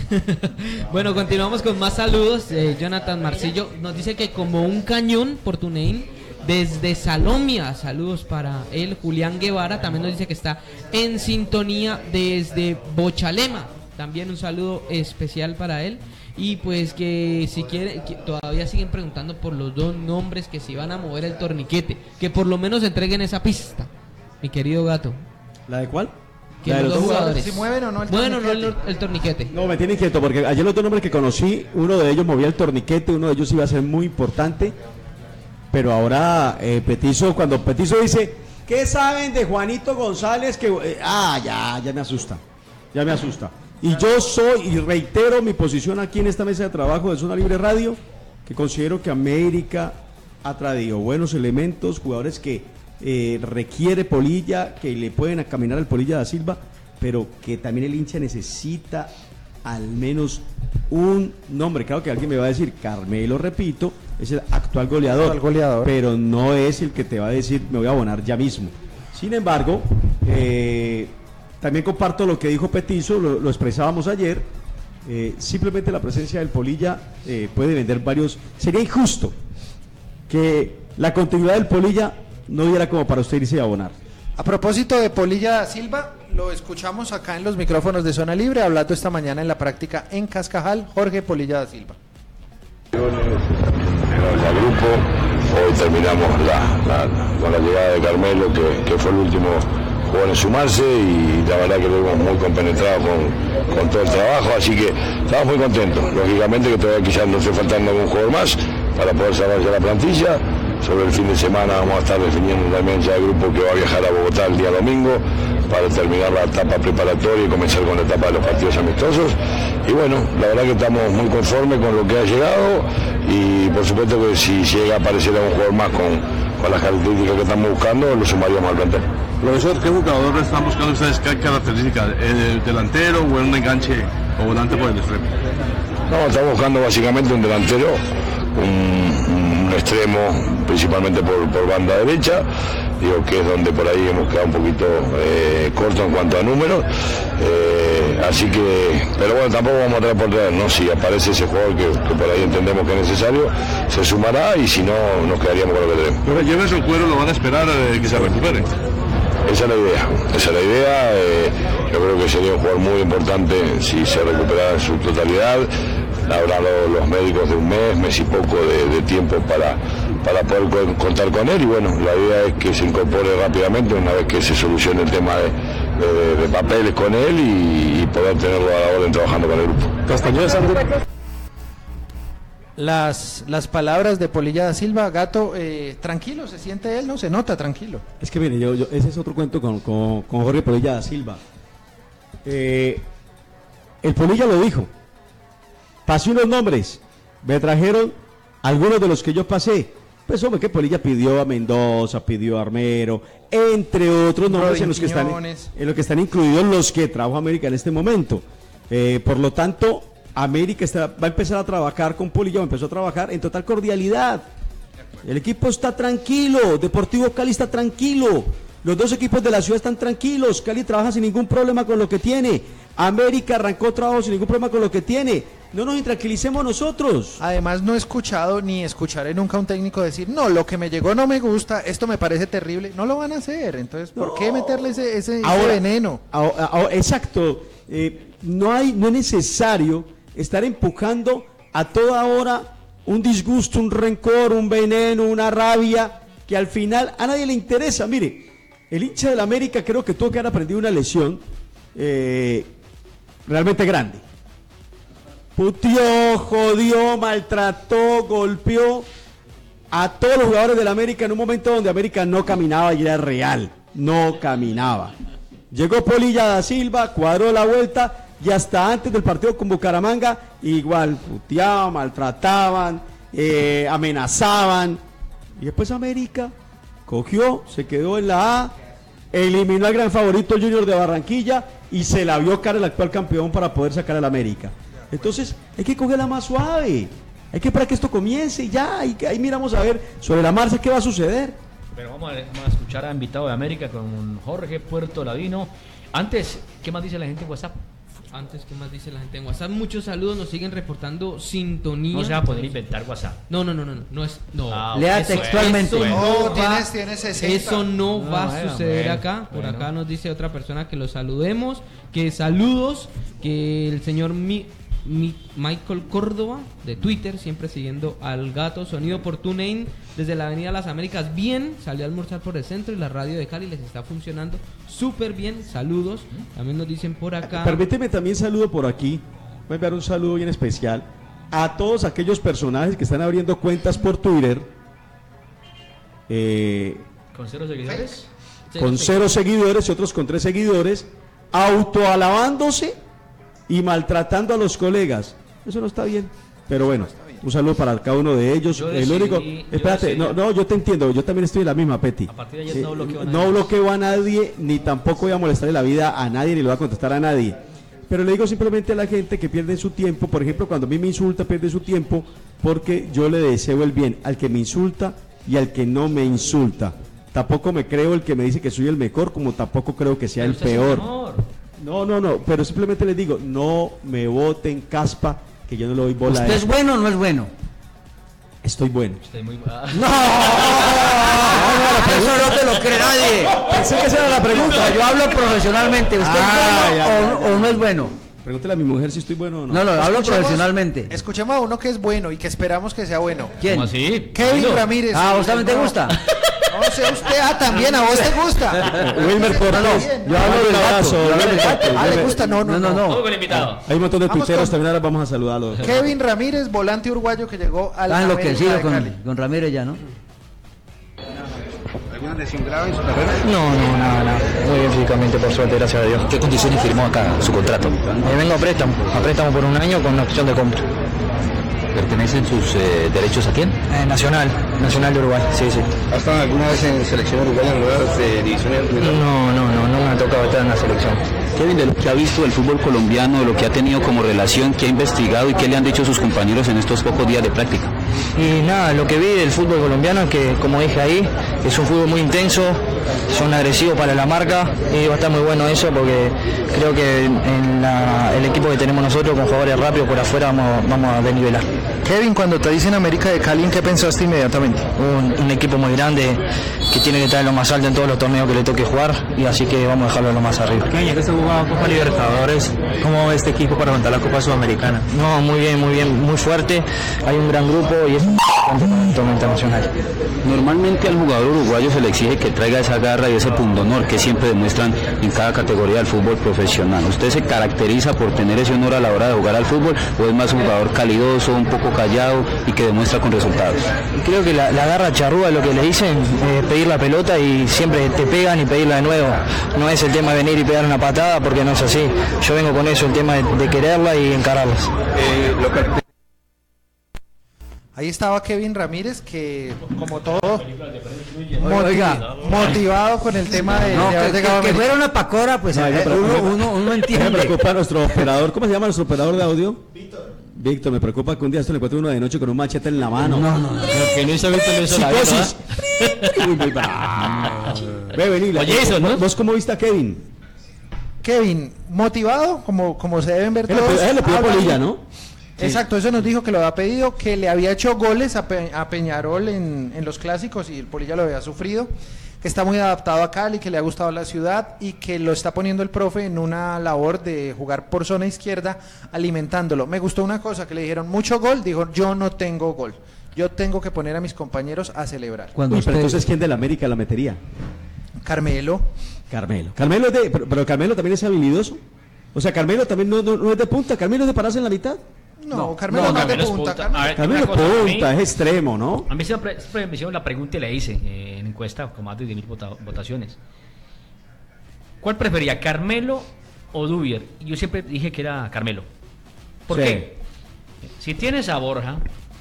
Bueno, continuamos con más saludos. Eh, Jonathan Marcillo nos dice que como un cañón por Tunein desde Salomia. Saludos para él. Julián Guevara también nos dice que está en sintonía desde Bochalema. También un saludo especial para él. Y pues que si quiere, que todavía siguen preguntando por los dos nombres que se van a mover el torniquete. Que por lo menos entreguen esa pista, mi querido gato. ¿La de cuál? Que La de los dos dos jugadores. Si mueven o no el Bueno, no torniquete. el, el torniquete. No, me tiene inquieto porque ayer los dos nombres que conocí, uno de ellos movía el torniquete, uno de ellos iba a ser muy importante, pero ahora eh, Petizo, cuando Petizo dice, ¿qué saben de Juanito González? Que eh, ah, ya, ya me asusta, ya me asusta. Y yo soy, y reitero mi posición aquí en esta mesa de trabajo de Zona Libre Radio, que considero que América ha traído buenos elementos, jugadores que eh, requiere Polilla, que le pueden caminar al Polilla da Silva, pero que también el hincha necesita al menos un nombre. Claro que alguien me va a decir, Carmelo, repito, es el actual goleador, Actual goleador. pero no es el que te va a decir, me voy a abonar ya mismo. Sin embargo, eh, también comparto lo que dijo Petizo, lo, lo expresábamos ayer, eh, simplemente la presencia del Polilla eh, puede vender varios. Sería injusto que la continuidad del Polilla no diera como para usted irse a abonar. A propósito de Polilla da Silva, lo escuchamos acá en los micrófonos de Zona Libre, hablando esta mañana en la práctica en Cascajal, Jorge Polilla da Silva. El grupo hoy terminamos la, la, con la llegada de Carmelo, que, que fue el último jugador en sumarse, y la verdad que lo vimos muy compenetrado con, con todo el trabajo, así que estamos muy contentos. Lógicamente que todavía quizás nos esté faltando algún jugador más para poder cerrar ya la plantilla. Sobre el fin de semana vamos a estar definiendo también ya el grupo que va a viajar a Bogotá el día domingo para terminar la etapa preparatoria y comenzar con la etapa de los partidos amistosos. Y bueno, la verdad que estamos muy conformes con lo que ha llegado, y por supuesto que si llega a aparecer algún jugador más con, con las características que estamos buscando, lo sumaríamos al plantel. Profesor, ¿qué jugador están buscando ustedes? ¿Qué características? ¿El delantero o un enganche o volante por el extremo? No, estamos buscando básicamente un delantero, un, un extremo, principalmente por, por banda derecha, digo que es donde por ahí hemos quedado un poquito eh, corto en cuanto a números, eh, así que, pero bueno, tampoco vamos a traer por traer, ¿no? Si aparece ese jugador que, que por ahí entendemos que es necesario, se sumará, y si no, nos quedaríamos con lo que tenemos. Pero lleven su cuero, lo van a esperar eh, que se recupere. Esa es la idea, esa es la idea, eh, yo creo que sería un jugador muy importante si se recuperara en su totalidad. Habrá los, los médicos de un mes, mes y poco de, de tiempo para, para poder contar con él, y bueno, la idea es que se incorpore rápidamente una vez que se solucione el tema de, de, de papeles con él, y, y poder tenerlo a la orden trabajando con el grupo. Castañeda. Las, las palabras de Polilla da Silva, Gato, eh, tranquilo, se siente él, no se nota tranquilo. Es que mire, yo, yo, ese es otro cuento con, con, con Jorge Polilla da Silva. Eh, el Polilla lo dijo. Pasé unos nombres, me trajeron algunos de los que yo pasé. Pues hombre, que Polilla pidió a Mendoza, pidió a Armero, entre otros nombres en los que están en los que están incluidos los que trabaja América en este momento. Eh, por lo tanto, América está, va a empezar a trabajar con Polilla, empezó a trabajar en total cordialidad. El equipo está tranquilo, Deportivo Cali está tranquilo, los dos equipos de la ciudad están tranquilos, Cali trabaja sin ningún problema con lo que tiene, América arrancó trabajo sin ningún problema con lo que tiene. No nos intranquilicemos nosotros. Además, no he escuchado ni escucharé nunca a un técnico decir, no, lo que me llegó no me gusta, esto me parece terrible. No lo van a hacer, entonces, ¿por no. qué meterle ese, ese, ahora, ese veneno? Ahora, ahora, exacto, eh, no, hay, no es necesario estar empujando a toda hora un disgusto, un rencor, un veneno, una rabia, que al final a nadie le interesa. Mire, el hincha del América creo que tuvo que haber aprendido una lección eh, realmente grande. Puteó, jodió, maltrató, golpeó a todos los jugadores del América en un momento donde América no caminaba y era real, no caminaba. Llegó Polilla da Silva, cuadró la vuelta, y hasta antes del partido con Bucaramanga igual puteaban, maltrataban, eh, amenazaban, y después América cogió, se quedó en la A, eliminó al gran favorito Junior de Barranquilla y se la vio cara el actual campeón para poder sacar al América. Entonces hay que cogerla más suave, hay que esperar que esto comience y ya, y ahí miramos a ver sobre la marcha qué va a suceder. Pero vamos a, vamos a escuchar a invitado de América con Jorge Puerto Ladino. Antes, ¿qué más dice la gente en WhatsApp? Antes, ¿qué más dice la gente en WhatsApp? Muchos saludos, nos siguen reportando sintonía. No se va a poder inventar WhatsApp. No, no, no, no, no, no es, no. Ah, Lea eso, textualmente. Eso no, oh, va, tienes, tienes sesenta. Eso no, no va bueno, a suceder bueno, acá. Por bueno. acá nos dice otra persona que lo saludemos, que saludos, que el señor Mi, Mi, Michael Córdoba de Twitter, siempre siguiendo al Gato, sonido por TuneIn desde la avenida Las Américas, bien, salió a almorzar por el centro y la radio de Cali les está funcionando súper bien, saludos. También nos dicen por acá. Permíteme también saludo por aquí, voy a enviar un saludo bien especial a todos aquellos personajes que están abriendo cuentas por Twitter eh, ¿Con cero seguidores? Con cero seguidores y otros con tres seguidores, autoalabándose y maltratando a los colegas. Eso no está bien, pero bueno, un saludo para cada uno de ellos. Yo el decidí, único, espérate, decidí, no, no, yo te entiendo, yo también estoy en la misma, Peti. A partir de ayer no bloqueo a nadie. No bloqueo a nadie, ni tampoco voy a molestarle la vida a nadie, ni le voy a contestar a nadie. Pero le digo simplemente a la gente que pierde su tiempo, por ejemplo, cuando a mí me insulta, pierde su tiempo, porque yo le deseo el bien al que me insulta y al que no me insulta. Tampoco me creo el que me dice que soy el mejor, como tampoco creo que sea el peor. No, no, no, pero simplemente les digo, no me voten caspa, que yo no le doy bola. ¿Usted es bueno o no es bueno? Estoy bueno. Estoy muy... ¡No! Eso no te lo cree nadie. Pensé que esa era la pregunta. Yo hablo profesionalmente. ¿Usted ah, es bueno o, o no es bueno? Pregúntale a mi mujer si estoy bueno o no. No, no, hablo Escuchemos- profesionalmente. Escuchemos a uno que es bueno y que esperamos que sea bueno. ¿Quién? ¿Cómo así? Kevin Bueno. Ramírez. Ah, ¿a vos también te No. gusta? No sé, usted, ah, también, a vos te gusta. Wilmer Porras. Yo hablo del Un gato. abrazo, Yo hablo del Wilmer. gato. Ah, le gusta, no, no, No, no, no. no. Todo con el invitado. Hay un montón de Vamos tuiteros, con- también ahora vamos a saludarlos. Kevin Ramírez, volante uruguayo que llegó al Está América enloquecido de Cali. con, con Ramírez ya, ¿no? ¿Alguna lesión grave en su carrera? No, no, nada, nada. Muy bien físicamente, por suerte, gracias a Dios. ¿Qué condiciones firmó acá su contrato? Eh, vengo a préstamo, a préstamo por un año con una opción de compra. ¿Pertenecen sus eh, derechos a quién? Eh, nacional, Nacional de Uruguay, sí, sí. ¿Ha estado alguna vez en selección uruguaya en nuevas de divisiones? No, no, no, no me ha tocado estar en la selección. Kevin, de lo que ha visto del fútbol colombiano, de lo que ha tenido como relación, ¿qué ha investigado y qué le han dicho sus compañeros en estos pocos días de práctica? Y nada, lo que vi del fútbol colombiano es que, como dije ahí, es un fútbol muy intenso, son agresivos para la marca y va a estar muy bueno eso porque creo que en la- el equipo que tenemos nosotros con jugadores rápidos por afuera vamos, vamos a desnivelar. Kevin, cuando te dicen América de Cali, ¿en qué pensaste inmediatamente? Un, un equipo muy grande que tiene que estar en lo más alto en todos los torneos que le toque jugar y así que vamos a dejarlo en lo más arriba. Ya que se jugaba Copa Libertadores, ¿cómo ve este equipo para montar la Copa Sudamericana? No, muy bien, muy bien, muy fuerte, hay un gran grupo y es importante para el torneo internacional. Normalmente al jugador uruguayo se le exige que traiga esa garra y ese pundonor que siempre demuestran en cada categoría del fútbol profesional. ¿Usted se caracteriza por tener ese honor a la hora de jugar al fútbol o es más un jugador calidoso, un poco callado y que demuestra con resultados? Creo que la, la garra charrúa es lo que le dicen, eh, pedir la pelota y siempre te pegan y pedirla de nuevo. No es el tema de venir y pegar una patada porque no es así. Yo vengo con eso, el tema de, de quererla y encararlas. Ahí estaba Kevin Ramírez, que como todo, Oiga. moti- motivado con el tema de, No, de haber que, llegado a que- que América. fuera una pacora, pues No, eh, me uno, preocupa- uno, uno Me entiende. preocupa nuestro operador. ¿Cómo se llama nuestro operador de audio? Víctor. Víctor, me preocupa que un día esto le encuentre uno de noche con un machete en la mano. No, no, no. Lo que no hizo Víctor lo hizo la Psicosis. vida, Uy, muy bravo. Ve, vení. la- Oye, eso, ¿no? ¿Vos cómo viste a Kevin? Kevin, motivado, como, como se deben ver Él le todos. pidió- él le pidió habla- polilla, ¿no? Exacto, eso nos dijo que lo había pedido, que le había hecho goles a, Pe- a Peñarol en, en los clásicos y el Polilla lo había sufrido, que está muy adaptado a Cali, que le ha gustado la ciudad y que lo está poniendo el profe en una labor de jugar por zona izquierda, alimentándolo. Me gustó una cosa, que le dijeron mucho gol, dijo yo no tengo gol, yo tengo que poner a mis compañeros a celebrar. Uy, pero entonces, ¿quién de la América la metería? Carmelo. Carmelo. Carmelo es de, pero, pero Carmelo también es habilidoso. O sea, Carmelo también no, no, no es de punta. Carmelo es de pararse en la mitad. No, Carmelo no, es de Carmelo es punta. punta. A ver, Carmelo una cosa, a mí- punta, es extremo, ¿no? A mí siempre, siempre me hicieron la pregunta y le hice eh, en encuesta con más de diez mil vota- votaciones. ¿Cuál prefería, Carmelo o Dubier? Y yo siempre dije que era Carmelo. ¿Por Sí. qué? Si tienes a Borja...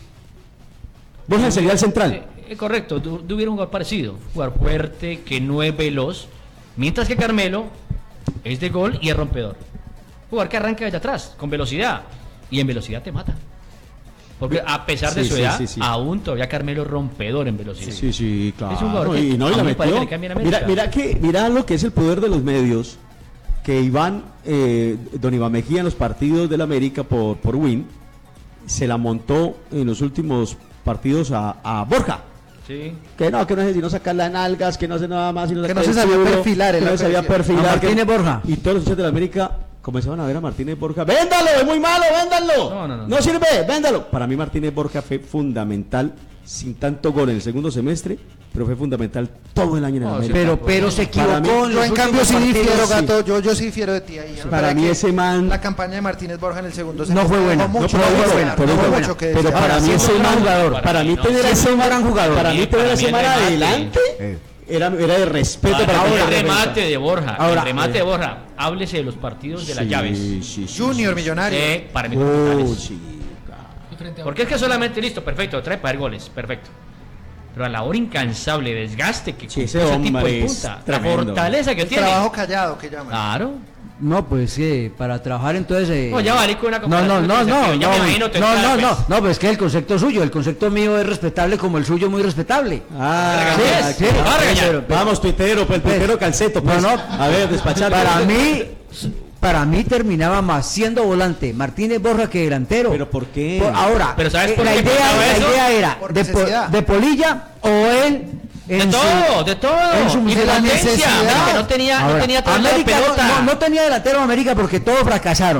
Borja sería el central. Eh, eh, correcto, Du- Dubier es un jugador parecido. Un jugador fuerte, que no es veloz. Mientras que Carmelo es de gol y es rompedor. Un jugador que arranca desde atrás, con velocidad. Y en velocidad te mata. Porque a pesar de Sí, su sí, edad, sí, sí. aún todavía Carmelo es rompedor en velocidad. Sí, sí, claro. Es un jugador No, que y no, y a la mí me parece metió. que le cambia en América. Mira, mira, que, mira lo que es el poder de los medios. Que Iván, eh, don Iván Mejía en los partidos del América por, por Win, se la montó en los últimos partidos a, a Borja. Sí. Que no, que no sé si no sacar las nalgas, que no sé nada más. Sino Que sacar no se el sabía culo, perfilar, que es no lo se que sabía decía. perfilar. A Martínez que- Borja. Y todos los hinchas de la América comenzaban a ver a Martínez Borja. ¡Véndalo! ¡Es muy malo! ¡Véndalo! No, no, no. No sirve, véndalo. Para mí Martínez Borja fue fundamental, sin tanto gol en el segundo semestre, pero fue fundamental todo el año en el No, América. Pero, pero se Para mí- equivocó en Yo los en cambio últimos sí partidos. difiero, sí. Gato, yo, yo sí difiero de ti ahí. Me Para parece mí que ese man- La campaña de Martínez Borja en el segundo No semestre fue buena. dejó mucho No, pero que fue desear, buena, pero dejó fue mucho buena. que Pero desear. para mí sí, ese un gran man, jugador. para mí No, tener sí, ese un gran jugador. para mí Sí, tener para ese mí man el remate. adelante era, era de respeto Ahora, para el la remate de Borja, Ahora, el remate eh, de Borja, háblese de los partidos de las Sí, llaves. sí, sí, Junior sí. Millonario. Eh, para mí Oh, fundamentales. sí. Y frente a- Porque es que solamente listo, perfecto, trae para goles, perfecto. Pero a la hora incansable, desgaste que Sí, con ese ese hombre tipo de es punta, la tremendo. fortaleza que El tiene. trabajo callado que llaman. Claro. No, pues que para trabajar entonces. eh, No, ya valí con una No, no, comparación no, que no, se- ya no, me imagino no, tu no, entrada, no, pues. no, pues que el concepto suyo, el concepto mío es respetable como el suyo muy respetable. Ah, Regañés. sí, Va a regañar. pero- Vamos, tuitero, pues el tuitero calceto, pues. No, no. A ver, despachar. Para mí, para mí terminaba más siendo volante Martínez Borja que delantero. ¿Pero por qué? Por- ahora, Pero ¿sabes eh, por la, qué idea, pasaba la eso? idea era Por de, po- necesidad. de Polilla o él. De en su- todo, de todo. en su Y de la potencia, necesidad. América no tenía, no Ahora, tenía todo el lado de América no- pelota. no, no tenía delantero América porque todos fracasaron.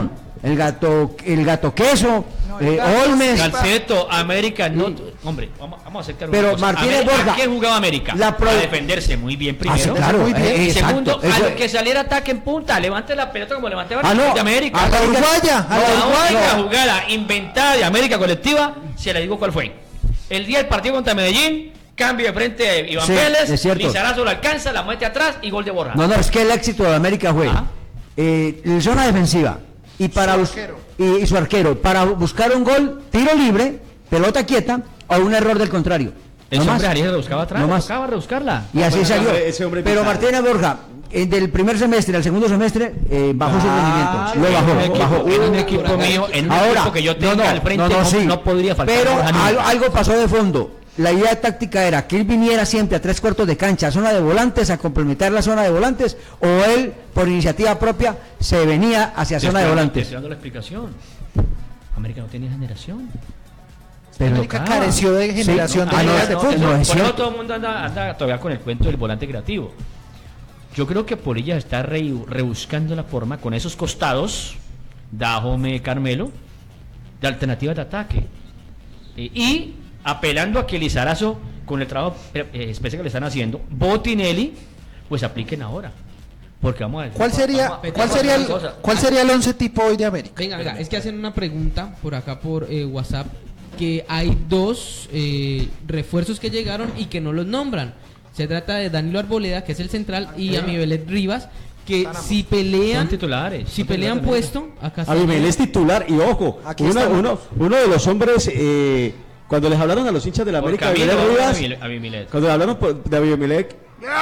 el gato, el gato queso, eh, Olmes. Calceto, América, no, hombre, vamos, vamos a aceptar una Pero cosa. Martínez América, Borja, ¿a qué jugaba América? la pro- a defenderse muy bien primero. Ah, sí, claro, muy bien. eh, Y exacto, segundo, eso- a lo que saliera ataque en punta, levante la pelota como levantaban Ah, no, de América. a la uruguaya, a la la uruguaya. única jugada inventada de América colectiva, se la digo cuál fue. El día del partido contra Medellín, cambio de frente de Iván Sí, Vélez, es cierto. Lizarazo lo alcanza, la mete atrás y gol de Borja. No, no, es que el éxito de América fue eh, en zona defensiva y para bus- y, y su arquero para buscar un gol, tiro libre, pelota quieta o un error del contrario. El No hombre más. Ariel buscaba atrás, No más. buscaba rebuscarla. Y así Bueno, salió. ese hombre- ese hombre Pero picado. Martínez Borja, eh, del primer semestre al segundo semestre, eh, bajó su Ah, rendimiento. Lo en bajó, un equipo- bajó. en un equipo mío, en un Ahora, equipo que yo tenga no, no, al frente, no, no, no- sí. no podría faltar Pero Borja nunca. algo, algo pasó de fondo. La idea táctica era que él viniera siempre a tres cuartos de cancha, a zona de volantes, a complementar la zona de volantes, o él, por iniciativa propia, se venía hacia Te zona de estoy- te volantes. estoy dando la explicación. América no tenía generación. Pero- América tocaba. careció de generación de ah, líneas de no, fútbol. no, No, es por eso cierto. todo el mundo anda, anda todavía con el cuento del volante creativo. Yo creo que Polilla está re- rebuscando la forma con esos costados, Dajome, Carmelo, de alternativas de ataque. Eh, y apelando a que Lizarazo, con el trabajo eh, especial que le están haciendo, Botinelli, pues apliquen ahora. Porque vamos a ver. ¿Cuál sería, vamos a- cuál sería el, cosa. cuál sería el once tipo hoy de América? Venga, venga, es que hacen una pregunta por acá por eh, WhatsApp que hay dos eh, refuerzos que llegaron y que no los nombran. Se trata de Danilo Arboleda, que es el central, y Amibelet Rivas, que si pelean Son titulares. si son pelean titulares. puesto, acá Abimel es titular y ojo, Aquí uno, está. uno, uno de los hombres, eh, cuando les hablaron a los hinchas de la Porque América, Camilo Abimel va a Rivas, Abimel- Abimilet. cuando le hablaron por- de Abimel,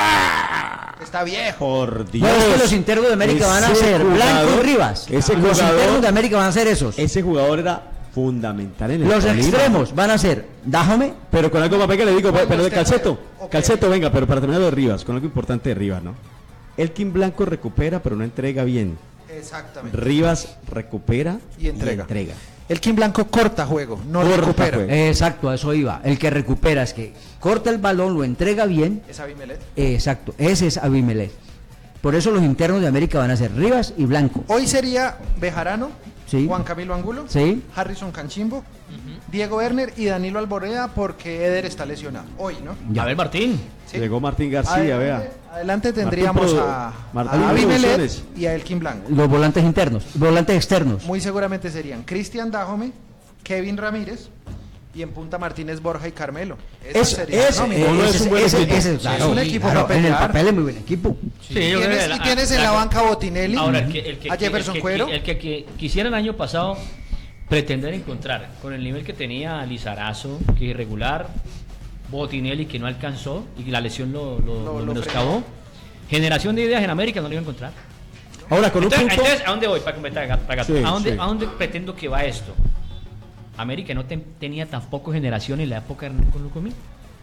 Está viejo. por Dios. No, es que los internos de América van a ese ser Blanco jugador- y Rivas. Ese los jugador- internos de América van a ser esos. Ese jugador era fundamental en el Los Tolima. extremos van a ser Dajome, Pero con algo más que le digo, Juan pero de Esteban. Calceto, Ok. Calceto, venga, pero para terminar lo de Rivas, con algo importante de Rivas, ¿no? Elkin Blanco recupera, pero no entrega bien. Exactamente. Rivas recupera Y entrega. entrega. El Kim Blanco corta juego, no Corta recupera. juego. exacto, a eso iba. El que recupera es que corta el balón, lo entrega bien. Es Abimelet. Eh, exacto, ese es Abimelech. Por eso los internos de América van a ser Rivas y Blanco. Hoy sería Bejarano, Sí. Juan Camilo Angulo, Sí. Harrison Canchimbo, Diego Werner y Danilo Alboreda porque Eder está lesionado. Hoy, ¿no? A ver, Martín. Sí. Llegó Martín García, Adelante, vea. adelante tendríamos Martín a, Produ- Martín a Abimelet Producciones. y a Elkin Blanco. Los volantes internos, volantes externos. Muy seguramente serían Cristian Dajome, Kevin Ramírez y en punta Martínez Borja y Carmelo. Esa Es- sería es- la nómina. uno es un buen ese- equipo. ese- Sí, claro, es un equipo claro, para en el pelear. papel es muy buen equipo. Sí, yo creo ¿Tienes- que y tienes en la banca a Botinelli, Ahora, el que, el que- a Jefferson el que- Cuero. el que, que quisiera el año pasado pretender encontrar con el nivel que tenía Lizarazo, que es irregular, Botinelli, que no alcanzó y la lesión lo, lo, Lo- lo lo menoscabó. Generación de ideas en América no lo iba a encontrar. Ahora, con un Entonces, punto... entonces, ¿a dónde voy? Para completar, para- Sí, ¿a, dónde, sí. ¿A dónde pretendo que va esto? América no ten- tenía tampoco generación en la época de Hernán con Lucumí.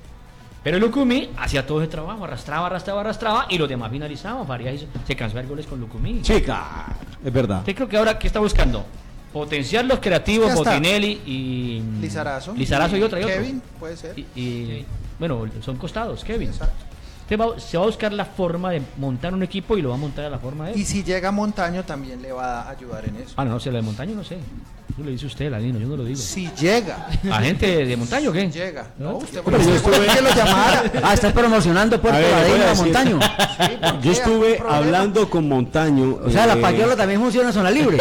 Pero Lucumí hacía todo ese trabajo, arrastraba, arrastraba, arrastraba y los demás finalizaban. Farías hizo- se cansó de ver goles con Lucumí. Sí, claro, es verdad. Usted creo que ahora, ¿qué está buscando? Potenciar los creativos, Ya está. Botinelli y... Lizarazo. Lizarazo y otra y otro. Kevin, puede ser. Y, y- bueno, son costados, Kevin. Exacto. Usted va- se va a buscar la forma de montar un equipo y lo va a montar a la forma de él. Y si llega Montaño también le va a ayudar en eso. Ah, no, no sé, lo de Montaño no sé. Eso le dice usted, Ladino, yo no lo digo. Si llega. ¿A gente de Montaño o qué? Llega. No, usted, Pero yo usted estuve- que lo llamara. Ah, está promocionando Puerto A ver, le voy Ladino a a decir- Montaño. ¿por Yo qué? estuve ¿Algún problema? hablando con Montaño. O sea, la eh, payola también funciona en zona libre.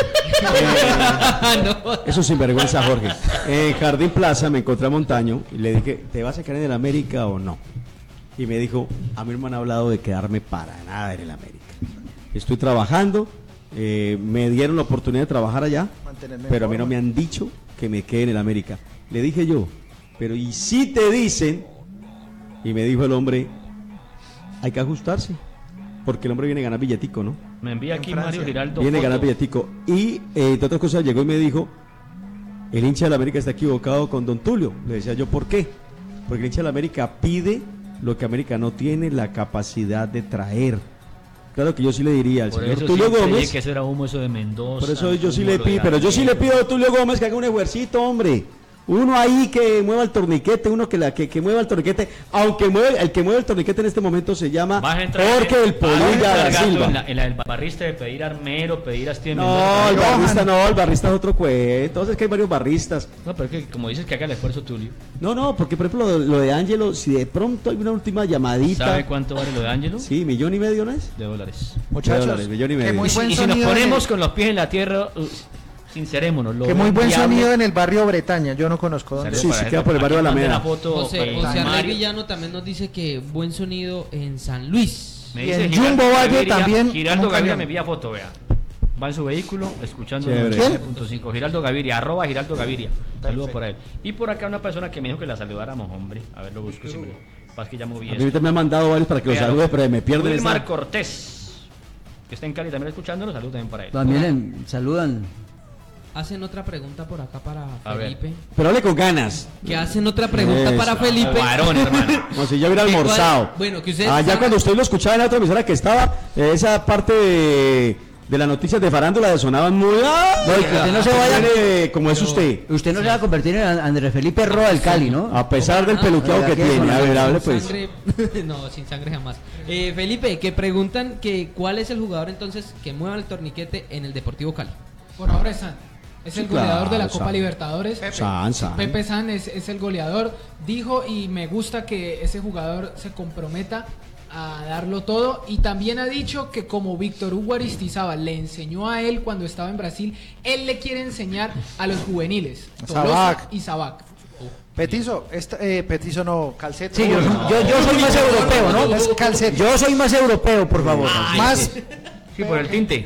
Eso sinvergüenza, Jorge. En Jardín Plaza me encontré a Montaño y le dije, ¿te vas a quedar en el América o no? Y me dijo, a mí no me han hablado de quedarme para nada en el América. Estoy trabajando, eh, me dieron la oportunidad de trabajar allá, Mantenerme en pero a mí no forma. me han dicho que me quede en el América. Le dije yo, pero ¿y si te dicen? Y me dijo el hombre, hay que ajustarse, porque el hombre viene a ganar billetico, ¿no? Me envía En aquí Francia. Mario Giraldo. Viene a ganar foto. billetico. Y, eh, entre otras cosas, llegó y me dijo, el hincha de la América está equivocado con Don Tulio. Le decía yo, ¿por qué? Porque el hincha de la América pide lo que América no tiene la capacidad de traer. Claro que yo sí le diría al Por señor eso Tulio siempre dije Gómez, que eso era humo, eso de Mendoza. por eso yo sí humo le lo pido, de pero yo sí le Armenia. pido a Tulio Gómez que haga un ejercito, hombre. Uno ahí que mueva el torniquete, uno que la que, que mueva el torniquete, aunque mueve, el que mueve el torniquete en este momento se llama Jorge el Polilla da Silva. En la, en la del barrista de pedir armero, pedir a Steven No, Mendoza, el pedir- barrista no, el barrista es otro cuento. Entonces que hay varios barristas. No, pero es que como dices que haga el esfuerzo Tulio. No, no, porque por ejemplo lo, lo de Ángelo, si de pronto hay una última llamadita. ¿Sabe cuánto vale lo de Ángelo? Sí, millón y medio, ¿no es? De dólares. Muchachos, de dólares, millón y medio. Y si, y si nos ponemos con los pies en la tierra, uh, sincerémonos. Lo Que muy buen diablo- sonido en el barrio Bretaña, yo no conozco dónde. Sí, sí, queda por el barrio Alameda. José, eh, José Arrey Mario. Villano también nos dice que buen sonido en San Luis. Me Y dice en Giraldo Jumbo Valle Gaviria- también, Giraldo como Gaviria cañón. me envía foto, vea. Va en su vehículo escuchando Chévere. noventa y nueve punto cinco. Giraldo Gaviria, arroba Giraldo Gaviria. Saludos Perfecto. por él. Y por acá una persona que me dijo que la saludáramos, hombre. A ver, lo busco siempre. Pasa que ya moví A mí eso. ahorita me han mandado varios para que los Véalo. salude, pero me pierden Wilmar esa. Cortés, que está en Cali también escuchándonos, saludos también para él. También en- saludan. Hacen otra pregunta por acá para A ver. Felipe. Pero hable con ganas. Que hacen otra pregunta Eso. para Felipe. Varón, hermano. Como si yo hubiera ¿Y cuál- almorzado. Bueno, que ustedes Allá saben- cuando usted lo escuchaba en la otra emisora que estaba, eh, esa parte de, de las noticias de farándula sonaban muy... ¡Ah! No, y que usted no se vaya- Viene como es usted. Usted no se va a convertir en Andrés Felipe Roa del Cali, ¿no? A pesar del peluqueado que Aquí es tiene. con A ver, la- hable Sin pues. sangre- no, sin sangre jamás. Eh, Felipe, que preguntan que cuál es el jugador entonces que mueva el torniquete en el Deportivo Cali. Por ahora es San. Es Sí, el goleador de la claro, Copa San. Libertadores. San, San. Pepe San es, es el goleador. Dijo y me gusta que ese jugador se comprometa a darlo todo. Y también ha dicho que como Víctor Hugo Aristizábal le enseñó a él cuando estaba en Brasil, él le quiere enseñar a los juveniles. Tolosa Sabac. y Sabac. Petizo, esta, eh, Petizo no, Calceto. Sí, yo, No. yo, yo soy más europeo, ¿no? Es Calceto. Yo soy más europeo, por favor. Más Sí, por el tinte.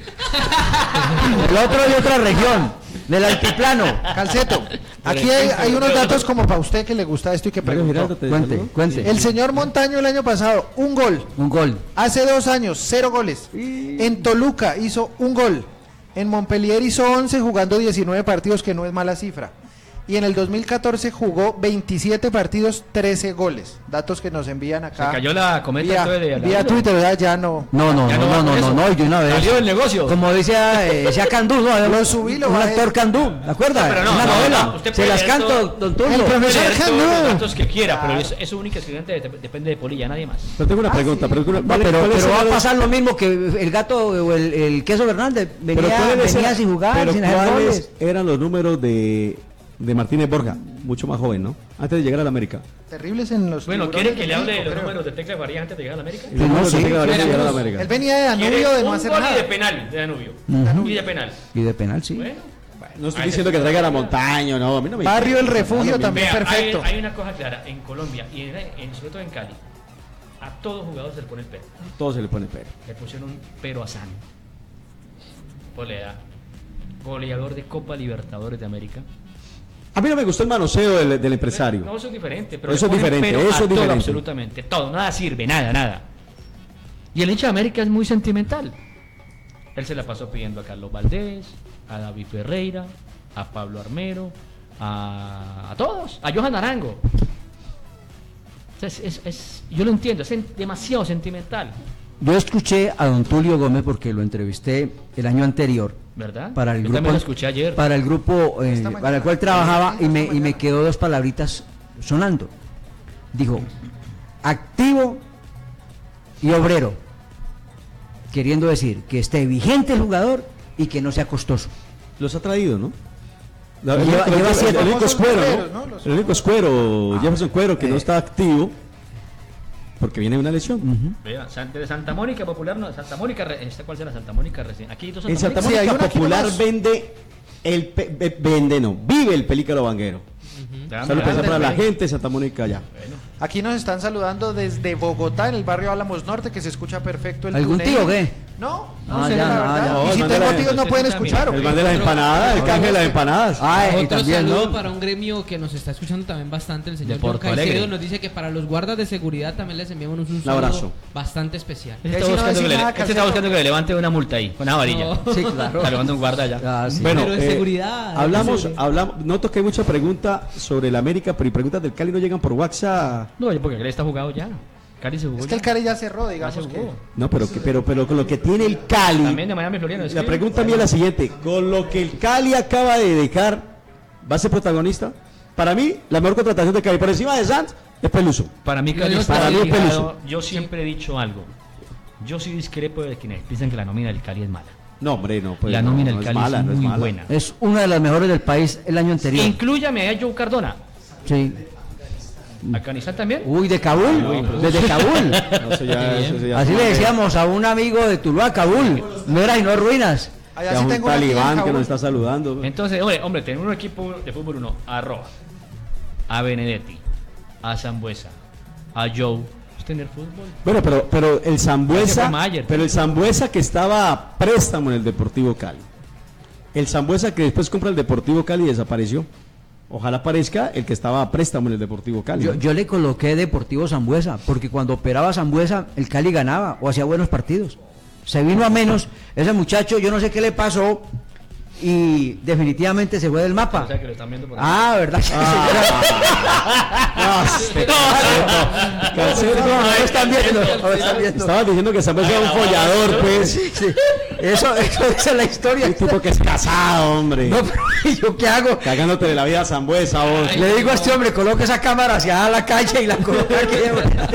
El otro de otra región, del altiplano. Calceto. Aquí hay, hay unos datos como para usted que le gusta esto y que Mario preguntó. Giraldo, ¿te Cuente, saludó? cuente. El señor Montaño el año pasado, un gol. Un gol. Hace dos años, cero goles. En Toluca hizo un gol. En Montpellier hizo once jugando diecinueve partidos, que no es mala cifra. Y en el dos mil catorce jugó veintisiete partidos, trece goles. Datos que nos envían acá. Se cayó la cometa Vía, entonces de vía Alejandro. Twitter, ¿verdad? Ya no. No, no, Ya no, no no, va no, con no, eso. no, y de una vez. Salió del negocio. Como decía, eh, decía Candú, ¿no? Lo subí, lo Un bajé. actor Candú, ¿de acuerdas? No, pero no, Una no, novela. no, usted Se puede las leer canto, todo- don El Tulio. profesor Puede leer todos Candú. los datos que quiera, pero es, es su única estudiante, dep- depende de Polilla, nadie más. Pero tengo una pregunta. pero, No, ¿cuál- pero, cuál es pero va a el- pasar lo mismo que el gato o el, el queso Fernández. Venía, pero ¿cuáles venía eran- sin jugar, pero sin hacer ¿cuáles goles. eran los números de, de Martínez Borja? Mucho más joven, ¿no? Antes de llegar a la América. Terribles en los. Bueno, tiburones ¿quiere que de le hable de México, los creo. números de Tecla Faría antes de llegar a la América? Los números de sí. Tecla Varela Mira, llegar a la Cruz. América. Él venía de Danubio Quiere de no un hacer gol y nada. de penal de Danubio. Ujú. Y de penal. Y de penal, sí. Bueno, No estoy ahí diciendo se- que traiga a Montaño, no, a mí no me Barrio El interesa. Refugio No, no, también. Vea, perfecto. Hay, hay una cosa clara, en Colombia y en, en- sobre todo en Cali, a todo jugador se le pone el pero. Todo se le pone pero. Le pusieron un pero a San. Por la edad. Goleador de Copa Libertadores de América. A mí no me gustó el manoseo del, del empresario. No, eso es diferente. Pero Eso le es ponen diferente, pero eso a es todo, diferente. absolutamente. Todo, nada sirve, nada, nada. Y el hincha de América es muy sentimental. Él se la pasó pidiendo a Carlos Valdés, a David Ferreira, a Pablo Armero, a, a todos, a Johan Arango. O sea, es, es- es- yo lo entiendo, es sen- demasiado sentimental, Yo escuché a don Tulio Gómez porque lo entrevisté el año anterior ¿verdad? para el Yo grupo también lo escuché ayer. para el grupo eh, Esta mañana. para el cual trabajaba Sí, y me esta y me mañana. quedó dos palabritas sonando. Dijo, activo y obrero. Queriendo decir que esté vigente el jugador y que no sea costoso. Los ha traído, ¿no? La- Lleva- el, único- lleva el- siete. el único Famosos escuero, guerreros, ¿no? ¿no? Los- El único escuero, Jefferson Cuero, que no Eh. está activo porque viene de una lesión. Ujú. Vea, San- de Santa Mónica Popular, no, Santa Mónica, Re- ¿esta cuál será? Santa Mónica recién. Aquí hay dos En Santa Mónica. Sí, hay Mónica una aquí Popular nomás. vende el pe- ve- vende no, vive el pelícano vanguero. Ya, Solo mira, pensar para la América. gente de Santa Mónica ya. Bueno. Aquí nos están saludando desde Bogotá, en el barrio Álamos Norte, que se escucha perfecto el ¿Algún túnez. tío o qué? No, no Ah, sé, ya, la ah, verdad. ya. No, y el si man de tengo la- tíos no pueden usted escuchar, ¿o El qué? man de las empanadas, el canje de las empanadas. Ah, eh, y Otro también, saludo ¿no? para un gremio que nos está escuchando también bastante, el señor De John Porto Caicedo Alegre. nos dice que para los guardas de seguridad también les enviamos un saludo abrazo. bastante especial. Este Ya está, si no buscando decís que le, nada, este está Calcedo. buscando que le levante una multa ahí, con una varilla. No. Sí, claro. Está levantando un guarda ya. Ah, sí. Bueno, Pero de eh, seguridad, de hablamos, seguridad. hablamos, noto que hay mucha pregunta sobre el América, pero y preguntas del Cali no llegan por WhatsApp. No, porque Cali está jugado ya. Cali se jugó Es que ya. el Cali ya cerró, Ya digamos se que. jugó. No, pero que, pero, pero con lo que tiene el Cali. También de Miami Floriano. es La que- pregunta mía es la siguiente: con lo que el Cali acaba de dejar, ¿va a ser protagonista? para mí, la mejor contratación de Cali por encima de Sanz es Peluso. Para mí, Cali Para está mí es ligado. Peluso. Yo siempre he dicho algo. Yo sí discrepo de quienes piensan que la nómina del Cali es mala. No, hombre, no. Pues la no, nómina no del es Cali mala, es no es muy mala. buena. Es una de las mejores del país el año anterior. Inclúyame a Joe Cardona. Sí. ¿A Canizal también? Uy, de Kabul, Uy, pues. desde Kabul. No, eso ya- eso ya- Así le decíamos a un amigo de Tuluá, Kabul. No era y no ruinas. Ya un talibán que nos está saludando. Entonces, hombre, hombre, tener un equipo de fútbol uno a Roa, a Benedetti, a Sambuesa, a Joe, es tener fútbol. Bueno, pero, pero el Gracias Sambuesa, a Mayer. pero el Sambuesa que estaba a préstamo en el Deportivo Cali. El Sambuesa que después compra el Deportivo Cali y desapareció. Ojalá aparezca el que estaba a préstamo en el Deportivo Cali. Yo, yo le coloqué Deportivo Sambuesa, porque cuando operaba Sambuesa, el Cali ganaba o hacía buenos partidos. Se vino a menos, ese muchacho, yo no sé qué le pasó, y definitivamente se fue del mapa. O sea, que lo están viendo por ahí. Ah, ¿verdad? Ah, Calceto, no, no lo están viendo, no lo están viendo. Estabas diciendo que Sambuesa era un follador, pues. Sí, sí. Eso, eso es la historia. Un tipo que es casado, hombre. No, pero ¿yo qué hago? Cagándote de la vida a Sambuesa, vos. Le digo a este hombre, coloque esa cámara hacia la calle y la coloca aquí de frente.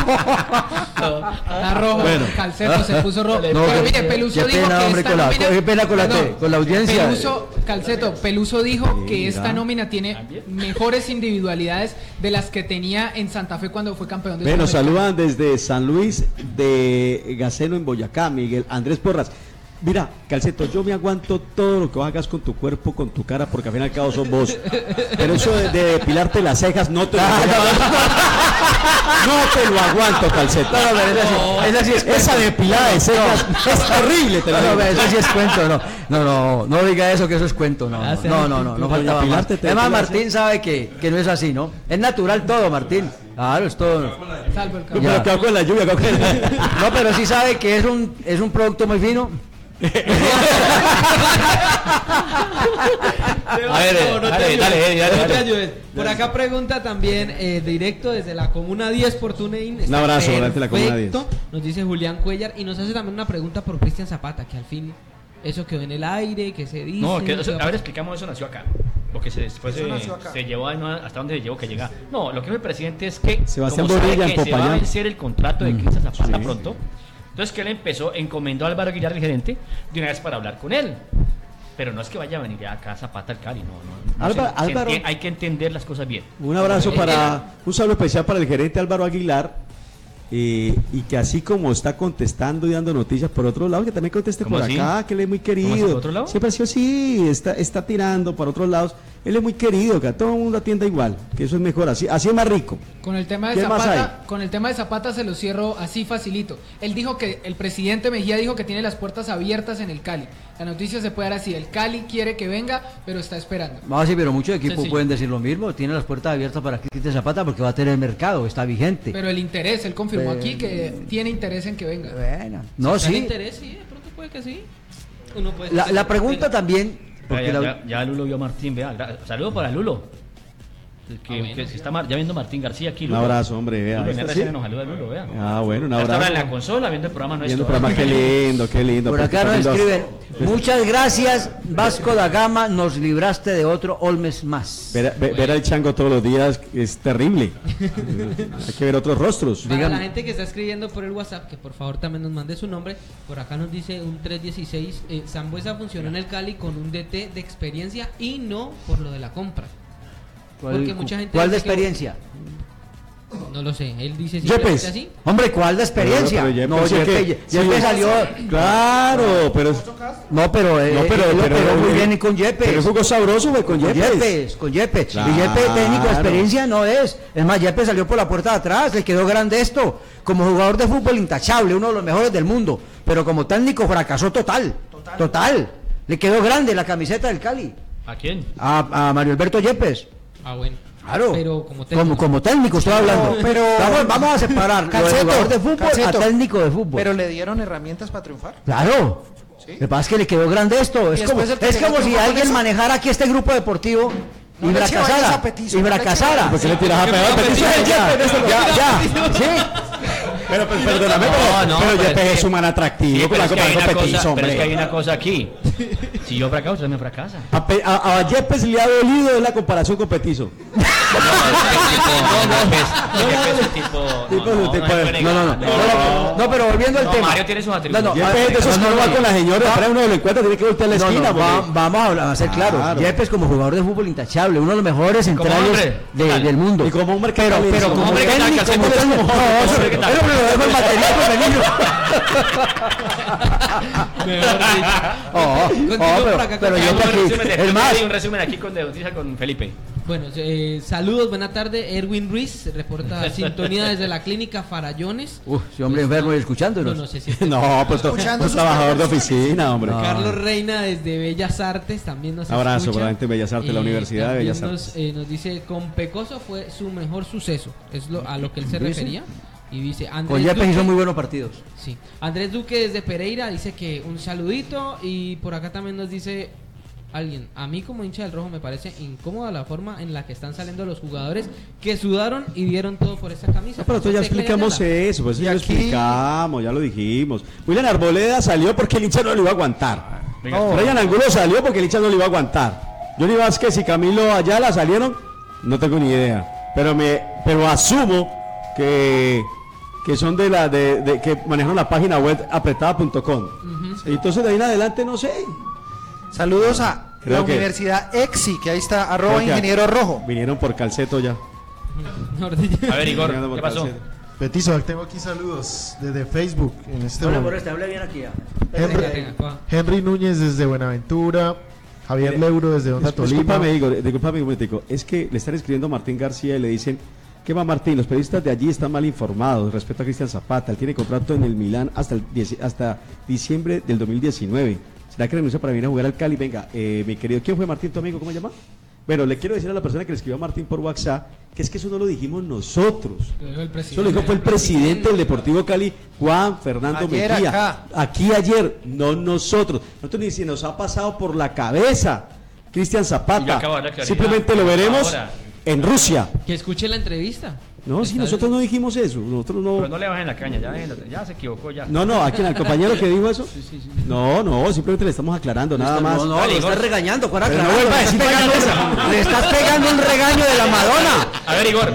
Está rojo, Bueno. Calceto se puso rojo. No, Pero qué- mire, Peluso qué dijo pena, que hombre, esta con la- nómina... qué pena con la Perdón, te- con la audiencia. Peluso, Calceto, Peluso dijo que Mira. esta nómina tiene mejores individualidades de las que tenía en Santa Fe cuando fue campeón de Bueno, nos Sudamericana. saludan desde San Luis de Gaceno en Boyacá, Miguel Andrés Porras. Mira, Calceto, yo me aguanto todo lo que hagas con tu cuerpo, con tu cara, porque al fin y al cabo sos vos. Pero eso de, de depilarte las cejas no te lo, no te lo aguanto, Calceto. No, no, pero esa sí- esa sí es cuento. Esa depilada de cejas es terrible, te lo No, no, digo. pero eso sí es cuento, no. No, no, no diga eso, que eso es cuento, no. Ah, No, no, no, no faltaba más. Depilarte, te Además, depilas, Martín sabe que, que no es así, ¿no? Es natural todo, Martín. Claro, es todo. Salvo el No, campeón. pero que hago con la lluvia, que hago con la- No, pero sí sabe que es un, es un producto muy fino. A ver, No, no te dale, ayudes, dale, dale, dale, no te dale. ayudes. Por acá pregunta también eh, directo desde la Comuna diez por TuneIn. Está Un abrazo, adelante de la Comuna perfecto. Nos dice Julián Cuellar y nos hace también una pregunta por Cristian Zapata, que al fin eso quedó en el aire, que se dice. No, que, no eso- se va a ver, explicamos, eso nació acá. Porque se, después Eso se, nació acá. se llevó a- no, hasta donde se llevó que llega. No, lo que dijo el presidente es que Sebastián como sabe Borilla en que se va a Popayán. vencer el contrato de Cristian Zapata sí. pronto, entonces que él empezó, encomendó a Álvaro Aguilar, el gerente, de una vez para hablar con él. Pero no es que vaya a venir ya acá a Zapata al Cali, no, no. no Álvaro- se- se Álvaro- enti- hay que entender las cosas bien. Un abrazo Eh, para, un saludo especial para el gerente Álvaro Aguilar, eh, y que así como está contestando y dando noticias por otro lado, que también conteste ¿Cómo por así? acá, que él es muy ¿Cómo así, querido. por otro lado? Siempre ha sido así, está, está tirando para otros lados. Él es muy querido, que a todo el mundo atienda igual, que eso es mejor, así, así es más rico. Con el tema de ¿Qué más Zapata, con el tema de Zapata se lo cierro así facilito. Él dijo que el presidente Mejía dijo que tiene las puertas abiertas en el Cali. La noticia se puede dar así, el Cali quiere que venga, pero está esperando. No, sí, pero muchos equipos Sencillo. pueden decir lo mismo. Tiene las puertas abiertas para Cristian Zapata porque va a tener mercado, está vigente. Pero el interés, él confirmó Pero- aquí que tiene interés en que venga. Bueno, no, Si está en sí. interés, sí, de pronto puede que sí. Uno puede La, ser la que pregunta tenga. también. Ya, Porque ya, la- ya, ya Lulo vio a Martín, vea. gra- Saludo para Lulo. Que, que se está mar- ya viendo Martín García aquí. Un Lulo. abrazo, hombre, vea. Lulo, en ¿Esto R C N sí? nos saluda Lulo, vea. Ah, bueno, un Ya está ahora abrazo. en la consola viendo el programa nuestro. Viendo el programa, qué lindo, qué lindo. Por porque acá nos están viendo- escriben, muchas gracias Vasco da Gama, nos libraste de otro Olmes más. Ver, ver- ver al chango todos los días es terrible. Hay que ver otros rostros. Para Dígame. la gente que está escribiendo por el WhatsApp, que por favor también nos mande su nombre, por acá nos dice un tres dieciséis, eh, Sambuesa funcionó en el Cali con un D T de experiencia y no por lo de la compra. ¿Cuál, Porque mucha gente ¿cuál de dice que- experiencia? No lo sé, él dice Yepes. simplemente así. Hombre, ¿cuál de experiencia? Pero Yepes No, sí Yepes, que- Yepes sí, salió. Claro, pero es- No, pero, eh, No, pero- él lo pero- pegó muy pero- bien con Yepes. pero el jugo sabroso fue con Con Yepes. Yepes, con Yepes. Claro. Y Yepes técnico de experiencia no es. Es más, Yepes salió por la puerta de atrás, le quedó grande esto. Como jugador de fútbol intachable, uno de los mejores del mundo. Pero como técnico fracasó total. Total. Le quedó grande la camiseta del Cali. ¿A quién? A, a Mario Alberto Yepes. Ah, bueno. Claro. Pero como técnico. Como, como técnico estoy hablando. No, pero- vamos, vamos a separar lo de Calceto, jugador de fútbol Calceto. a técnico de fútbol. Pero le dieron herramientas para triunfar. Claro. Sí. Lo que pasa es que le quedó grande esto. Es Y como, después el que es llegó como si triunfó con alguien eso. manejara aquí este grupo deportivo y No le eche vayas fracasara. a Petizo, Y no le eche fracasara. vayas. ¿Por qué le tiras a pegar a Petizo? Ya, ya, ya. Sí. Pero, pero perdóname, pero, no, pero pero Yepes es es que- un man atractivo Sí, con pero, la es que copa hay de una Petizo, cosa, pero es hombre. que hay una cosa aquí. Si yo fracaso, usted me fracasa. A, Pe- a, a Yepes le ha dolido es la comparación con Petizo. No, no, no, no, no, pero volviendo al No, tema. Mario tiene sus atributos. No, no, Yepes a ver, es de esos no, que no, no va no. con la señora, Va- para uno lo encuentra, tiene que voltear la No, no, esquina. va- porque- vamos a, hablar- a ser claros. Claro. Yepes como jugador de fútbol intachable, uno de los mejores Como centrales hombre, de- ¿qué tal? del mundo. Y como hombre que pero, tal, pero como como hombre que tal, técnico, que hace como mucho técnico, como no, hombre eso- que tal. eso me lo dejo en batería femenino. Mejor dicho. Oh, Continúo oh, pero- por acá pero con- yo Un aquí- resumen de- es más, un resumen aquí con de noticia con Felipe. Bueno, eh, saludos, buena tarde. Erwin Ruiz reporta sintonía desde la clínica Farallones. Uf, ese hombre enfermo y escuchándonos. No, no sé si No, pues to- Escuchando un sus trabajador de temas. oficina, hombre. No. Carlos Reina desde Bellas Artes también nos Abrazo escucha. para la gente de Bellas Artes, la Universidad de también Bellas nos, Artes. eh, nos dice, con Pecoso fue su mejor suceso, es lo, a lo que él se ¿Dice? refería. Y dice, Con Andrés Yepes Duque- hizo muy buenos partidos. Sí. Andrés Duque desde Pereira dice que un saludito, y por acá también nos dice alguien, a mí como hincha del Rojo me parece incómoda la forma en la que están saliendo los jugadores que sudaron y dieron todo por esa camisa. Pero nosotros ya ¿Usted cree, explicamos Ayala? eso, pues eso Y ya lo aquí- explicamos, ya lo dijimos. William Arboleda salió porque el hincha no lo iba a aguantar. Venga, No, Brian Angulo salió porque el hincha no lo iba a aguantar. Johnny Vázquez y Camilo Ayala salieron, no tengo ni idea. Pero me, pero asumo que, que son de la de, de- que manejan la página web apretada punto com. Y entonces de ahí en adelante no sé. Saludos a Creo la que- Universidad EXI, que ahí está, arroba Creo que ingeniero rojo. Vinieron por calceto ya. A ver, Igor, Vinieron por ¿qué pasó? calceto. Petizo, tengo aquí saludos desde Facebook en este Hola, momento. por este, hable bien aquí ya. Henry, Venga, venga, coja. Henry Núñez desde Buenaventura, Javier Leuro desde Onda Tolima. Discúlpame, Igor, discúlpame un momentico. Es que le están escribiendo a Martín García y le dicen, ¿qué va Martín? Los periodistas de allí están mal informados respecto a Cristian Zapata. Él tiene contrato en el Milán hasta el diez hasta diciembre del dos mil diecinueve. ¿Será que renuncia para venir a jugar al Cali? Venga, eh, mi querido, ¿quién fue Martín, tu amigo? ¿Cómo se llama? Bueno, le quiero decir a la persona que le escribió a Martín por WhatsApp que es que eso no lo dijimos nosotros. Lo dijo el presidente. Eso lo dijo fue el presidente del Deportivo Cali, Juan Fernando Ayer Mejía. acá. Aquí ayer, no nosotros. Nosotros ni si nos ha pasado por la cabeza Cristian Y ya Zapata. acabo de dar la claridad. Simplemente lo veremos Ahora. en Rusia. Que escuche la entrevista. No, si nosotros no dijimos eso. Nosotros Pero no. no le bajen la caña, ya, déjenlo, ya se equivocó ya. No, no, ¿a quién? ¿Al compañero que dijo eso? No, no, simplemente le estamos aclarando, nada más. No, no, Dale, lo Igor. estás regañando, ¿cuál Pero no aclarando? vuelva a Le decir estás vainas pegando- esas. Le estás pegando un regaño de la Madonna. A ver, Igor.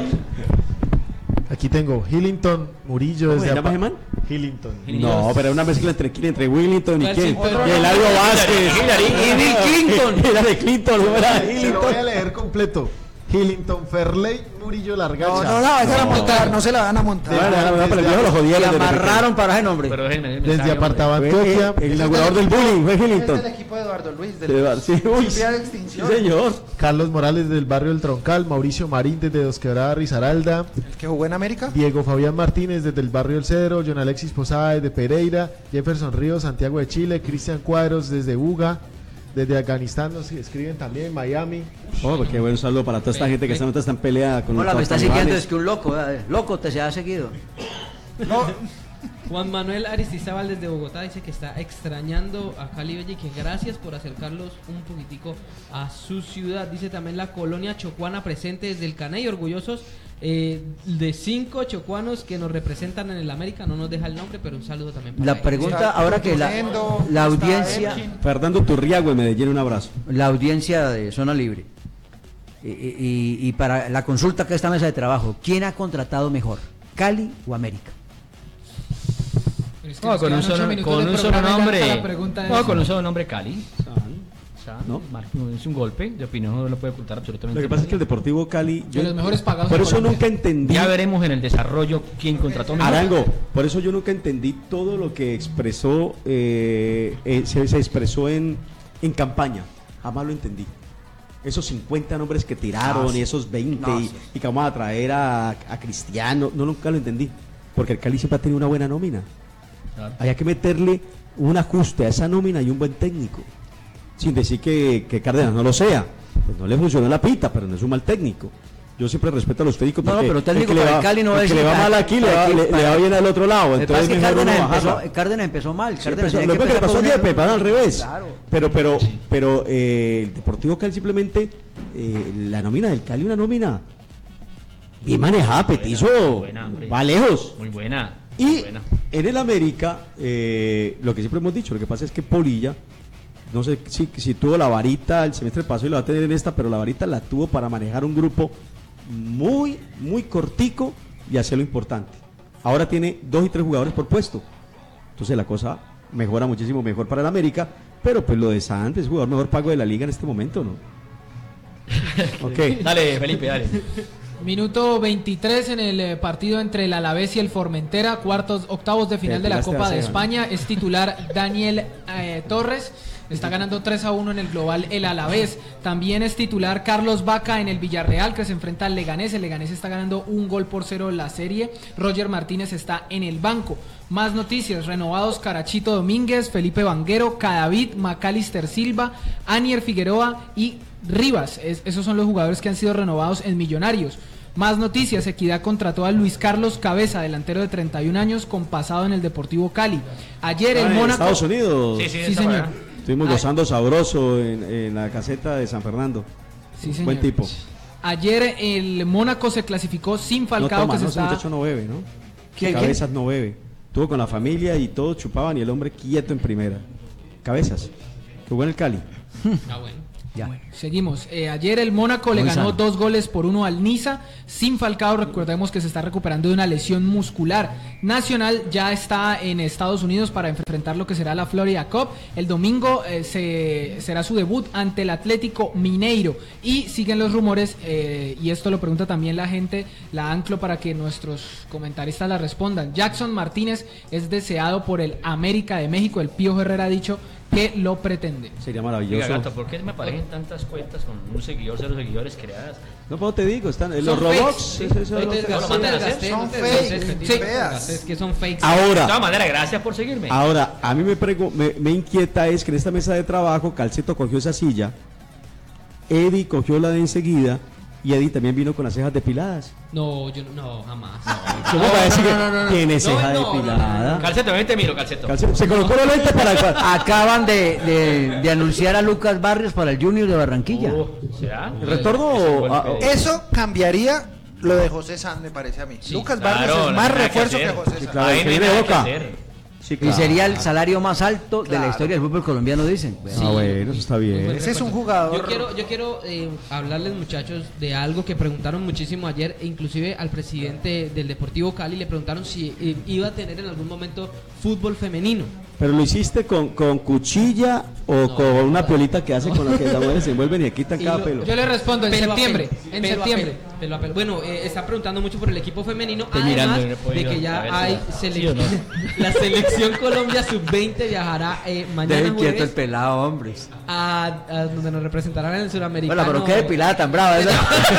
Aquí tengo Hillington Murillo ¿Cómo desde se llama Apa- ese man? Hillington. No, pero es una mezcla entre quién, entre Willington y ¿Cuál quién. sí, pero- Y Eladio Vázquez. Hillary. Y Bill Clinton. Era de Clinton, no era de Se lo Hillington. voy a leer completo. Hillington Ferley Murillo Largacha. No, no la van a montar, no se la van a montar. Bueno, bueno, bueno, pero el viejo lo Y jodieron. desde amarraron para ese nombre. Pero déjenme, déjenme Desde mensaje, Apartaba Fue Antioquia. el inaugurador del bullying, fue Es Hillington. del equipo de Eduardo Luis, De del Bar- sí, uy, Silvia de sí, Extinción. señor. Carlos Morales del barrio El Troncal. Mauricio Marín desde Dos Quebradas Risaralda. El que jugó en América. Diego Fabián Martínez desde el barrio El Cedro. John Alexis Posada desde Pereira. Jefferson Ríos, Santiago de Chile. Cristian Cuadros desde Buga. Desde Afganistán nos escriben también. Miami. Oh, pues qué buen saludo para toda esta gente que esta nota está en pelea con Hola, me los está talibanes. siguiendo, es que un loco, eh, loco te se ha seguido. Juan Manuel Aristizábal desde Bogotá dice que está extrañando a Cali Bella y que gracias por acercarlos un poquitico a su ciudad. Dice también la colonia chocuana presente desde el Caney, orgullosos eh, de cinco chocuanos que nos representan en el América. No nos deja el nombre, pero un saludo también para La ellos. pregunta ahora que la, Tremendo, la está audiencia, Elkin. Fernando Turriago en Medellín, un abrazo. la audiencia de Zona Libre y, y- y para la consulta que esta mesa de trabajo, ¿quién ha contratado mejor, Cali o América? Pero es que No, nos con un quedan ocho solo, minutos con de un solo programa y ya nombre. está la pregunta No, esa. con un solo nombre Cali. San, ¿No? Mar- es un golpe de opinión, no lo puede ocultar absolutamente. Lo que pasa es que el Deportivo Cali. De los mejores pagados Por de eso Colombia. nunca entendí. Ya veremos en el desarrollo quién contrató mejor. Arango, por eso yo nunca entendí todo lo que expresó, eh, eh, se, se expresó en, en campaña. Jamás lo entendí. Esos cincuenta nombres que tiraron No, sí. y esos veinte No, y, sí. y que vamos a traer a, a Cristiano, no, nunca lo entendí. Porque el Cali siempre ha tenido una buena nómina. Claro. Había que meterle un ajuste a esa nómina y un buen técnico. Sin decir que, que Cárdenas no lo sea. Pues no le funcionó la pita, pero no es un mal técnico. Yo siempre respeto a los técnicos No, no, porque pero técnico el que le para va, el Cali no el es que le va para- mal aquí le para va, que- le, le para- va bien al otro lado. Lo que pasa Entonces es que mejor uno Cárdenas bajarla. empezó, Cárdenas empezó mal. Sí, Cárdenas empezó- tenía lo que que le empezar pasó a con Yepes, un- van al revés. Claro. Pero, pero, pero eh, el Deportivo Cali simplemente, eh, la nómina del Cali, una nómina bien manejada, Petizo, buena, hombre. va lejos. Muy buena. Y en el América, eh, lo que siempre hemos dicho, lo que pasa es que Polilla, no sé si, si tuvo la varita el semestre pasado y lo va a tener en esta, pero la varita la tuvo para manejar un grupo muy, muy cortico y hacer lo importante. Ahora tiene dos y tres jugadores por puesto. Entonces la cosa mejora muchísimo mejor para el América, pero pues lo de Santos, jugador mejor pago de la liga en este momento, ¿no? Ok. Dale, Felipe, dale. Minuto veintitrés en el eh, partido entre el Alavés y el Formentera, cuartos, octavos de final Te de la tiraste Copa a de Seba, España. Es titular Daniel eh, Torres. Está ganando tres a uno en el global el Alavés. También es titular Carlos Vaca en el Villarreal, que se enfrenta al Leganés. El Leganés está ganando un gol por cero en la serie. Roger Martínez está en el banco. Más noticias: renovados Carachito Domínguez, Felipe Vanguero, Cadavid, Macalister Silva, Anier Figueroa y Rivas. Es, esos son los jugadores que han sido renovados en Millonarios. Más noticias: Equidad contrató a Luis Carlos Cabeza, delantero de treinta y un años, con pasado en el Deportivo Cali. Ayer el Ah, en Mónaco... Estados Unidos. Sí, sí, sí, señor. Estuvimos Ay. gozando sabroso en, en la caseta de San Fernando. Sí, señor. Buen tipo. Ayer el Mónaco se clasificó sin Falcao, no toma, que se no, ese está... muchacho no bebe, ¿no? ¿Quién, Cabezas no bebe. Estuvo con la familia y todos chupaban y el hombre quieto en primera. Cabezas. Jugó en el Cali. Ah, bueno. Ya. Bueno, seguimos. Eh, ayer el Mónaco le Muy ganó sano. dos goles por uno al Niza. Sin Falcao, recordemos que se está recuperando de una lesión muscular. Nacional ya está en Estados Unidos para enfrentar lo que será la Florida Cup. El domingo eh, se, será su debut ante el Atlético Mineiro. Y siguen los rumores, eh, y esto lo pregunta también la gente, la anclo para que nuestros comentaristas la respondan. Jackson Martínez es deseado por el América de México. El Pío Herrera ha dicho que lo pretende. Sería maravilloso. Oiga, Gato, ¿por qué me aparecen tantas cuentas con un seguidor, cero seguidores creadas? No, pero te digo, están en Son los robots. fakes. eso- eso- No te eso- desgastes, no te desgastes, Son no te fakes, desgastes, sí, feas. es que son fakes. Ahora. De todas maneras, gracias por seguirme. Ahora, a mí me, prego- me, me inquieta es que en esta mesa de trabajo Calceto cogió esa silla, Eddie cogió la de enseguida y Eddie también vino con las cejas depiladas. No, yo no, no, jamás. ¿Cómo va a decir que tiene ceja depilada? Calceto, ven, te miro, Calceto. Calceto, se colocó la lente para... para- Acaban de, de- de anunciar a Lucas Barrios para el Junior de Barranquilla. ¿Será? ¿El retorno o- a- o- Eso cambiaría lo de José San, me parece a mí. Lucas claro, Barrios es no más hay nada que refuerzo que, hacer. José Sí, San. claro, Ahí el no hay que viene de nada que Boca. hacer. Sí, Y claro. sería el salario más alto de Claro. la historia del fútbol colombiano, dicen. Ah, bueno, eso está bien. Ese es un jugador. Yo quiero, yo quiero eh, hablarles, muchachos, de algo que preguntaron muchísimo ayer, e inclusive al presidente del Deportivo Cali le preguntaron si eh, iba a tener en algún momento fútbol femenino. ¿Pero lo hiciste con, con cuchilla o con una piolita que hace con la que las mujeres se envuelven y le quitan Y cada lo- pelo? Yo le respondo, en Pelo a septiembre. pelo, En pelo a septiembre. pelo, pelo a pelo. Bueno, eh, está preguntando mucho por el equipo femenino, Estoy además mirando, no he podido. de que A ya ver, hay ¿sí o selección. no? La selección Colombia sub veinte viajará eh, mañana Dejen quieto el jueves pelado, hombres. a, a donde nos representarán en el suramericano. Bueno, pero qué depilada tan brava esa.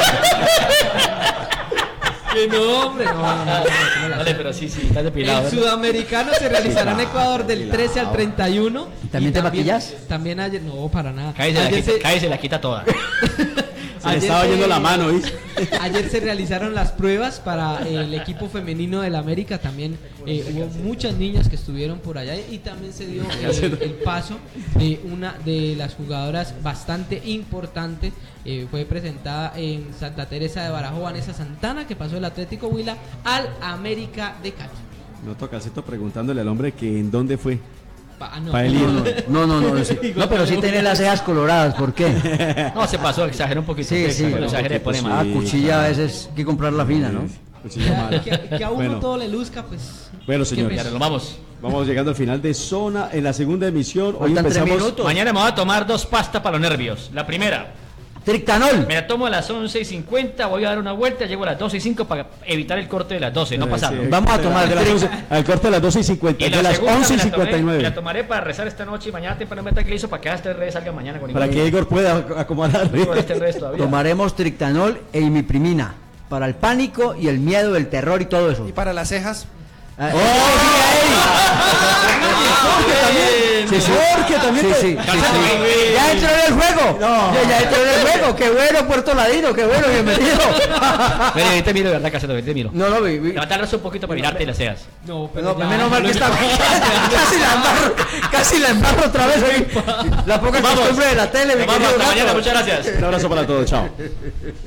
Que no, hombre, no, no, no, no, no, no. Vale, pero sí, sí, estás depilado. El sudamericano se realizará en Ecuador del trece al treinta y uno. ¿También y te maquillas? También ayer, no, para nada. Cállese, la Ayer quita, se- cállese, la quita toda. Se le estaba yendo la mano, ¿viste? Ayer se realizaron las pruebas para eh, el equipo femenino del América. También eh, hubo muchas niñas que estuvieron por allá y también se dio eh, el paso de una de las jugadoras bastante importante. Eh, fue presentada en Santa Teresa de Barajo, Vanessa Santana, que pasó del Atlético Huila al América de Cali. Noto a Calceto preguntándole al hombre que en dónde fue. Pa- ah, no. Pa' el ir. No, no, no, no, sí. No, pero sí tiene las cejas coloradas, ¿por qué? No, se pasó, exageró un poquito. Sí, sí. Lo exageré, pone Sí. Ah, mal. cuchilla a veces hay que comprarla fina, ¿no? Cuchilla mala. Que, que a uno Bueno. todo le luzca, pues. Bueno, qué señores, pena. Ya nos vamos. vamos llegando al final de zona en la segunda emisión. Hoy Faltan tres empezamos. minutos. Mañana me voy a tomar dos pastas para los nervios. La primera, Trictanol. me la tomo a las once y cincuenta, voy a dar una vuelta, llego a las doce y cinco para evitar el corte de las doce, no Eh, pasarlo. sí, Vamos a de tomar de las tric- once, al corte de las doce y cincuenta, Y de la las segunda once y me la, tomé, cincuenta y me la nueve. tomaré para rezar esta noche y mañana temprano me tranquilizo para que este redes salga mañana con Para que Igor pueda ac- acomodar. con este redes todavía. Tomaremos trictanol e imiprimina para el pánico y el miedo, el terror y todo eso. Y para las cejas, Ah, Jorge también. Sí, sí. Jorge también Sí, te- sí, sí, Cálmate, sí. güey. Ya entró en el juego. No. Ya, ya entró en el juego. Qué bueno, Puerto Ladino. Qué bueno, bienvenido. Ven, ven, te miro, de verdad, Caseto, ven, te miro. No, no, vi, vi. Levanta el brazo un poquito para mirarte y las cejas. No, pero No, ya- menos mal que está. Casi la embarro. Casi la embarro otra vez ahí. La poca Vamos. costumbre de la tele. mi Nos vamos, querido hasta gato. mañana, muchas gracias. Un abrazo para todos, chao.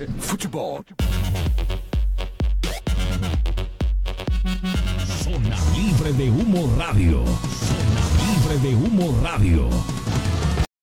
Zona Libre de Humo Radio. Zona Libre de Humo Radio.